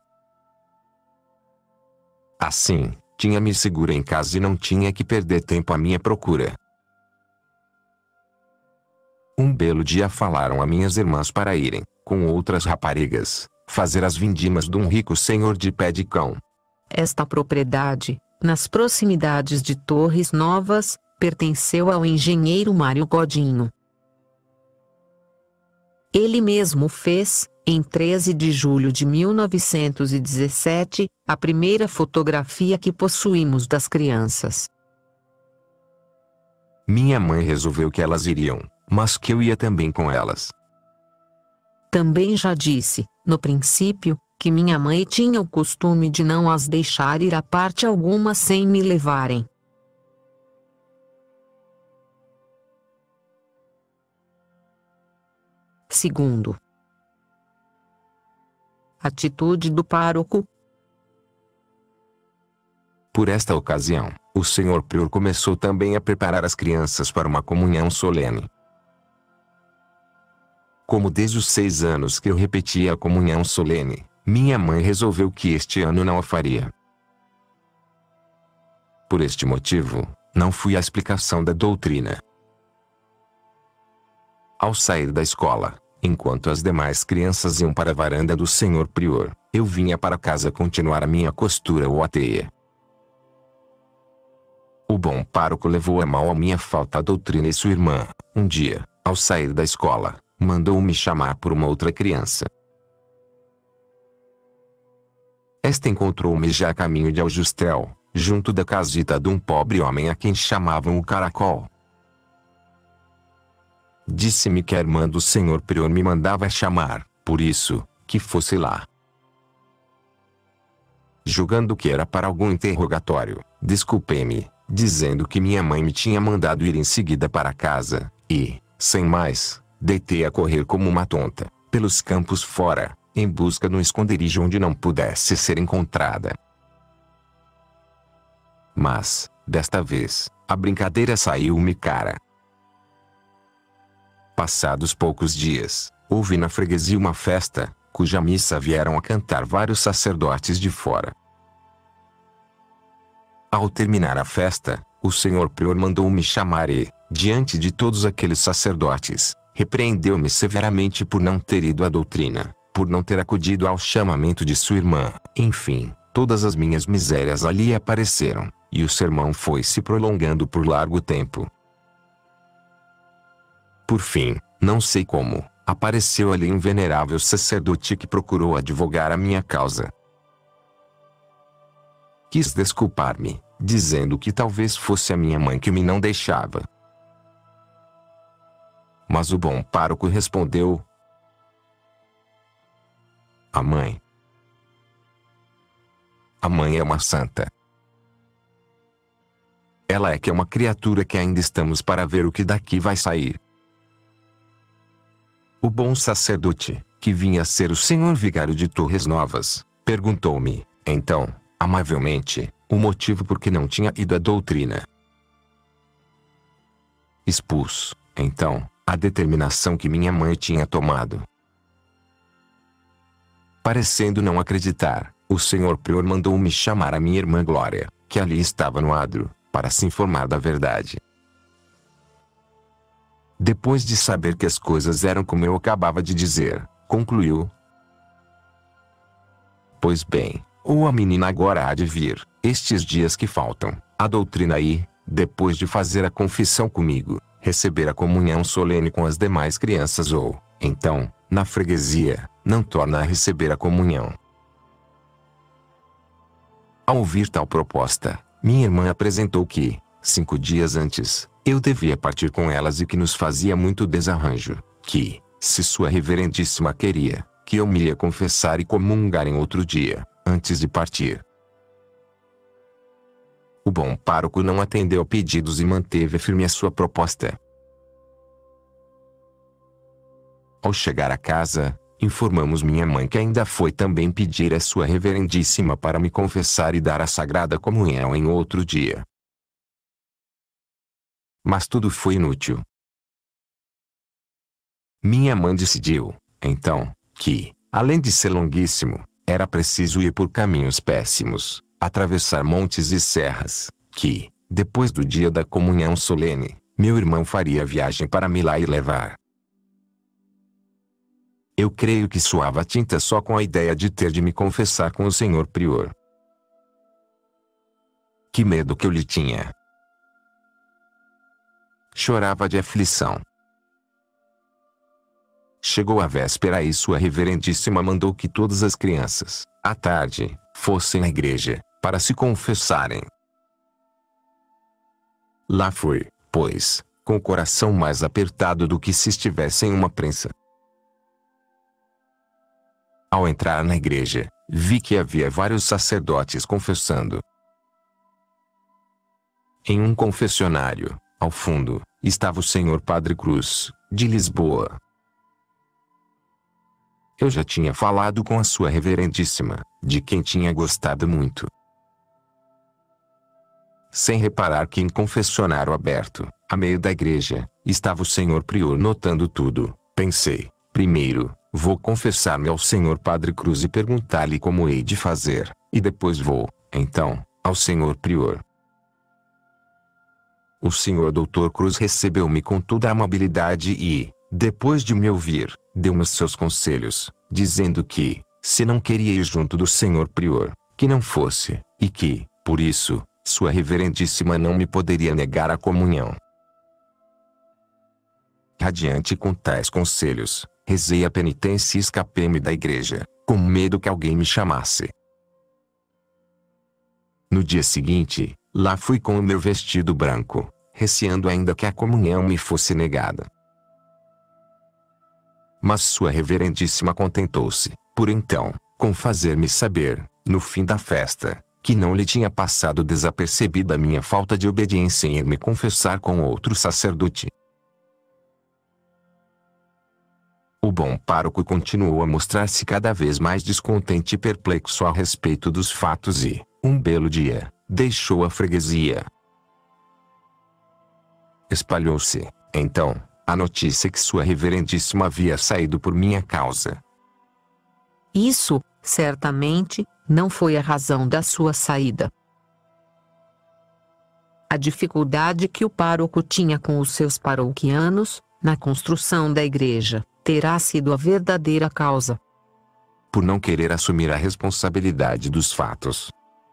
Assim, tinha-me segura em casa e não tinha que perder tempo à minha procura. Um belo dia falaram a minhas irmãs para irem, com outras raparigas, fazer as vindimas de um rico senhor de pé de cão.
Esta propriedade, nas proximidades de Torres Novas, pertenceu ao engenheiro Mário Godinho. Ele mesmo fez, em treze de julho de mil novecentos e dezessete, a primeira fotografia que possuímos das crianças.
Minha mãe resolveu que elas iriam, mas que eu ia também com elas.
Também já disse, no princípio, que minha mãe tinha o costume de não as deixar ir a parte alguma sem me levarem. Segundo. Atitude do pároco.
Por esta ocasião, o senhor prior começou também a preparar as crianças para uma comunhão solene. Como desde os seis anos que eu repetia a comunhão solene, minha mãe resolveu que este ano não a faria. Por este motivo, não fui à explicação da doutrina. Ao sair da escola, enquanto as demais crianças iam para a varanda do senhor prior, eu vinha para casa continuar a minha costura ou a teia. O bom pároco levou a mal a minha falta à doutrina e sua irmã, um dia, ao sair da escola, mandou-me chamar por uma outra criança. Esta encontrou-me já a caminho de Aljustel, junto da casita de um pobre homem a quem chamavam o Caracol. Disse-me que a irmã do senhor prior me mandava chamar, por isso, que fosse lá. Julgando que era para algum interrogatório, desculpei-me, dizendo que minha mãe me tinha mandado ir em seguida para casa, e, sem mais, deitei a correr como uma tonta, pelos campos fora, em busca de um esconderijo onde não pudesse ser encontrada. Mas, desta vez, a brincadeira saiu-me cara. Passados poucos dias, houve na freguesia uma festa, cuja missa vieram a cantar vários sacerdotes de fora. Ao terminar a festa, o senhor prior mandou-me chamar e, diante de todos aqueles sacerdotes, repreendeu-me severamente por não ter ido à doutrina, por não ter acudido ao chamamento de sua irmã. Enfim, todas as minhas misérias ali apareceram, e o sermão foi se prolongando por largo tempo. Por fim, não sei como, apareceu ali um venerável sacerdote que procurou advogar a minha causa. Quis desculpar-me, dizendo que talvez fosse a minha mãe que me não deixava. Mas o bom pároco respondeu: A mãe. A mãe é uma santa. Ela é que é uma criatura que ainda estamos para ver o que daqui vai sair. O bom sacerdote, que vinha a ser o senhor vigário de Torres Novas, perguntou-me, então, amavelmente, o motivo por que não tinha ido à doutrina. Expus, então, a determinação que minha mãe tinha tomado. Parecendo não acreditar, o senhor prior mandou-me chamar a minha irmã Glória, que ali estava no adro, para se informar da verdade. Depois de saber que as coisas eram como eu acabava de dizer, concluiu: Pois bem, ou a menina agora há de vir, estes dias que faltam, a doutrina e, depois de fazer a confissão comigo, receber a comunhão solene com as demais crianças ou, então, na freguesia, não torna a receber a comunhão. Ao ouvir tal proposta, minha irmã apresentou que, cinco dias antes, eu devia partir com elas e que nos fazia muito desarranjo, que, se sua reverendíssima queria, que eu me ia confessar e comungar em outro dia, antes de partir. O bom pároco não atendeu a pedidos e manteve firme a sua proposta. Ao chegar a casa, informamos minha mãe que ainda foi também pedir a sua reverendíssima para me confessar e dar a sagrada comunhão em outro dia. Mas tudo foi inútil. Minha mãe decidiu, então, que, além de ser longuíssimo, era preciso ir por caminhos péssimos, atravessar montes e serras, que, depois do dia da comunhão solene, meu irmão faria a viagem para me lá e levar. Eu creio que suava tinta só com a ideia de ter de me confessar com o senhor prior. Que medo que eu lhe tinha! Chorava de aflição. Chegou a véspera e sua reverendíssima mandou que todas as crianças, à tarde, fossem à igreja, para se confessarem. Lá fui, pois, com o coração mais apertado do que se estivesse em uma prensa. Ao entrar na igreja, vi que havia vários sacerdotes confessando. Em um confessionário, ao fundo, estava o senhor Padre Cruz, de Lisboa. Eu já tinha falado com a sua reverendíssima, de quem tinha gostado muito. Sem reparar que em confessionário aberto, a meio da igreja, estava o senhor prior notando tudo, pensei, Primeiro, vou confessar-me ao senhor Padre Cruz e perguntar-lhe como hei de fazer, e depois vou, então, ao senhor Prior. O senhor doutor Cruz recebeu-me com toda a amabilidade e, depois de me ouvir, deu-me seus conselhos, dizendo que, se não queria ir junto do senhor Prior, que não fosse, e que, por isso, sua reverendíssima não me poderia negar a comunhão. Radiante com tais conselhos, rezei a penitência e escapei-me da igreja, com medo que alguém me chamasse. No dia seguinte, lá fui com o meu vestido branco, receando ainda que a comunhão me fosse negada. Mas sua reverendíssima contentou-se, por então, com fazer-me saber, no fim da festa, que não lhe tinha passado desapercebida a minha falta de obediência em ir me confessar com outro sacerdote. O bom pároco continuou a mostrar-se cada vez mais descontente e perplexo a respeito dos fatos e, um belo dia, deixou a freguesia. Espalhou-se, então, a notícia que sua reverendíssima havia saído por minha causa.
Isso, certamente, não foi a razão da sua saída. A dificuldade que o pároco tinha com os seus paroquianos, na construção da igreja, terá sido a verdadeira causa.
Por não querer assumir a responsabilidade dos fatos.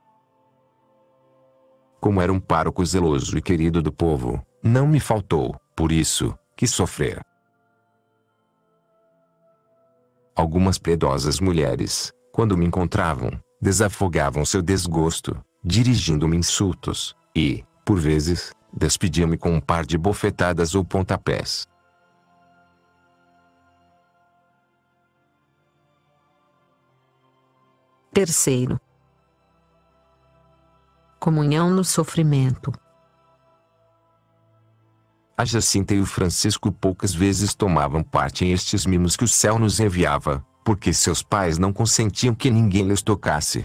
Como era um pároco zeloso e querido do povo, não me faltou, por isso, que sofrer. Algumas piedosas mulheres, quando me encontravam, desafogavam seu desgosto, dirigindo-me insultos, e, por vezes, despediam-me com um par de bofetadas ou pontapés.
Terceiro. Comunhão no sofrimento.
A Jacinta e o Francisco poucas vezes tomavam parte em estes mimos que o céu nos enviava, porque seus pais não consentiam que ninguém lhes tocasse.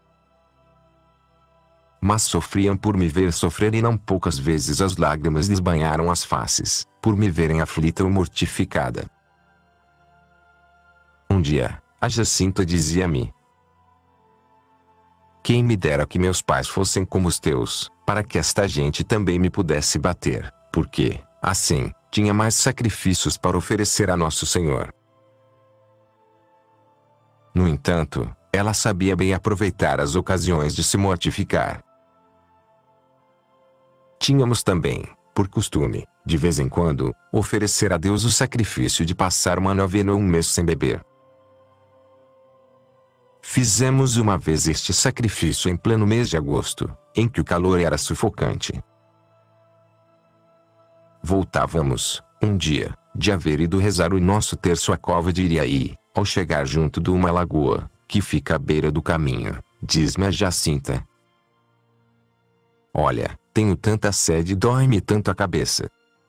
Mas sofriam por me ver sofrer e não poucas vezes as lágrimas lhes banharam as faces, por me verem aflita ou mortificada. Um dia, a Jacinta dizia-me: quem me dera que meus pais fossem como os teus, para que esta gente também me pudesse bater, porque, assim, tinha mais sacrifícios para oferecer a Nosso Senhor. No entanto, ela sabia bem aproveitar as ocasiões de se mortificar. Tínhamos também, por costume, de vez em quando, oferecer a Deus o sacrifício de passar uma novena ou um mês sem beber. Fizemos uma vez este sacrifício em pleno mês de agosto, em que o calor era sufocante. Voltávamos, um dia, de haver ido rezar o nosso terço à cova de Iriaí, ao chegar junto de uma lagoa, que fica à beira do caminho, diz-me a Jacinta: olha, tenho tanta sede e dói-me tanto a cabeça.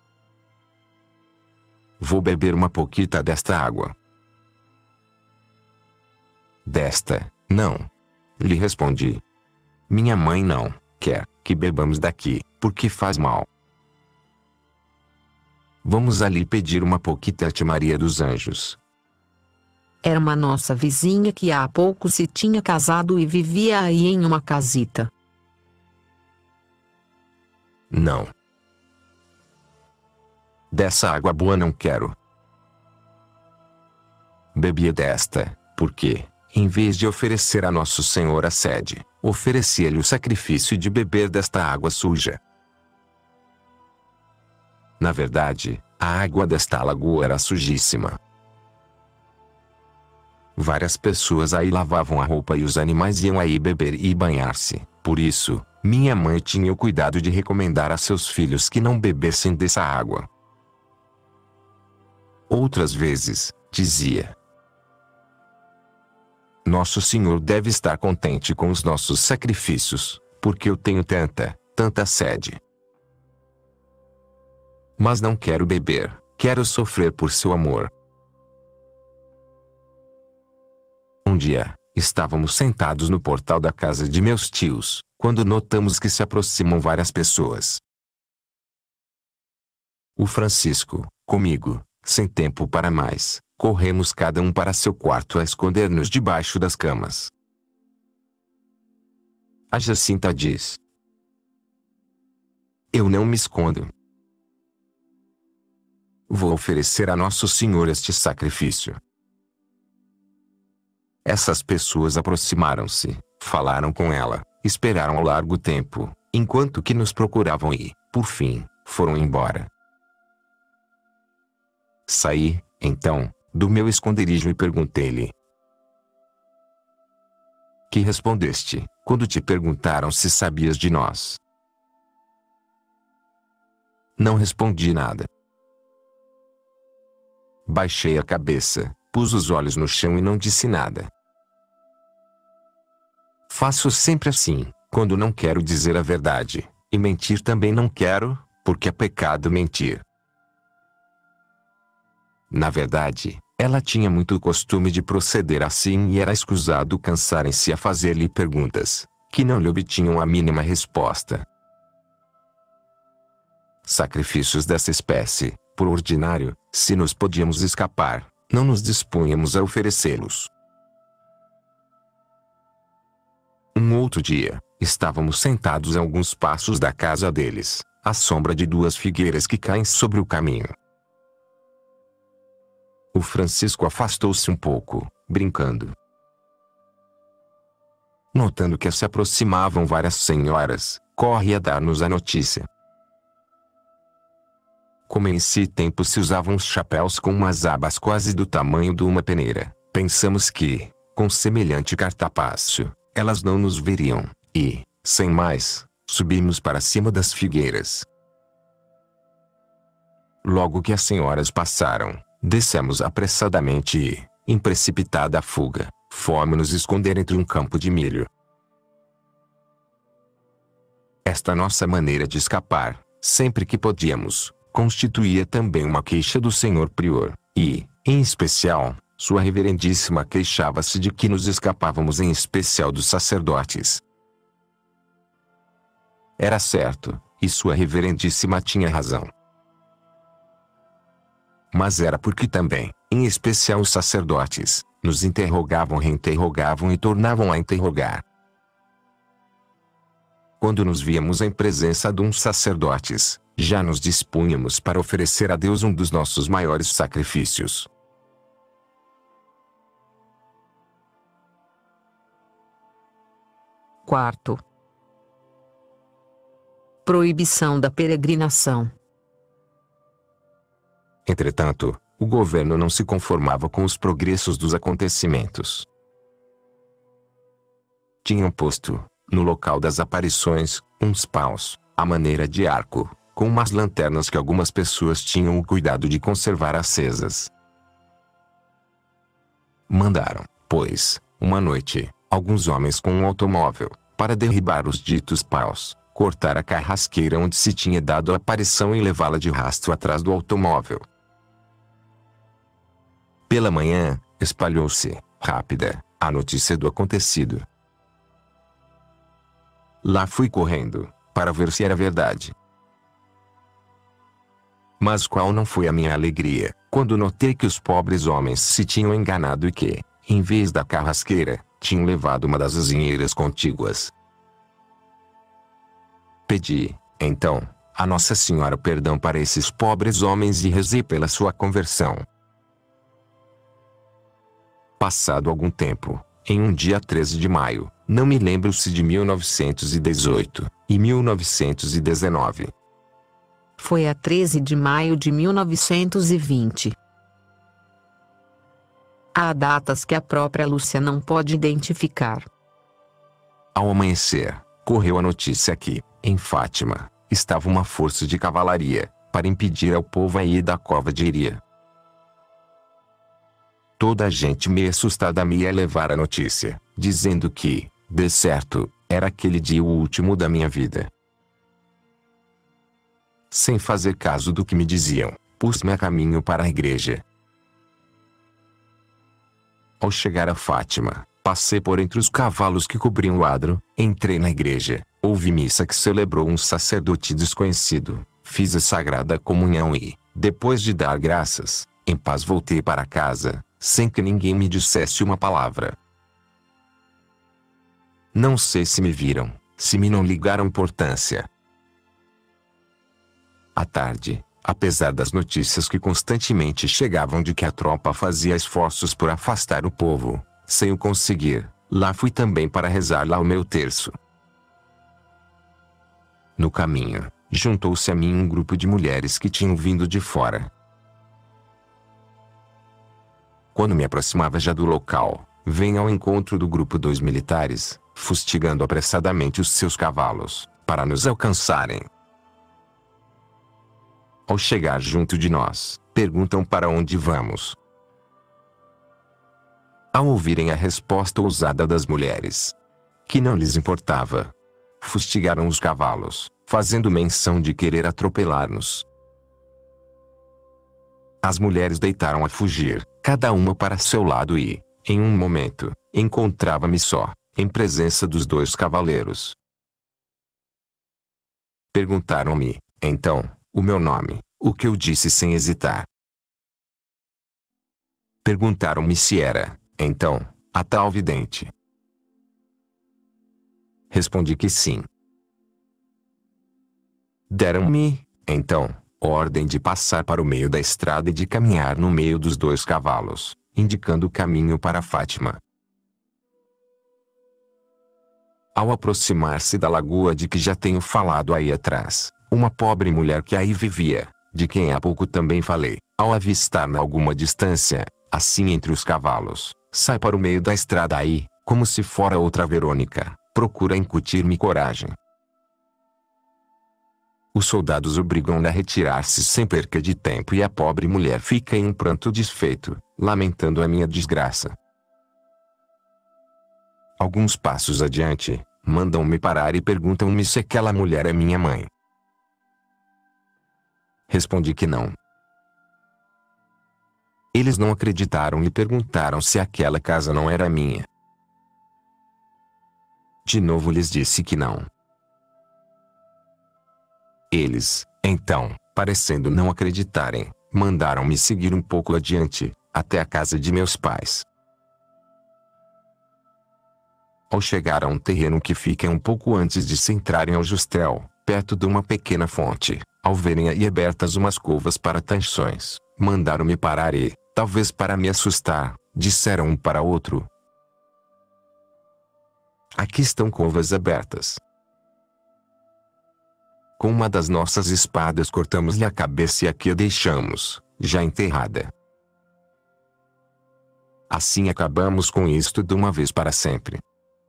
Vou beber uma pouquita desta água. Desta, não. Lhe respondi. Minha mãe não quer que bebamos daqui, porque faz mal. Vamos ali pedir uma pouquita a Tia Maria dos Anjos.
Era uma nossa vizinha que há pouco se tinha casado e vivia aí em uma casita.
Não. Dessa água boa não quero. Bebia desta, porque, em vez de oferecer a Nosso Senhor a sede, oferecia-lhe o sacrifício de beber desta água suja. Na verdade, a água desta lagoa era sujíssima. Várias pessoas aí lavavam a roupa e os animais iam aí beber e banhar-se. Por isso, minha mãe tinha o cuidado de recomendar a seus filhos que não bebessem dessa água. Outras vezes, dizia: Nosso Senhor deve estar contente com os nossos sacrifícios, porque eu tenho tanta, tanta sede. Mas não quero beber, quero sofrer por seu amor. Um dia, estávamos sentados no portal da casa de meus tios, quando notamos que se aproximam várias pessoas. O Francisco, comigo, sem tempo para mais, corremos cada um para seu quarto a esconder-nos debaixo das camas. A Jacinta diz: eu não me escondo. Vou oferecer a Nosso Senhor este sacrifício. Essas pessoas aproximaram-se, falaram com ela, esperaram largo tempo, enquanto que nos procuravam e, por fim, foram embora. Saí, então, do meu esconderijo e perguntei-lhe: que respondeste, quando te perguntaram se sabias de nós? Não respondi nada. Baixei a cabeça, pus os olhos no chão e não disse nada. Faço sempre assim, quando não quero dizer a verdade, e mentir também não quero, porque é pecado mentir. Na verdade, ela tinha muito costume de proceder assim e era escusado cansarem-se a fazer-lhe perguntas, que não lhe obtinham a mínima resposta. Sacrifícios dessa espécie, por ordinário, se nos podíamos escapar, não nos dispunhamos a oferecê-los. Um outro dia, estávamos sentados a alguns passos da casa deles, à sombra de duas figueiras que caem sobre o caminho. O Francisco afastou-se um pouco, brincando. Notando que se aproximavam várias senhoras, corre a dar-nos a notícia. Como em esse tempo se usavam os chapéus com umas abas quase do tamanho de uma peneira, pensamos que, com semelhante cartapácio, elas não nos veriam, e, sem mais, subimos para cima das figueiras. Logo que as senhoras passaram, descemos apressadamente e, em precipitada fuga, fomos-nos esconder entre um campo de milho. Esta nossa maneira de escapar, sempre que podíamos, constituía também uma queixa do senhor prior, e, em especial, sua reverendíssima queixava-se de que nos escapávamos em especial dos sacerdotes. Era certo, e sua reverendíssima tinha razão. Mas era porque também, em especial os sacerdotes, nos interrogavam, reinterrogavam e tornavam a interrogar. Quando nos víamos em presença de uns sacerdotes, já nos dispunhamos para oferecer a Deus um dos nossos maiores sacrifícios.
Quarto. Proibição da peregrinação.
Entretanto, o governo não se conformava com os progressos dos acontecimentos. Tinham posto, no local das aparições, uns paus, à maneira de arco, com umas lanternas que algumas pessoas tinham o cuidado de conservar acesas. Mandaram, pois, uma noite, alguns homens com um automóvel, para derribar os ditos paus, cortar a carrasqueira onde se tinha dado a aparição e levá-la de rastro atrás do automóvel. Pela manhã, espalhou-se, rápida, a notícia do acontecido. Lá fui correndo, para ver se era verdade. Mas qual não foi a minha alegria, quando notei que os pobres homens se tinham enganado e que, em vez da carrasqueira, tinham levado uma das azinheiras contíguas. Pedi, então, a Nossa Senhora perdão para esses pobres homens e rezei pela sua conversão. Passado algum tempo, em um dia treze de maio, não me lembro se de mil novecentos e dezoito, e mil novecentos e dezenove.
Foi a treze de maio de mil novecentos e vinte. Há datas que a própria Lúcia não pode identificar.
Ao amanhecer, correu a notícia que, em Fátima, estava uma força de cavalaria, para impedir ao povo a ir da cova de Iria. Toda a gente meio assustada me ia levar a notícia, dizendo que, de certo, era aquele dia o último da minha vida. Sem fazer caso do que me diziam, pus-me a caminho para a igreja. Ao chegar a Fátima, passei por entre os cavalos que cobriam o adro, entrei na igreja, ouvi missa que celebrou um sacerdote desconhecido, fiz a sagrada comunhão e, depois de dar graças, Em paz voltei para casa, sem que ninguém me dissesse uma palavra. Não sei se me viram, se me não ligaram importância. À tarde, apesar das notícias que constantemente chegavam de que a tropa fazia esforços por afastar o povo, sem o conseguir, lá fui também para rezar lá o meu terço. No caminho, juntou-se a mim um grupo de mulheres que tinham vindo de fora. Quando me aproximava já do local, vem ao encontro do grupo dois militares, fustigando apressadamente os seus cavalos, para nos alcançarem. Ao chegar junto de nós, perguntam para onde vamos. Ao ouvirem a resposta ousada das mulheres, que não lhes importava, fustigaram os cavalos, fazendo menção de querer atropelar-nos. As mulheres deitaram a fugir, cada uma para seu lado e, em um momento, encontrava-me só, em presença dos dois cavaleiros. Perguntaram-me, então, o meu nome, o que eu disse sem hesitar. Perguntaram-me se era, então, a tal vidente. Respondi que sim. Deram-me, então, ordem de passar para o meio da estrada e de caminhar no meio dos dois cavalos, indicando o caminho para Fátima. Ao aproximar-se da lagoa de que já tenho falado aí atrás, uma pobre mulher que aí vivia, de quem há pouco também falei, ao avistar-me a alguma distância, assim entre os cavalos, sai para o meio da estrada aí, como se fora outra Verônica, procura incutir-me coragem. Os soldados obrigam-na a retirar-se sem perca de tempo e a pobre mulher fica em um pranto desfeito, lamentando a minha desgraça. Alguns passos adiante, mandam-me parar e perguntam-me se aquela mulher é minha mãe. Respondi que não. Eles não acreditaram e perguntaram se aquela casa não era minha. De novo lhes disse que não. Eles, então, parecendo não acreditarem, mandaram-me seguir um pouco adiante, até a casa de meus pais. Ao chegar a um terreno que fica um pouco antes de se entrarem ao Justel, perto de uma pequena fonte, ao verem aí abertas umas covas para tanchões, mandaram-me parar e, talvez para me assustar, disseram um para outro: aqui estão covas abertas. Com uma das nossas espadas cortamos-lhe a cabeça e aqui a deixamos, já enterrada. Assim acabamos com isto de uma vez para sempre.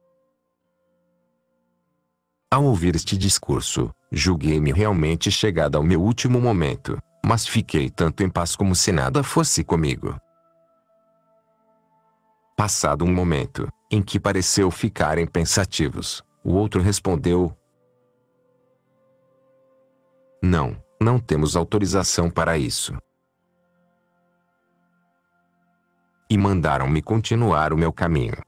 Ao ouvir este discurso, julguei-me realmente chegada ao meu último momento, mas fiquei tanto em paz como se nada fosse comigo. Passado um momento, em que pareceu ficarem pensativos, o outro respondeu: não, não temos autorização para isso. E mandaram-me continuar o meu caminho.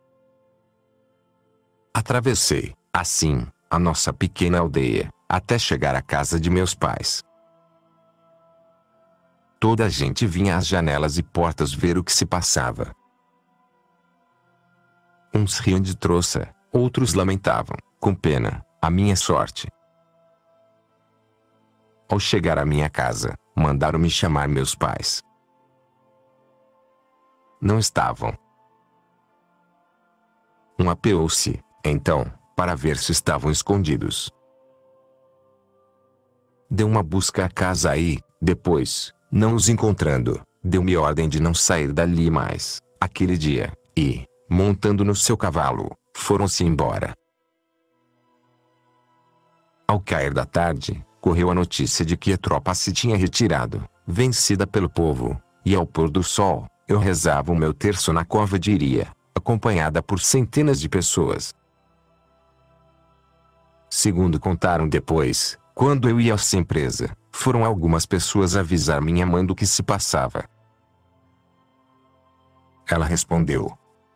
Atravessei, assim, a nossa pequena aldeia, até chegar à casa de meus pais. Toda a gente vinha às janelas e portas ver o que se passava. Uns riam de troça, outros lamentavam, com pena, a minha sorte. Ao chegar à minha casa, mandaram-me chamar meus pais. Não estavam. Um apeou-se, então, para ver se estavam escondidos. Deu uma busca à casa aí, depois, não os encontrando, deu-me ordem de não sair dali mais, aquele dia, e, montando no seu cavalo, foram-se embora. Ao cair da tarde, correu a notícia de que a tropa se tinha retirado, vencida pelo povo, e ao pôr do sol, eu rezava o meu terço na cova de Iria, acompanhada por centenas de pessoas. Segundo contaram depois, quando eu ia à empresa, foram algumas pessoas avisar minha mãe do que se passava. Ela respondeu: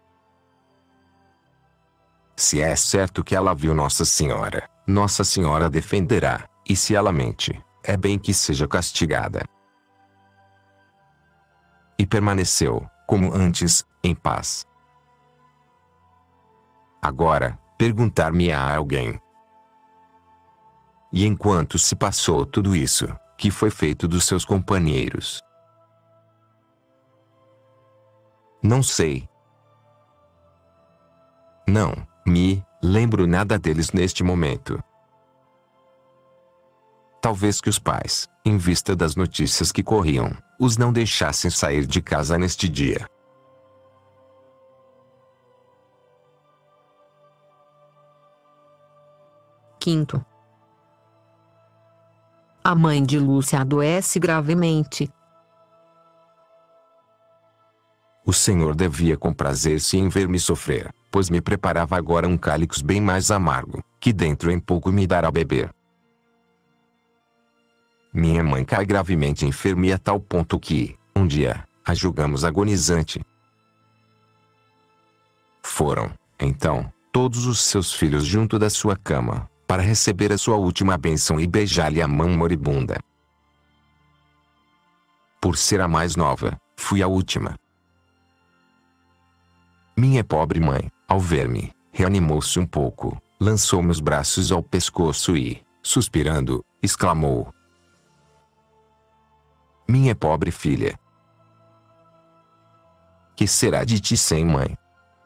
se é certo que ela viu Nossa Senhora, Nossa Senhora defenderá, e se ela mente, é bem que seja castigada. e permaneceu, como antes, em paz. Agora, perguntar-me-á alguém: e enquanto se passou tudo isso, que foi feito dos seus companheiros? Não sei. Não me lembro nada deles neste momento. Talvez que os pais, em vista das notícias que corriam, os não deixassem sair de casa neste dia.
Quinto. A mãe de Lúcia adoece gravemente.
O Senhor devia comprazer-se em ver-me sofrer, pois me preparava agora um cálice bem mais amargo, que dentro em pouco me dará a beber. Minha mãe cai gravemente enferma e a tal ponto que, um dia, a julgamos agonizante. Foram, então, todos os seus filhos junto da sua cama, para receber a sua última bênção e beijar-lhe a mão moribunda. Por ser a mais nova, fui a última. Minha pobre mãe, ao ver-me, reanimou-se um pouco, lançou-me os braços ao pescoço e, suspirando, exclamou: minha pobre filha, que será de ti sem mãe?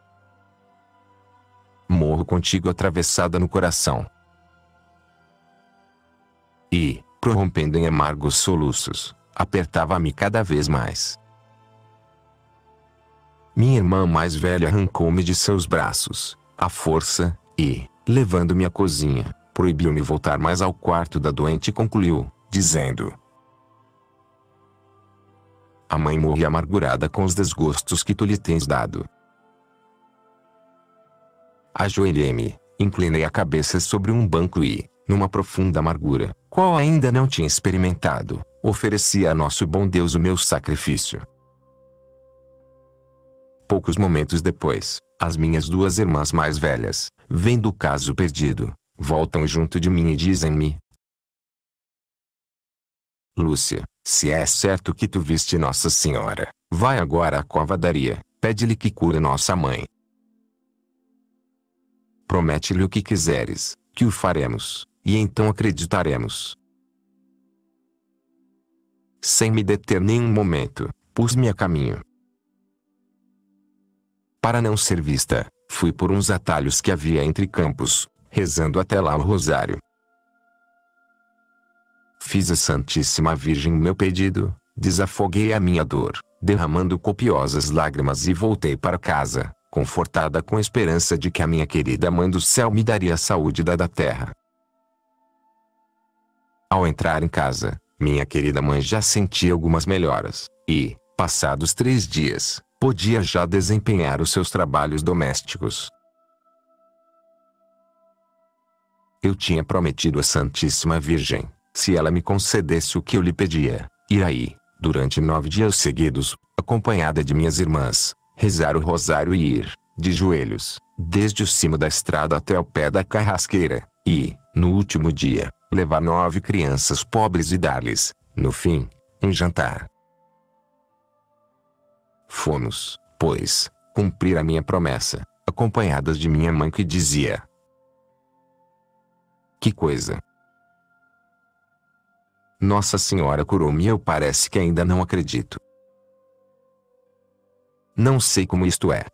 Morro contigo atravessada no coração. E, prorrompendo em amargos soluços, apertava-me cada vez mais. Minha irmã mais velha arrancou-me de seus braços, à força, e, levando-me à cozinha, proibiu-me voltar mais ao quarto da doente e concluiu, dizendo: a mãe morre amargurada com os desgostos que tu lhe tens dado. Ajoelhei-me, inclinei a cabeça sobre um banco e, numa profunda amargura, qual ainda não tinha experimentado, ofereci a nosso bom Deus o meu sacrifício. Poucos momentos depois, as minhas duas irmãs mais velhas, vendo o caso perdido, voltam junto de mim e dizem-me: Lúcia, se é certo que tu viste Nossa Senhora, vai agora à covadaria, pede-lhe que cure nossa mãe. Promete-lhe o que quiseres, que o faremos, e então acreditaremos. Sem me deter nenhum momento, pus-me a caminho. Para não ser vista, fui por uns atalhos que havia entre campos, rezando até lá o rosário. Fiz a Santíssima Virgem o meu pedido, desafoguei a minha dor, derramando copiosas lágrimas e voltei para casa, confortada com a esperança de que a minha querida Mãe do Céu me daria a saúde da da terra. Ao entrar em casa, minha querida mãe já sentia algumas melhoras, e, passados três dias, podia já desempenhar os seus trabalhos domésticos. Eu tinha prometido à Santíssima Virgem, se ela me concedesse o que eu lhe pedia, ir aí, durante nove dias seguidos, acompanhada de minhas irmãs, rezar o rosário e ir, de joelhos, desde o cimo da estrada até o pé da carrasqueira, e, no último dia, levar nove crianças pobres e dar-lhes, no fim, um jantar. Fomos, pois, cumprir a minha promessa, acompanhadas de minha mãe que dizia: que coisa! Nossa Senhora curou-me e eu parece que ainda não acredito. Não sei como isto é.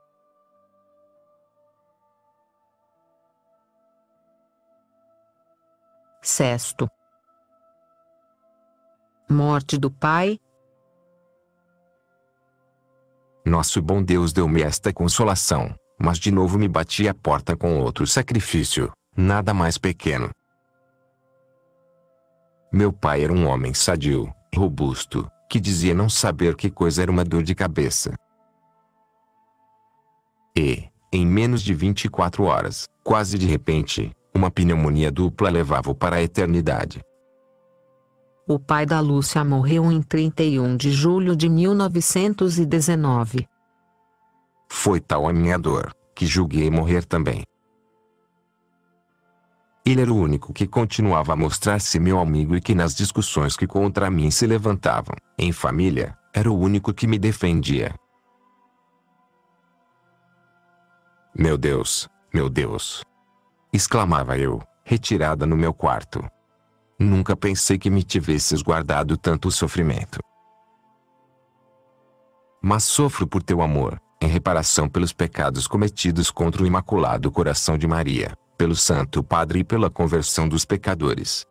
Sexto. Morte do pai.
Nosso bom Deus deu-me esta consolação, mas de novo me bati à porta com outro sacrifício, nada mais pequeno. Meu pai era um homem sadio, robusto, que dizia não saber que coisa era uma dor de cabeça. E, em menos de vinte e quatro horas, quase de repente, uma pneumonia dupla levava-o para a eternidade.
O pai da Lúcia morreu em trinta e um de julho de mil novecentos e dezenove.
Foi tal a minha dor, que julguei morrer também. Ele era o único que continuava a mostrar-se meu amigo e que nas discussões que contra mim se levantavam, em família, era o único que me defendia. Meu Deus, meu Deus! Exclamava eu, retirada no meu quarto. Nunca pensei que me tivesses guardado tanto sofrimento. Mas sofro por teu amor, em reparação pelos pecados cometidos contra o Imaculado Coração de Maria, pelo Santo Padre e pela conversão dos pecadores.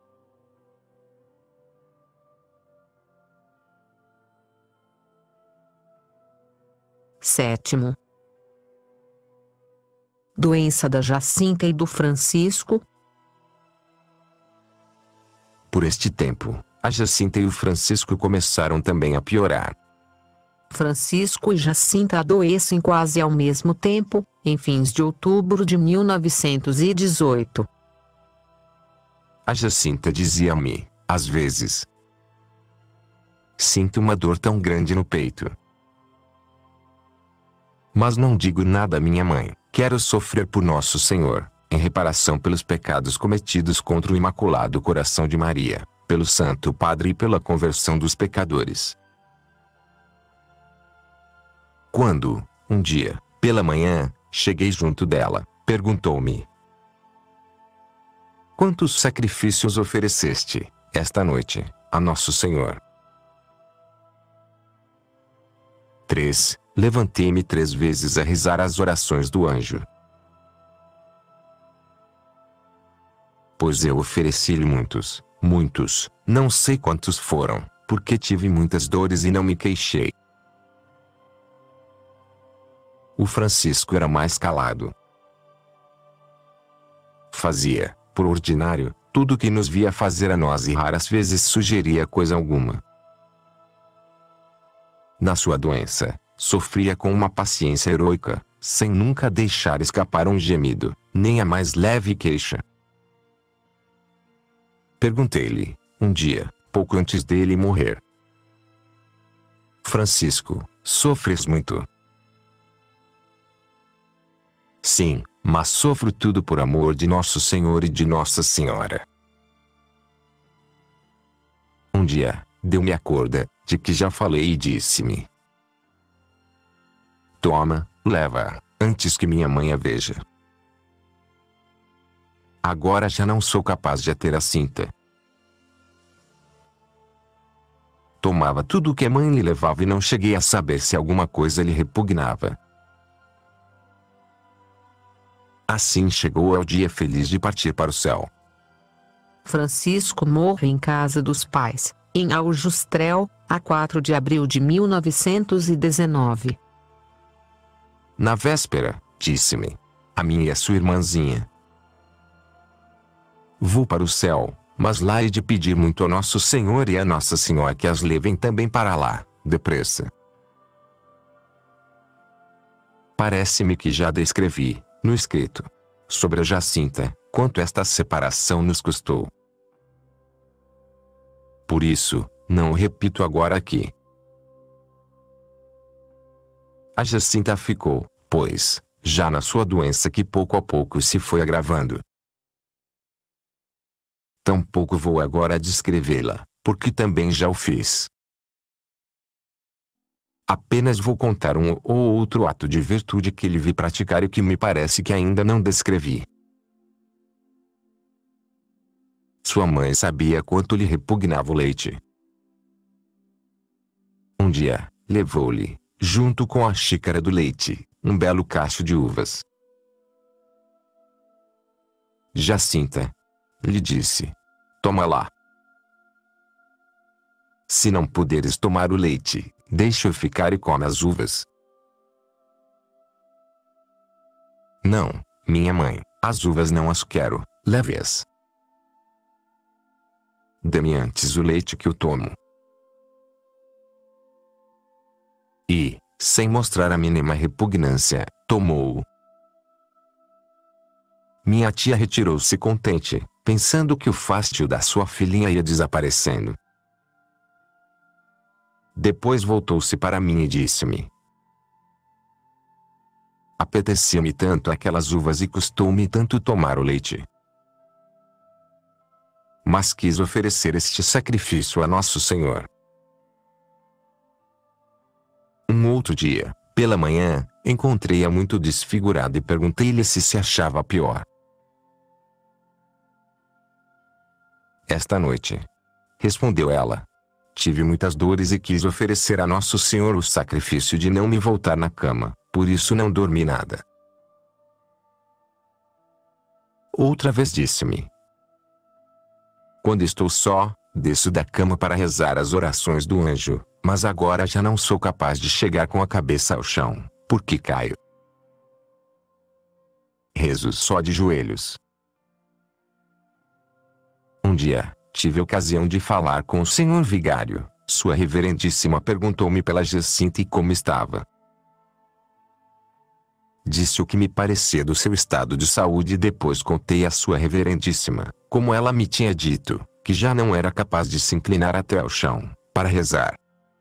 Sétimo. Doença da Jacinta e do Francisco.
Por este tempo, a Jacinta e o Francisco começaram também a piorar.
Francisco e Jacinta adoecem quase ao mesmo tempo, em fins de outubro de mil novecentos e dezoito.
A Jacinta dizia-me, às vezes: sinto uma dor tão grande no peito. Mas não digo nada à minha mãe, quero sofrer por Nosso Senhor, em reparação pelos pecados cometidos contra o Imaculado Coração de Maria, pelo Santo Padre e pela conversão dos pecadores. Quando, um dia, pela manhã, cheguei junto dela, perguntou-me: quantos sacrifícios ofereceste, esta noite, a Nosso Senhor? Três. Levantei-me três vezes a rezar as orações do anjo. Pois eu ofereci-lhe muitos, muitos, não sei quantos foram, porque tive muitas dores e não me queixei. O Francisco era mais calado. Fazia, por ordinário, tudo o que nos via fazer a nós e raras vezes sugeria coisa alguma. Na sua doença, sofria com uma paciência heroica, sem nunca deixar escapar um gemido, nem a mais leve queixa. Perguntei-lhe, um dia, pouco antes dele morrer: Francisco, sofres muito? Sim, mas sofro tudo por amor de Nosso Senhor e de Nossa Senhora. Um dia, deu-me a corda, de que já falei e disse-me: toma, leva-a, antes que minha mãe a veja. Agora já não sou capaz de a ter a cinta. Tomava tudo o que a mãe lhe levava e não cheguei a saber se alguma coisa lhe repugnava. Assim chegou ao dia feliz de partir para o céu.
Francisco morre em casa dos pais, em Aljustrel, a quatro de abril de mil novecentos e dezenove.
Na véspera, disse-me, a minha e a sua irmãzinha: vou para o céu, mas lá hei de pedir muito ao Nosso Senhor e a Nossa Senhora que as levem também para lá, depressa. Parece-me que já descrevi, no escrito, sobre a Jacinta, quanto esta separação nos custou. Por isso, não o repito agora aqui. A Jacinta ficou, pois, já na sua doença que pouco a pouco se foi agravando. Tampouco vou agora descrevê-la, porque também já o fiz. Apenas vou contar um ou outro ato de virtude que lhe vi praticar e que me parece que ainda não descrevi. Sua mãe sabia quanto lhe repugnava o leite. Um dia, levou-lhe, junto com a xícara do leite, um belo cacho de uvas. Jacinta, lhe disse, toma lá. Se não puderes tomar o leite, deixa-o ficar e come as uvas. Não, minha mãe, as uvas não as quero, leve-as. Dê-me antes o leite que eu tomo. E, sem mostrar a mínima repugnância, tomou-o. Minha tia retirou-se contente, pensando que o fástio da sua filhinha ia desaparecendo. Depois voltou-se para mim e disse-me: apetecia-me tanto aquelas uvas e custou-me tanto tomar o leite. Mas quis oferecer este sacrifício a Nosso Senhor. Um outro dia, pela manhã, encontrei-a muito desfigurada e perguntei-lhe se se achava pior. Esta noite, respondeu ela, tive muitas dores e quis oferecer a Nosso Senhor o sacrifício de não me voltar na cama, por isso não dormi nada. Outra vez disse-me: quando estou só, desço da cama para rezar as orações do anjo, mas agora já não sou capaz de chegar com a cabeça ao chão, porque caio. Rezo só de joelhos. Um dia, tive ocasião de falar com o senhor vigário. Sua reverendíssima perguntou-me pela Jacinta e como estava. Disse o que me parecia do seu estado de saúde e depois contei à sua reverendíssima, como ela me tinha dito, que já não era capaz de se inclinar até ao chão, para rezar.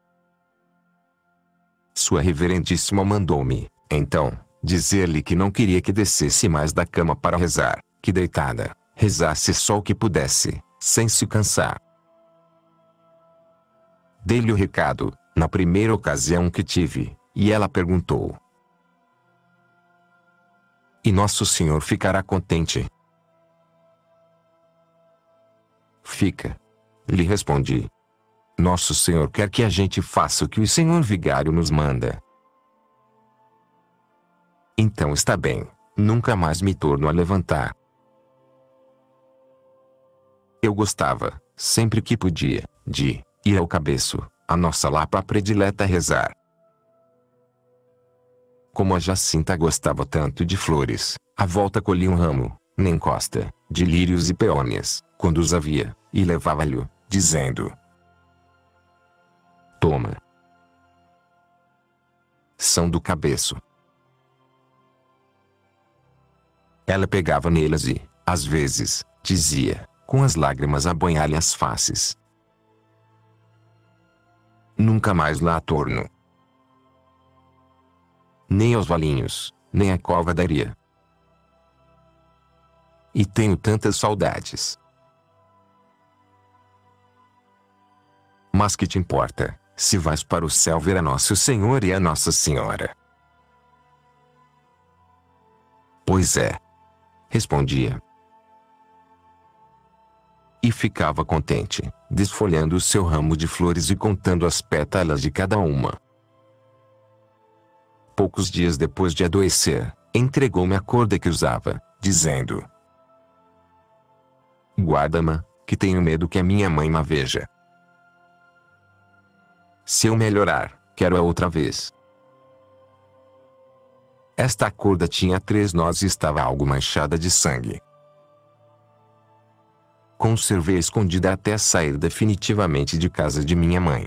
Sua reverendíssima mandou-me, então, dizer-lhe que não queria que descesse mais da cama para rezar, que deitada, rezasse só o que pudesse, sem se cansar. Dei-lhe o recado, na primeira ocasião que tive, e ela perguntou: e Nosso Senhor ficará contente? Fica. Lhe respondi. Nosso Senhor quer que a gente faça o que o senhor vigário nos manda. Então está bem, nunca mais me torno a levantar. Eu gostava, sempre que podia, de ir ao cabeço, a nossa lapa predileta a rezar. Como a Jacinta gostava tanto de flores, à volta colhia um ramo, na encosta, de lírios e peônias, quando os havia, e levava-lhe, dizendo: toma. São do cabeço. Ela pegava nelas e, às vezes, dizia, com as lágrimas a banhar-lhe as faces: nunca mais lá torno. Nem aos valinhos, nem à cova daria. E tenho tantas saudades. Mas que te importa, se vais para o céu ver a Nosso Senhor e a Nossa Senhora? Pois é. Respondia. E ficava contente, desfolhando o seu ramo de flores e contando as pétalas de cada uma. Poucos dias depois de adoecer, entregou-me a corda que usava, dizendo: guarda-me, que tenho medo que a minha mãe me veja. Se eu melhorar, quero a outra vez. Esta corda tinha três nós e estava algo manchada de sangue. Conservei escondida até sair definitivamente de casa de minha mãe.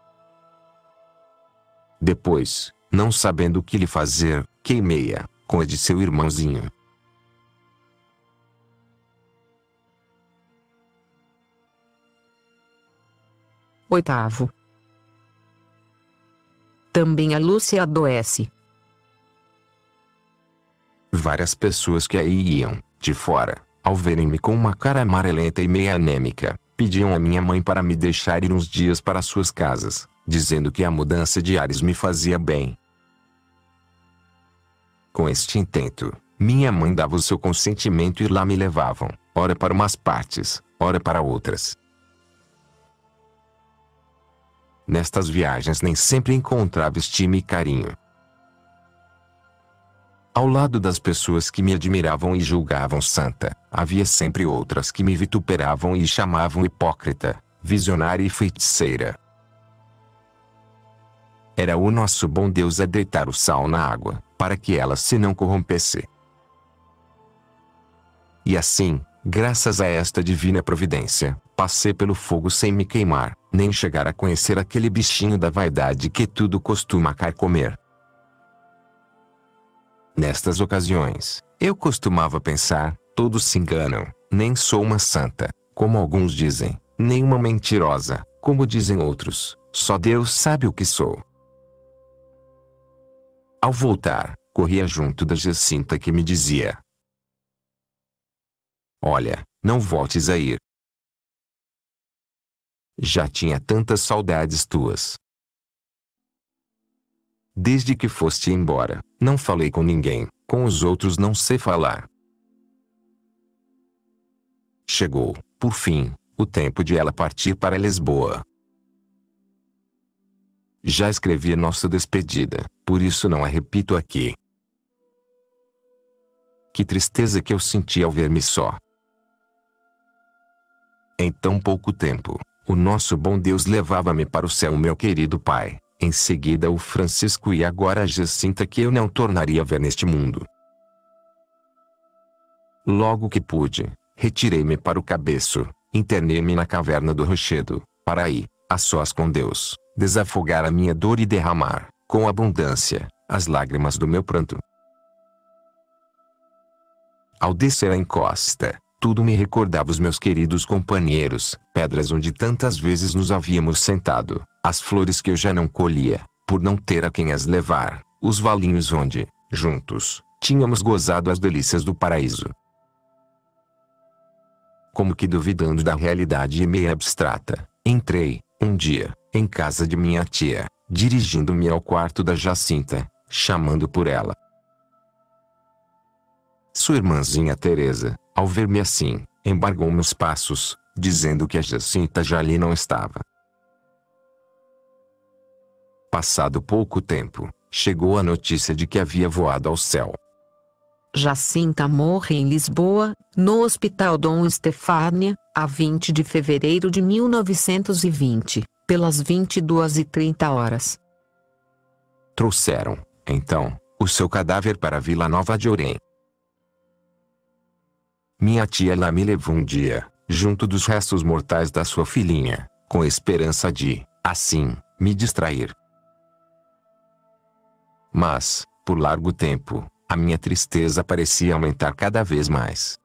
Depois, não sabendo o que lhe fazer, queimei-a, com a de seu irmãozinho.
Oitavo. Também a Lúcia adoece.
Várias pessoas que aí iam, de fora, ao verem-me com uma cara amarelenta e meia anêmica, pediam à minha mãe para me deixar ir uns dias para suas casas, dizendo que a mudança de ares me fazia bem. Com este intento, minha mãe dava o seu consentimento e lá me levavam, ora para umas partes, ora para outras. Nestas viagens nem sempre encontrava estima e carinho. Ao lado das pessoas que me admiravam e julgavam santa, havia sempre outras que me vituperavam e chamavam hipócrita, visionária e feiticeira. Era o nosso bom Deus a deitar o sal na água, para que ela se não corrompesse. E assim, graças a esta divina providência, passei pelo fogo sem me queimar, nem chegar a conhecer aquele bichinho da vaidade que tudo costuma carcomer. Nestas ocasiões, eu costumava pensar, todos se enganam, nem sou uma santa, como alguns dizem, nem uma mentirosa, como dizem outros, só Deus sabe o que sou. Ao voltar, corria junto da Jacinta que me dizia: olha, não voltes a ir. Já tinha tantas saudades tuas. Desde que foste embora, não falei com ninguém, com os outros não sei falar. Chegou, por fim, o tempo de ela partir para Lisboa. Já escrevi a nossa despedida, por isso não a repito aqui. Que tristeza que eu senti ao ver-me só. Em tão pouco tempo, o nosso bom Deus levava-me para o céu, meu querido pai, em seguida o Francisco e agora a Jacinta, que eu não tornaria a ver neste mundo. Logo que pude, retirei-me para o cabeço, internei-me na caverna do rochedo, para aí, a sós com Deus, desafogar a minha dor e derramar, com abundância, as lágrimas do meu pranto. Ao descer a encosta, tudo me recordava os meus queridos companheiros, pedras onde tantas vezes nos havíamos sentado, as flores que eu já não colhia, por não ter a quem as levar, os valinhos onde, juntos, tínhamos gozado as delícias do paraíso. Como que duvidando da realidade meio abstrata, entrei, um dia, em casa de minha tia, dirigindo-me ao quarto da Jacinta, chamando por ela. Sua irmãzinha Teresa, ao ver-me assim, embargou meus passos, dizendo que a Jacinta já ali não estava. Passado pouco tempo, chegou a notícia de que havia voado ao céu.
Jacinta morre em Lisboa, no Hospital Dom Estefânia, a vinte de fevereiro de mil novecentos e vinte, pelas vinte e duas e trinta horas.
Trouxeram, então, o seu cadáver para Vila Nova de Orém. Minha tia lá me levou um dia, junto dos restos mortais da sua filhinha, com a esperança de, assim, me distrair. Mas, por largo tempo, a minha tristeza parecia aumentar cada vez mais.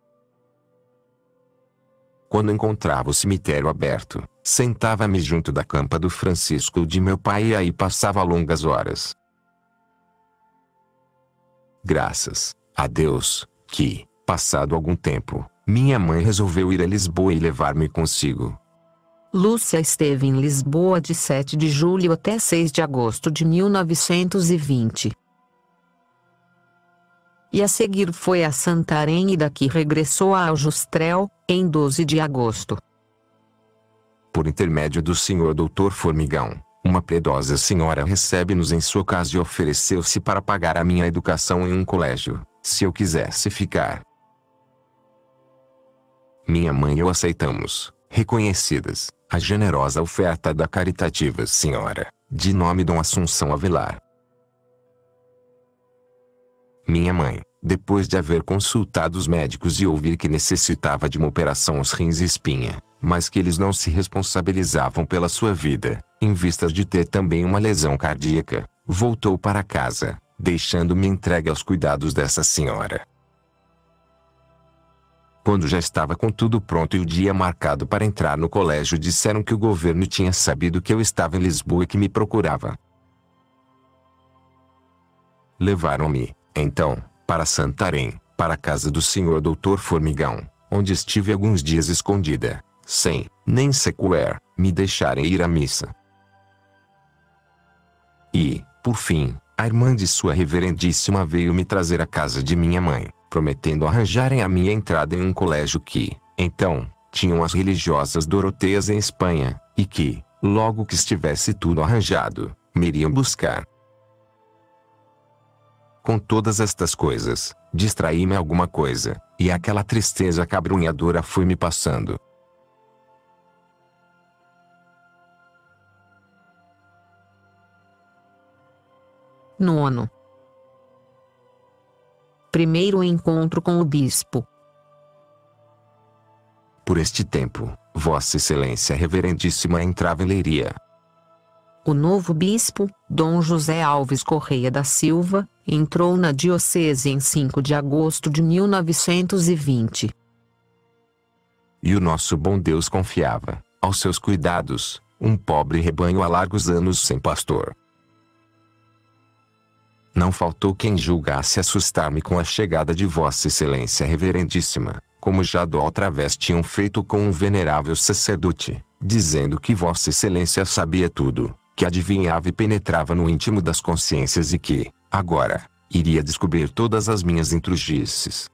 Quando encontrava o cemitério aberto, sentava-me junto da campa do Francisco de meu pai e aí passava longas horas. Graças a Deus, que, passado algum tempo, minha mãe resolveu ir a Lisboa e levar-me consigo.
Lúcia esteve em Lisboa de sete de julho até seis de agosto de mil novecentos e vinte. E a seguir foi a Santarém e daqui regressou a Aljustrel, em doze de agosto.
Por intermédio do senhor doutor Formigão, uma piedosa senhora recebe-nos em sua casa e ofereceu-se para pagar a minha educação em um colégio, se eu quisesse ficar. Minha mãe e eu aceitamos, reconhecidas, a generosa oferta da caritativa senhora, de nome Dom Assunção Avelar. Minha mãe, depois de haver consultado os médicos e ouvir que necessitava de uma operação aos rins e espinha, mas que eles não se responsabilizavam pela sua vida, em vista de ter também uma lesão cardíaca, voltou para casa, deixando-me entregue aos cuidados dessa senhora. Quando já estava com tudo pronto e o dia marcado para entrar no colégio, disseram que o governo tinha sabido que eu estava em Lisboa e que me procurava. Levaram-me, então, para Santarém, para a casa do senhor doutor Formigão, onde estive alguns dias escondida, sem, nem sequer, me deixarem ir à missa. E, por fim, a irmã de sua reverendíssima veio me trazer à casa de minha mãe, prometendo arranjarem a minha entrada em um colégio que, então, tinham as religiosas Doroteias em Espanha, e que, logo que estivesse tudo arranjado, me iriam buscar. Com todas estas coisas, distraí-me alguma coisa, e aquela tristeza cabrunhadora foi me passando.
Nono. Primeiro encontro com o bispo.
Por este tempo, Vossa Excelência Reverendíssima entrava em Leiria.
O novo bispo, Dom José Alves Correia da Silva, entrou na diocese em cinco de agosto de mil novecentos e vinte.
E o nosso bom Deus confiava, aos seus cuidados, um pobre rebanho há largos anos sem pastor. Não faltou quem julgasse assustar-me com a chegada de Vossa Excelência Reverendíssima, como já da outra vez tinham feito com um venerável sacerdote, dizendo que Vossa Excelência sabia tudo, que adivinhava e penetrava no íntimo das consciências e que, agora, iria descobrir todas as minhas intrugices.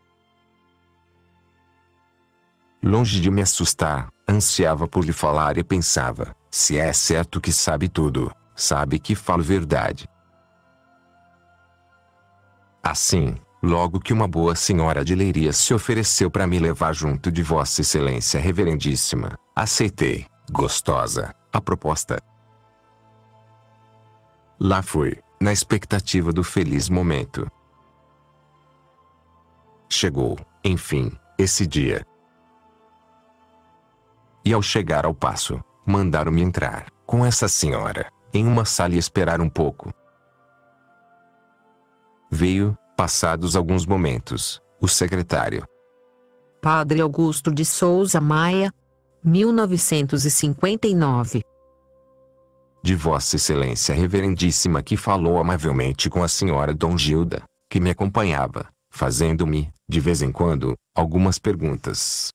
Longe de me assustar, ansiava por lhe falar e pensava, se é certo que sabe tudo, sabe que falo verdade. Assim, logo que uma boa senhora de Leiria se ofereceu para me levar junto de Vossa Excelência Reverendíssima, aceitei, gostosa, a proposta. Lá fui, na expectativa do feliz momento. Chegou, enfim, esse dia. E ao chegar ao paço, mandaram-me entrar, com essa senhora, em uma sala e esperar um pouco. Veio, passados alguns momentos, o secretário.
Padre Augusto de Souza Maia, mil novecentos e cinquenta e nove.
De Vossa Excelência Reverendíssima, que falou amavelmente com a senhora Dom Gilda, que me acompanhava, fazendo-me, de vez em quando, algumas perguntas.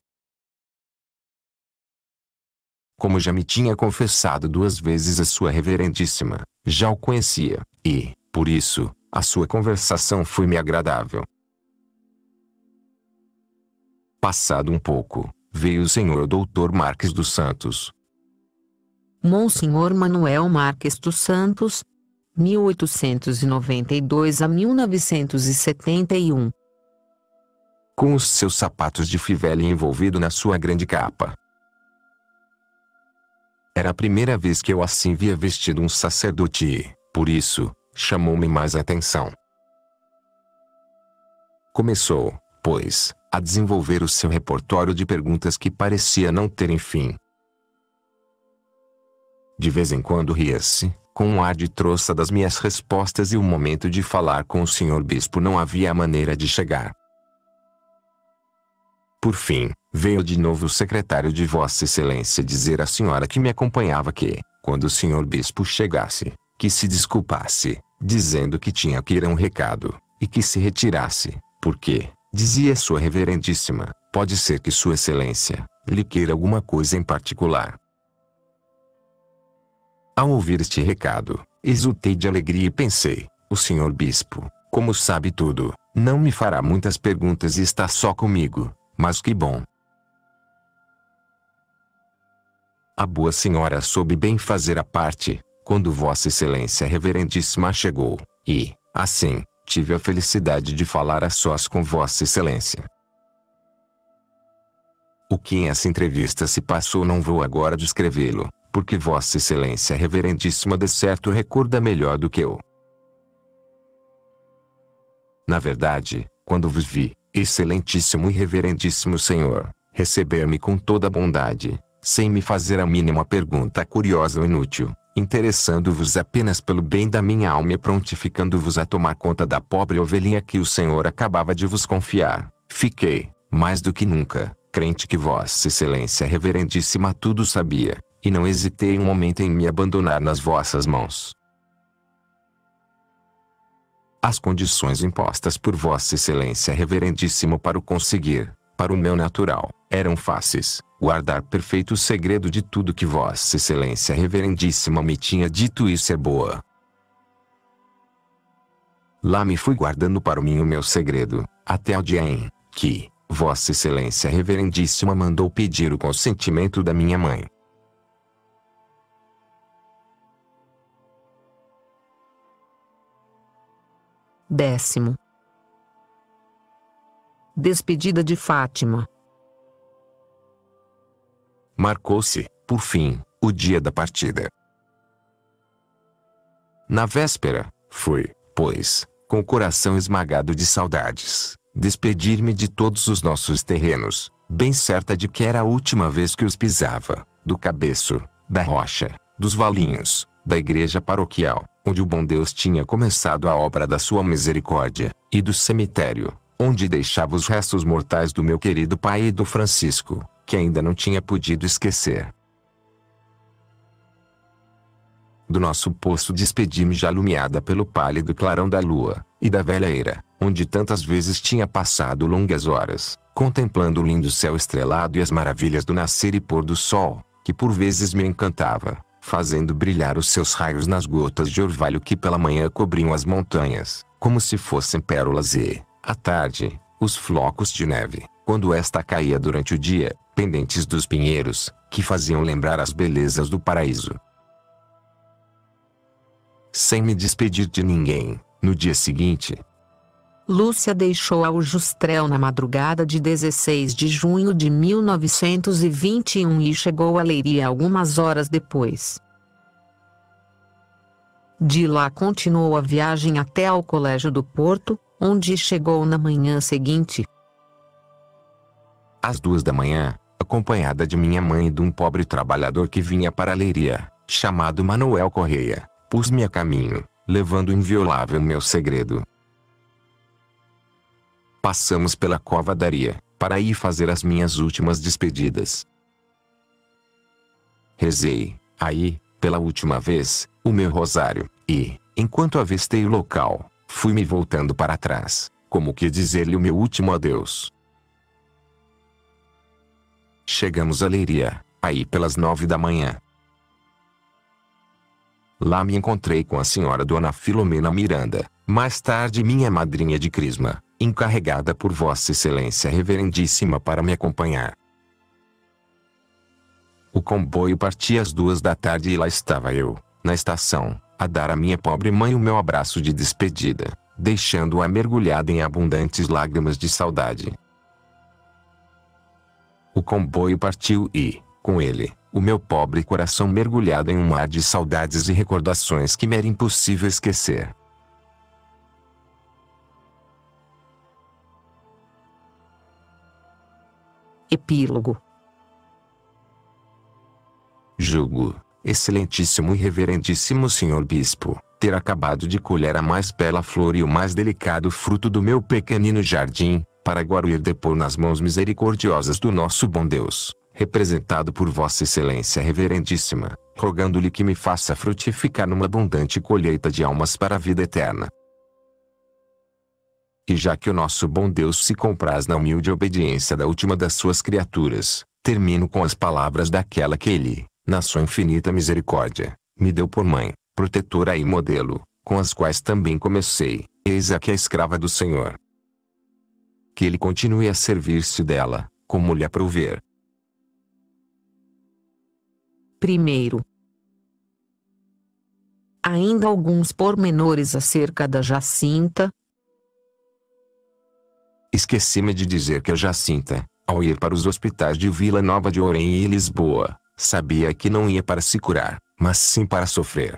Como já me tinha confessado duas vezes a Sua Reverendíssima, já o conhecia, e, por isso, a sua conversação foi-me agradável. Passado um pouco, veio o senhor doutor Marques dos Santos.
Monsenhor Manuel Marques dos Santos, mil oitocentos e noventa e dois a mil novecentos e setenta e um.
Com os seus sapatos de fivela envolvido na sua grande capa. Era a primeira vez que eu assim via vestido um sacerdote e, por isso, chamou-me mais a atenção. Começou, pois, a desenvolver o seu repertório de perguntas que parecia não terem fim. De vez em quando ria-se, com um ar de troça das minhas respostas, e o momento de falar com o senhor bispo não havia maneira de chegar. Por fim, veio de novo o secretário de Vossa Excelência dizer à senhora que me acompanhava que, quando o senhor bispo chegasse, que se desculpasse, dizendo que tinha que ir a um recado, e que se retirasse, porque, dizia Sua Reverendíssima, pode ser que Sua Excelência lhe queira alguma coisa em particular. Ao ouvir este recado, exultei de alegria e pensei, o senhor bispo, como sabe tudo, não me fará muitas perguntas e está só comigo, mas que bom. A boa senhora soube bem fazer a parte, quando Vossa Excelência Reverendíssima chegou, e, assim, tive a felicidade de falar a sós com Vossa Excelência. O que em essa entrevista se passou não vou agora descrevê-lo, porque Vossa Excelência Reverendíssima de certo recorda melhor do que eu. Na verdade, quando vos vi, Excelentíssimo e Reverendíssimo Senhor, receber-me com toda a bondade, sem me fazer a mínima pergunta curiosa ou inútil, interessando-vos apenas pelo bem da minha alma e prontificando-vos a tomar conta da pobre ovelhinha que o Senhor acabava de vos confiar, fiquei, mais do que nunca, crente que Vossa Excelência Reverendíssima tudo sabia, e não hesitei um momento em me abandonar nas vossas mãos. As condições impostas por Vossa Excelência Reverendíssimo para o conseguir, para o meu natural, eram fáceis: guardar perfeito segredo de tudo que Vossa Excelência Reverendíssima me tinha dito e ser boa. Lá me fui guardando para mim o meu segredo, até o dia em que Vossa Excelência Reverendíssima mandou pedir o consentimento da minha mãe.
Décimo. Despedida de Fátima.
Marcou-se, por fim, o dia da partida. Na véspera, fui, pois, com o coração esmagado de saudades, despedir-me de todos os nossos terrenos, bem certa de que era a última vez que os pisava, do cabeço, da rocha, dos valinhos, da igreja paroquial, onde o bom Deus tinha começado a obra da sua misericórdia, e do cemitério, onde deixava os restos mortais do meu querido pai e do Francisco, que ainda não tinha podido esquecer. Do nosso poço despedi-me já alumiada pelo pálido clarão da lua, e da velha eira, onde tantas vezes tinha passado longas horas, contemplando o lindo céu estrelado e as maravilhas do nascer e pôr do sol, que por vezes me encantava, fazendo brilhar os seus raios nas gotas de orvalho que pela manhã cobriam as montanhas, como se fossem pérolas e, à tarde, os flocos de neve, quando esta caía durante o dia, pendentes dos pinheiros, que faziam lembrar as belezas do paraíso. Sem me despedir de ninguém, no dia seguinte,
Lúcia deixou Aljustrel na madrugada de dezesseis de junho de mil novecentos e vinte e um e chegou a Leiria algumas horas depois. De lá continuou a viagem até ao Colégio do Porto, onde chegou na manhã seguinte.
Às duas da manhã, acompanhada de minha mãe e de um pobre trabalhador que vinha para Leiria, chamado Manuel Correia, pus-me a caminho, levando inviolável meu segredo. Passamos pela covadaria, para ir fazer as minhas últimas despedidas. Rezei, aí, pela última vez, o meu rosário, e, enquanto avistei o local, fui-me voltando para trás, como que dizer-lhe o meu último adeus. Chegamos a Leiria, aí pelas nove da manhã. Lá me encontrei com a senhora Dona Filomena Miranda, mais tarde minha madrinha de crisma, encarregada por Vossa Excelência Reverendíssima para me acompanhar. O comboio partia às duas da tarde e lá estava eu, na estação, a dar à minha pobre mãe o meu abraço de despedida, deixando-a mergulhada em abundantes lágrimas de saudade. O comboio partiu e, com ele, o meu pobre coração mergulhado em um mar de saudades e recordações que me era impossível esquecer.
Epílogo.
Julgo, excelentíssimo e reverendíssimo senhor bispo, ter acabado de colher a mais bela flor e o mais delicado fruto do meu pequenino jardim, para agora o ir depor nas mãos misericordiosas do nosso bom Deus, representado por Vossa Excelência Reverendíssima, rogando-lhe que me faça frutificar numa abundante colheita de almas para a vida eterna. E já que o nosso bom Deus se compraz na humilde obediência da última das suas criaturas, termino com as palavras daquela que ele, na sua infinita misericórdia, me deu por mãe, protetora e modelo, com as quais também comecei, eis aqui a escrava do Senhor. Que ele continue a servir-se dela, como lhe aprouver.
Primeiro. Ainda alguns pormenores acerca da Jacinta.
Esqueci-me de dizer que a Jacinta, ao ir para os hospitais de Vila Nova de Ourém e Lisboa, sabia que não ia para se curar, mas sim para sofrer.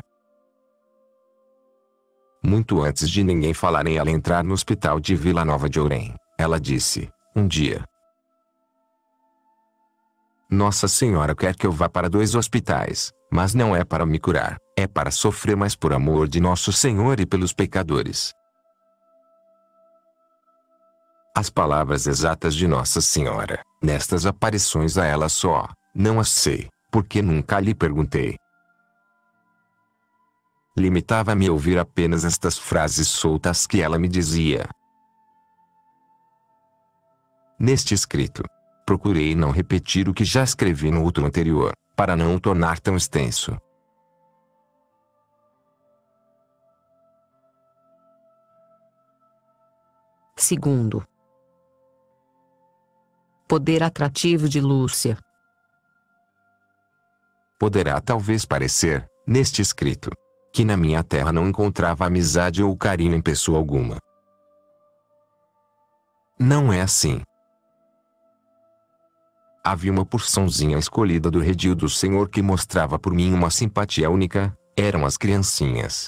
Muito antes de ninguém falar em ela entrar no hospital de Vila Nova de Ourém, ela disse, um dia: Nossa Senhora quer que eu vá para dois hospitais, mas não é para me curar, é para sofrer mais por amor de Nosso Senhor e pelos pecadores. As palavras exatas de Nossa Senhora, nestas aparições a ela só, não as sei, porque nunca lhe perguntei. Limitava-me a ouvir apenas estas frases soltas que ela me dizia. Neste escrito, procurei não repetir o que já escrevi no outro anterior, para não o tornar tão extenso.
Segundo. Poder atrativo de Lúcia.
Poderá talvez parecer, neste escrito, que na minha terra não encontrava amizade ou carinho em pessoa alguma. Não é assim. Havia uma porçãozinha escolhida do redil do Senhor que mostrava por mim uma simpatia única, eram as criancinhas.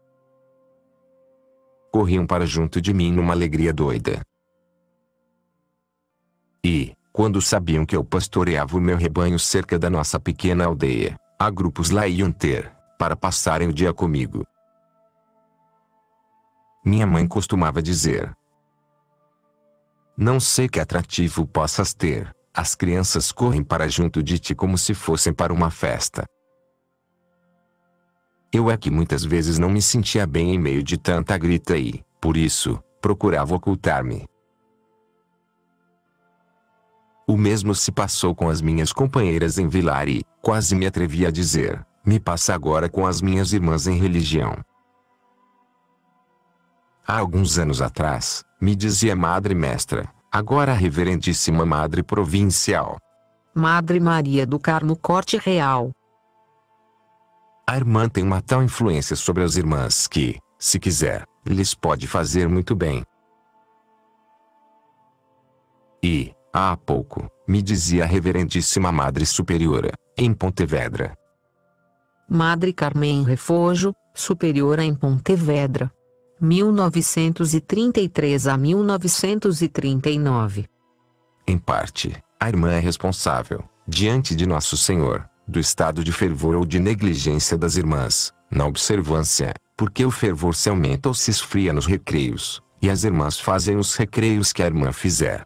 Corriam para junto de mim numa alegria doida. E, quando sabiam que eu pastoreava o meu rebanho cerca da nossa pequena aldeia, há grupos lá iam ter, para passarem o dia comigo. Minha mãe costumava dizer: Não sei que atrativo possas ter, as crianças correm para junto de ti como se fossem para uma festa. Eu é que muitas vezes não me sentia bem em meio de tanta grita e, por isso, procurava ocultar-me. O mesmo se passou com as minhas companheiras em Vilar e, quase me atrevi a dizer, me passa agora com as minhas irmãs em religião. Há alguns anos atrás, me dizia Madre Mestra, agora a Reverendíssima Madre Provincial.
Madre Maria do Carmo Corte Real.
A irmã tem uma tal influência sobre as irmãs que, se quiser, lhes pode fazer muito bem. E, há pouco, me dizia a Reverendíssima Madre Superiora, em Pontevedra.
Madre Carmen Refúgio, Superiora em Pontevedra. mil novecentos e trinta e três a mil novecentos e trinta e nove.
Em parte, a irmã é responsável, diante de Nosso Senhor, do estado de fervor ou de negligência das irmãs, na observância, porque o fervor se aumenta ou se esfria nos recreios, e as irmãs fazem os recreios que a irmã fizer.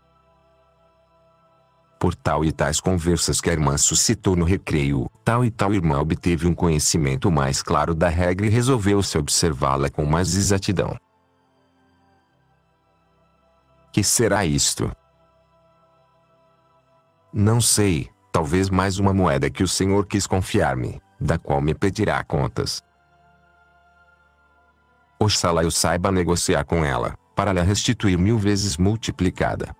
Por tal e tais conversas que a irmã suscitou no recreio, tal e tal irmã obteve um conhecimento mais claro da regra e resolveu-se observá-la com mais exatidão. Que será isto? Não sei, talvez mais uma moeda que o Senhor quis confiar-me, da qual me pedirá contas. Oxalá eu saiba negociar com ela, para lhe restituir mil vezes multiplicada.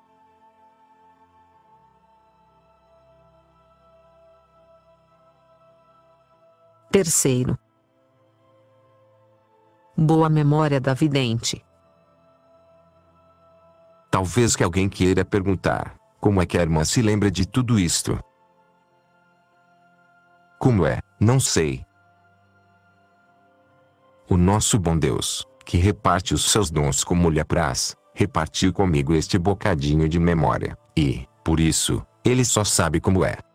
Terceiro. Boa memória da vidente.
Talvez que alguém queira perguntar, como é que a irmã se lembra de tudo isto? Como é, não sei. O nosso bom Deus, que reparte os seus dons como lhe apraz, repartiu comigo este bocadinho de memória, e, por isso, ele só sabe como é.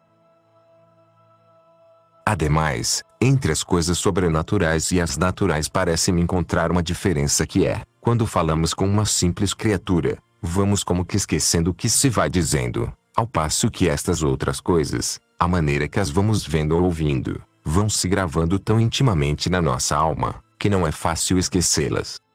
Ademais, entre as coisas sobrenaturais e as naturais parece-me encontrar uma diferença que é, quando falamos com uma simples criatura, vamos como que esquecendo o que se vai dizendo, ao passo que estas outras coisas, a maneira que as vamos vendo ou ouvindo, vão se gravando tão intimamente na nossa alma, que não é fácil esquecê-las.